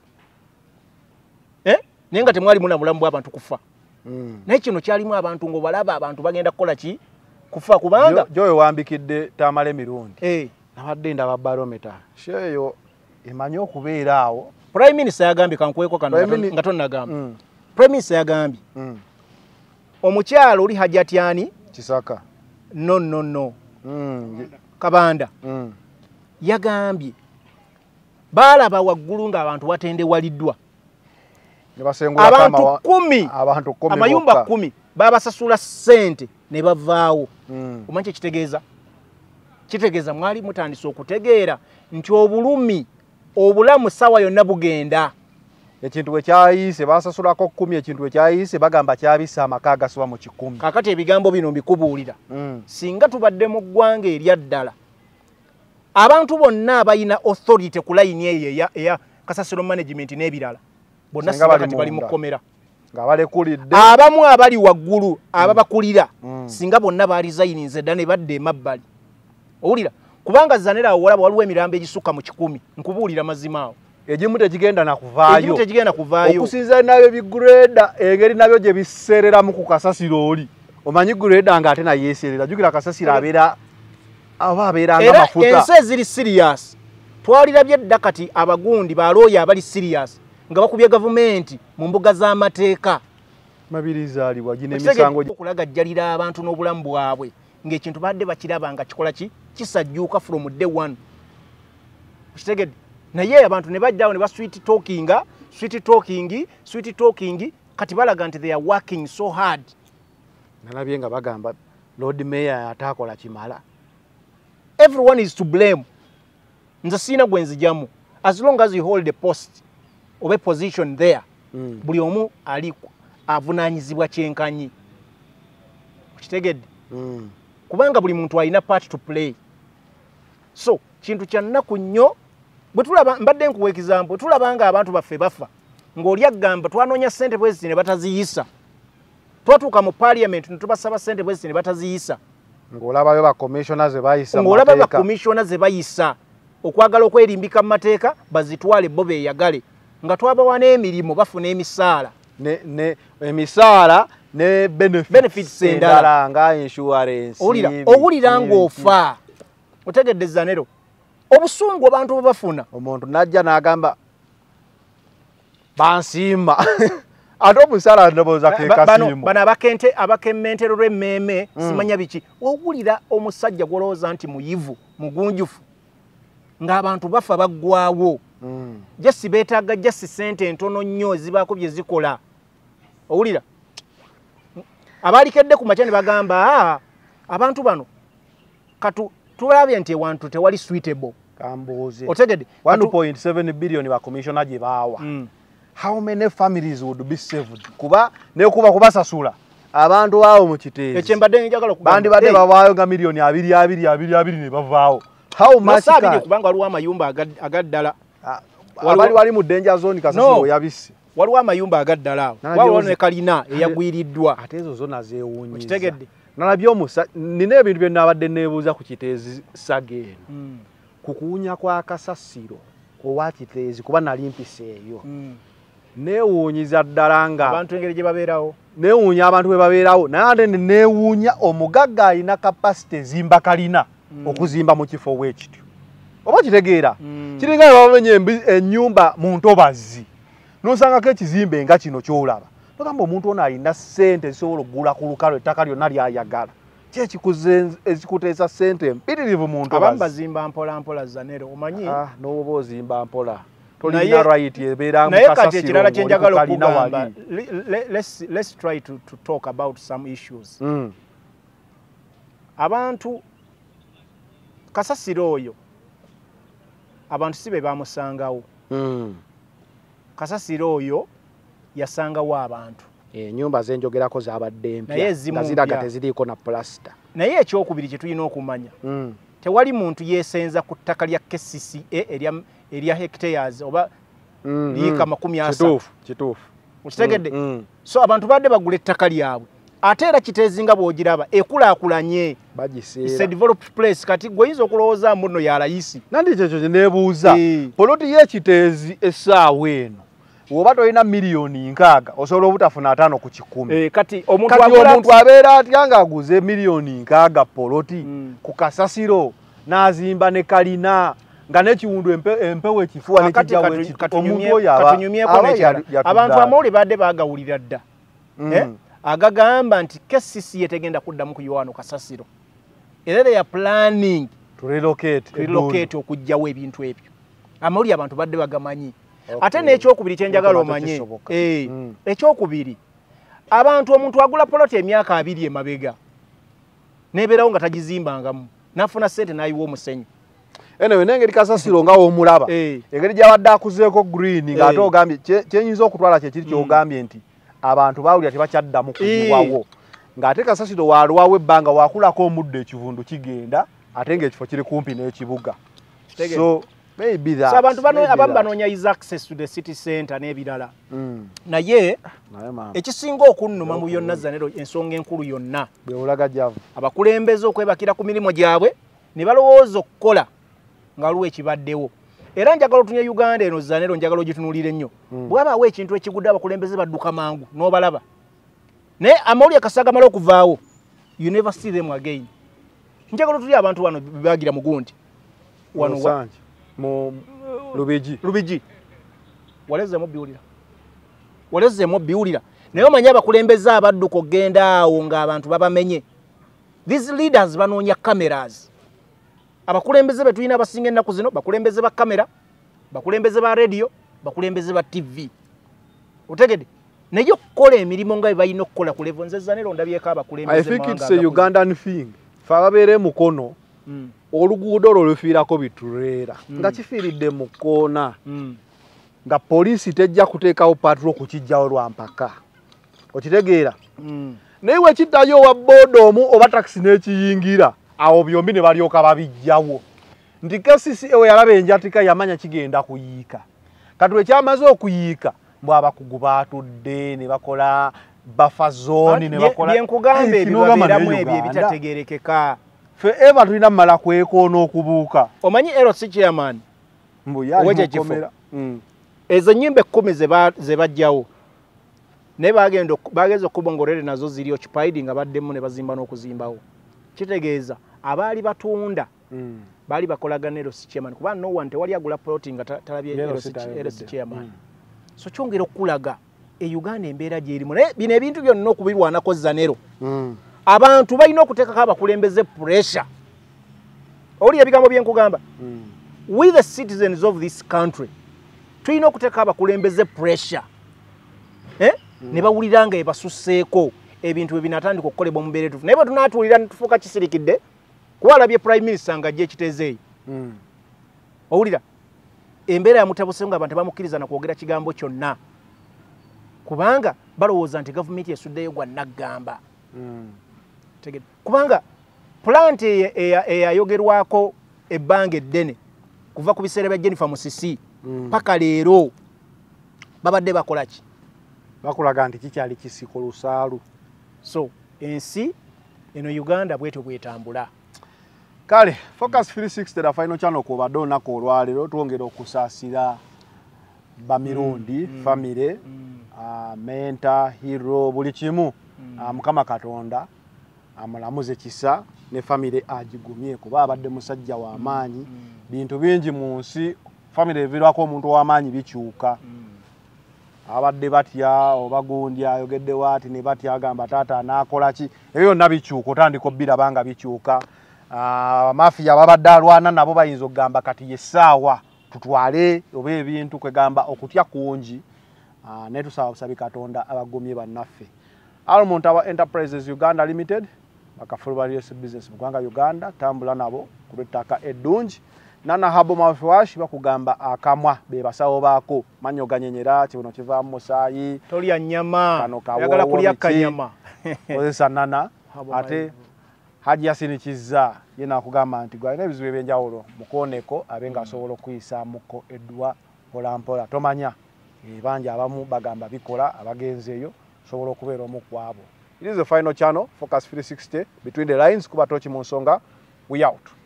eh naye nga temwali muna mulamu bw'abantu kufa mm. naye kino kyalimu abantu ng'obalaba abantu bagenda kukola ki kufa kubanga joyo wambikidde tamale emirundi eh nabadde ndaba barometer sheyo emanyi okubeera awo Prime Minister yagambye kankweko kano nga tonnagamba mm. Prime Minister yagambye mm. omukyalo oli Hajjatiani Kisaka no no no mm. Kabanda mm. yagambye balaba waggulu nga abantu watendewaliddwa abantu kumi abantu kumi amayumba kumi babasasula ssente ne bavaawo mm. omanyi ekitegeeza kitegeeza mwali mutandise okutegeera nti obulumi obulamu sawa yonna bugenda ekintu ekyayise basasulako kumi ekintu ekyayise bagamba kyabisa amaka agasoba mu kikumi kakati ebigambo bino mbikubuulira mm. singa tubadde mu ggwanga erya ddala abantu bonna abayina authority ku layini eyo eya kasasiro management n'ebirala bonna singa kati bali mu kkomera nga balekulidde abamu abali waggulu ababakulira mm. singa bonna baali zayininze dda ne badde emabbali owulira kubanga zanera awo walaba waliwo emirambo egisukka mu kikumi nkubuulira mazima awo egimu tekigenda nakuvaayo egimu tekigenda kuvaayo okusinza nabyo bigreda engeri nabyo gye bisereramu ku kasasiro oli omanyi greda nga ate nayeeserera jukira kasasiro abeera aba abeera nga mafuta era ensi eziri serious twalirabye dda kati abagundi balooya abali serious nga bakubye gavumenti mu mbuga z'amateeka mabirizaaliwa gine emisango okulagajjalira abantu n'obulamu bwabwe ng'ekintu badde bakiraba nga kikola ki kisajjuuka from day one kitegedde naye abantu ne bajjawo ne ba sweet talkinga sweet talking sweet talking kati balaga nti they are working so hard nalabye nga bagamba Lord Mayor atakola kimala everyone is to blame nze sina gwenzijamu as long as you hold the post obe position there mm. buli omu ali avunanyizibwa kyenkanyi kitegedde mm. kubanga buli muntu alina part to play so kintu kya nnaku nnyo bwe tulaba mbadde nkuwa example tulabanga abantu baffe bafa ng'oli agamba twanoonya ssente bwezi ne bataziyisa twatuuka mu parliament ne tubasaba ssente bwezi ne bataziyisa ng'olabayo ba commissioners bayisa ng'olaba ba commissioners bayisa okwagala okwerimbika mu mateeka bazitwale bo beeyagale nga twabawa n'emirimu bafuna emisaala ne ne emisaala ne benefits benefits endala nga insurance owulira owulira ng'ofa otegedde zanero obusungu abantu bwe bafuna omuntu najja n'agamba bansimba ate omusaala ndowooza ke kasimu bano abakente abakemmentero lw'emmeeme simanya biki owulira omusajja gwolowooza nti muyivu mugunjufu ng'abantu bafa baggwawo jasi beetaaga jasi ssente entono nnyo ezibaako bye zikola owulira abaalikedde ku makya ne bagamba abantu bano katu tulabye nti ewantu tewali suitable kambuuze otegedde one point seven billion ba commissioner gye baawa mm. how many families would be saved kuba ne kuba kubasasula abantu awo mu kiteezi ekyembadde njagala kubanga bandi badde babaayo nga milioni abiri abiri abiri abiri ne bavaawo how much ka kubanga waliwo amayumba agaddala wali wali mu danger zone kasasiro yabisi waliwo amayumba agaddala awo waliwo ne kalina eyagwiriddwa ate ezo zona zeewuunyiza kitegedde nalabye omusa nina ebintu bye nabadde neebuuza ku kiteezi sageeno mm. kukuunya kwa kasasiro owa kiteezi kuba nali mpiseeyo mm. neewuunyiza ddala nga abantu engeri gye babeerawo neewuunya abantu bwe babeerawo naye ate neewuunya omugagga alina kapasite ezimba kalina mm. okuzimba mu kifo bwekityo oba kitegeera mm. kiringa bwe bamenye ennyumba mu ntobazi nosangako ekizimbe nga kino kyolaba togamba omuntu ono alina ssente zisobola okugula ku lukalo ettaka lyonna lyayagala kyekikuteesa ssente mpitirivu mu ntobazi abamu bazimba mpola mpola zanero omanyi ah, n'oba ozimba mpola tolina right ebeera naye kati ekirala kye njagala okugamba let's, let's try to, to talk about some issues mm. abantu kasasiro oyo abantu si be bamusangawo mm. kasasiro oyo yasangawo abantu ennyumba e, zenjogerako zabadde empya nga ziraga teziriiko na plasita naye ekyokubiri kye tulina okumanya mm. tewali muntu yeesenza ku ttaka lya K C C A erya, erya hectares oba mm, liika makumi asatu kituufu okitegedde mm, mm. so abantu badde bagula ettaka lyabwe ate era kiteezi nga bw'ogiraba ekulaakulanye bagiseera developed place kati gweyinza okulowooza mbuno ya layisi nandi kyekyo kye neebuuza e. poloti y'ekiteezi essaawa eno oba tolina miliyoni nkaaga osobola obutafuna ataano ku kikumi e, kati omuntu kati omuntu abeera atya ng'aguze miliyoni nkaaga poloti mm. ku kasasiro n'azimba ne kalina nga n'ekiwundu empewo ekifuwa n'ekijjawo ekiti omuntu oyo aba abantu amawulire badde baagawulira dda mm. eh? agagamba nti K C C yetegenda kuddamu kuyiwa wano kasasiro era they are planning to relocate relocate okujjawo ebintu ebyo amawulire abantu badde bagamanyi okay. ate n'ekyokubiri kyenjagala omanye eh, mm. ekyokubiri abantu omuntu agula poloti emyaka abiri emabega nebeerawo nga tagizimbangamu nafuna ssente n'ayiwa omusenyu anyway n'engeri kasasiro nga w'omulaba eh. engeri gy'abadde akuzeeko green ng'ate eh. ogambye kyenyinza okutwala kyekiri ky'ogambye mm. nti abantu bawulira tebakyaddamu kuwawo ng'ate kasasiro waalwawo ebbanga waakulako omuddo ekivundu kigenda ate ng'ekifo kiri kumpi n'ekibuga so maybe that so abantu bano abamu banoonyayiza access to the city center n'ebirala mm. naye ekisinga okunnuma mu byonna zanero ensonga enkulu yonna beolaga javu abakulembeze okwebakira ku mirimu gyabwe ne balowooza okukola nga waliwo ekibaddewo era njagala otunye Uganda eno zanero njagala ogitunuulire nnyo mm. bwabaawo ekintu ekigudde abakulembeze badduka mangu n'obalaba naye amawulire kasagamala okuvaawo you never see them again njagala otuli abantu wano bebagira mugundi wano wa mu Lubiji Lubiji walezemo biwulira walezemo biwulira naye omanyi abakulembeze abadduka ogenda awo ng'abantu babamenye. These leaders banoonya cameras. Abakulembeze be tulina abasinga ennaku zino bakulembeze ba kamera, bakulembeze ba radio, bakulembeze ba T V. Otegede naye okukola emirimu nga balina okukola ku level nze Zanero ndabyeko abakulembeze. I think it's a Ugandan thing. Fabere mukono mm. oluguudo olufiirako bitureera mm. nga kifiiridde mu koona mm. nga poliisi tejja kuteekawo patrol kukijjawo lwa mpaka. Okitegeera mm. naye wekiddayo wa boodoomu oba takisi n'ekiyingira awo byombi ne balyoka babijjawo nti K C C A yalaba enjatika yamanya kigenda kuyiika. Kati wekyamaze okuyiika bw'abakugu baatudde ne bakola buffer zone ne bakola byenkugambe ebibabeeramu ebyo ebitategeerekeka. Fe eba tulina mmala kwekoona okubuuka. Omanyi L C chairman mbu yali mukomera mm. ezo ennyimba ekkumi ze bajjawo ne bagenda bageza okubongolere nazo ziri occupied nga baddemu ne bazimba n'okuzimbawo. Kitegeeza abaali batunda mm. baali bakolagana L C chairman kuba no one tewali agula plotting nga talabye L C chairman. Mm. So kyongera okulaga e Uganda embeera gyerimu naye bino ebintu byonna okubirwanako Zanero mm. abantu balina okuteekako abakulembeze pressure. Oli ebigambo byenkugamba mm. we the citizens of this country tulina okuteekako abakulembeze pressure eh? mm. ne bawulira nga ebasuseeko ebintu ebinatandika okukolebwa mu mbeera etuufu naye bwe tunaatuwulira netufuuka kisirikidde kuba alabye prime minister nga ajja ekiteezeeyi mm. owulira embeera yamutabuse nga abantu bamukkiriza na kwogera kigambo kyonna kubanga balowooza nti gavumenti esuddeyo gwa naggamba mm. kubanga plant eyayogerwako ebbanga eddene kuva ku biseera bya Jennifer Musisi paka mm. leero babadde bakola ki? Bakulaga nti kikyali kisiko lusaalu. So ensi eno Uganda bwetyo bwetambula. Kale Focus three sixty da final channel ko badona ko olwalero twongera okusaasira bamirundi mm. family mm. uh, menta hero buli kimu mm. uh, Mukama Katonda amulamuze kisa ne family agigumye kuba abadde musajja wa amaanyi mm. bintu bingi mu nsi family evirwako omuntu wa amaanyi bikyuka mm. abadde batya obagundya ayogedde wati ne batya agamba taata anakola ki ebyo nabikyuka otandika obbira banga bikyuka. Uh, mafia babadde alwana nabo bayinza okugamba kati yesaawa tutwale oba ebintu kwegamba okutya kungi uh, ne tusaba busabi Katonda abagumye bannaffe. Almont Tower Enterprises Uganda Limited bakafulwa yes business mu Uganda Uganda tambula nabo kubetaka eddungi nana habo mafwash bakugamba akamwa be basawo baako manyo ganyenyera kibuno kiva musaayi tolya nyama yagala kulya kanyama ozesa nana ate Haji yasinikiza yena akugamba nti gwa ebizibu ebyenjawulo mukoneko abenga asobola okuyisa muko edwa pola mpola tomanya ebanja abamu bagamba bikola abagenzeeyo sobola okubeera omu kwabo. It is the final channel Focus three sixty between the lines kuba tochi mu nsonga we out.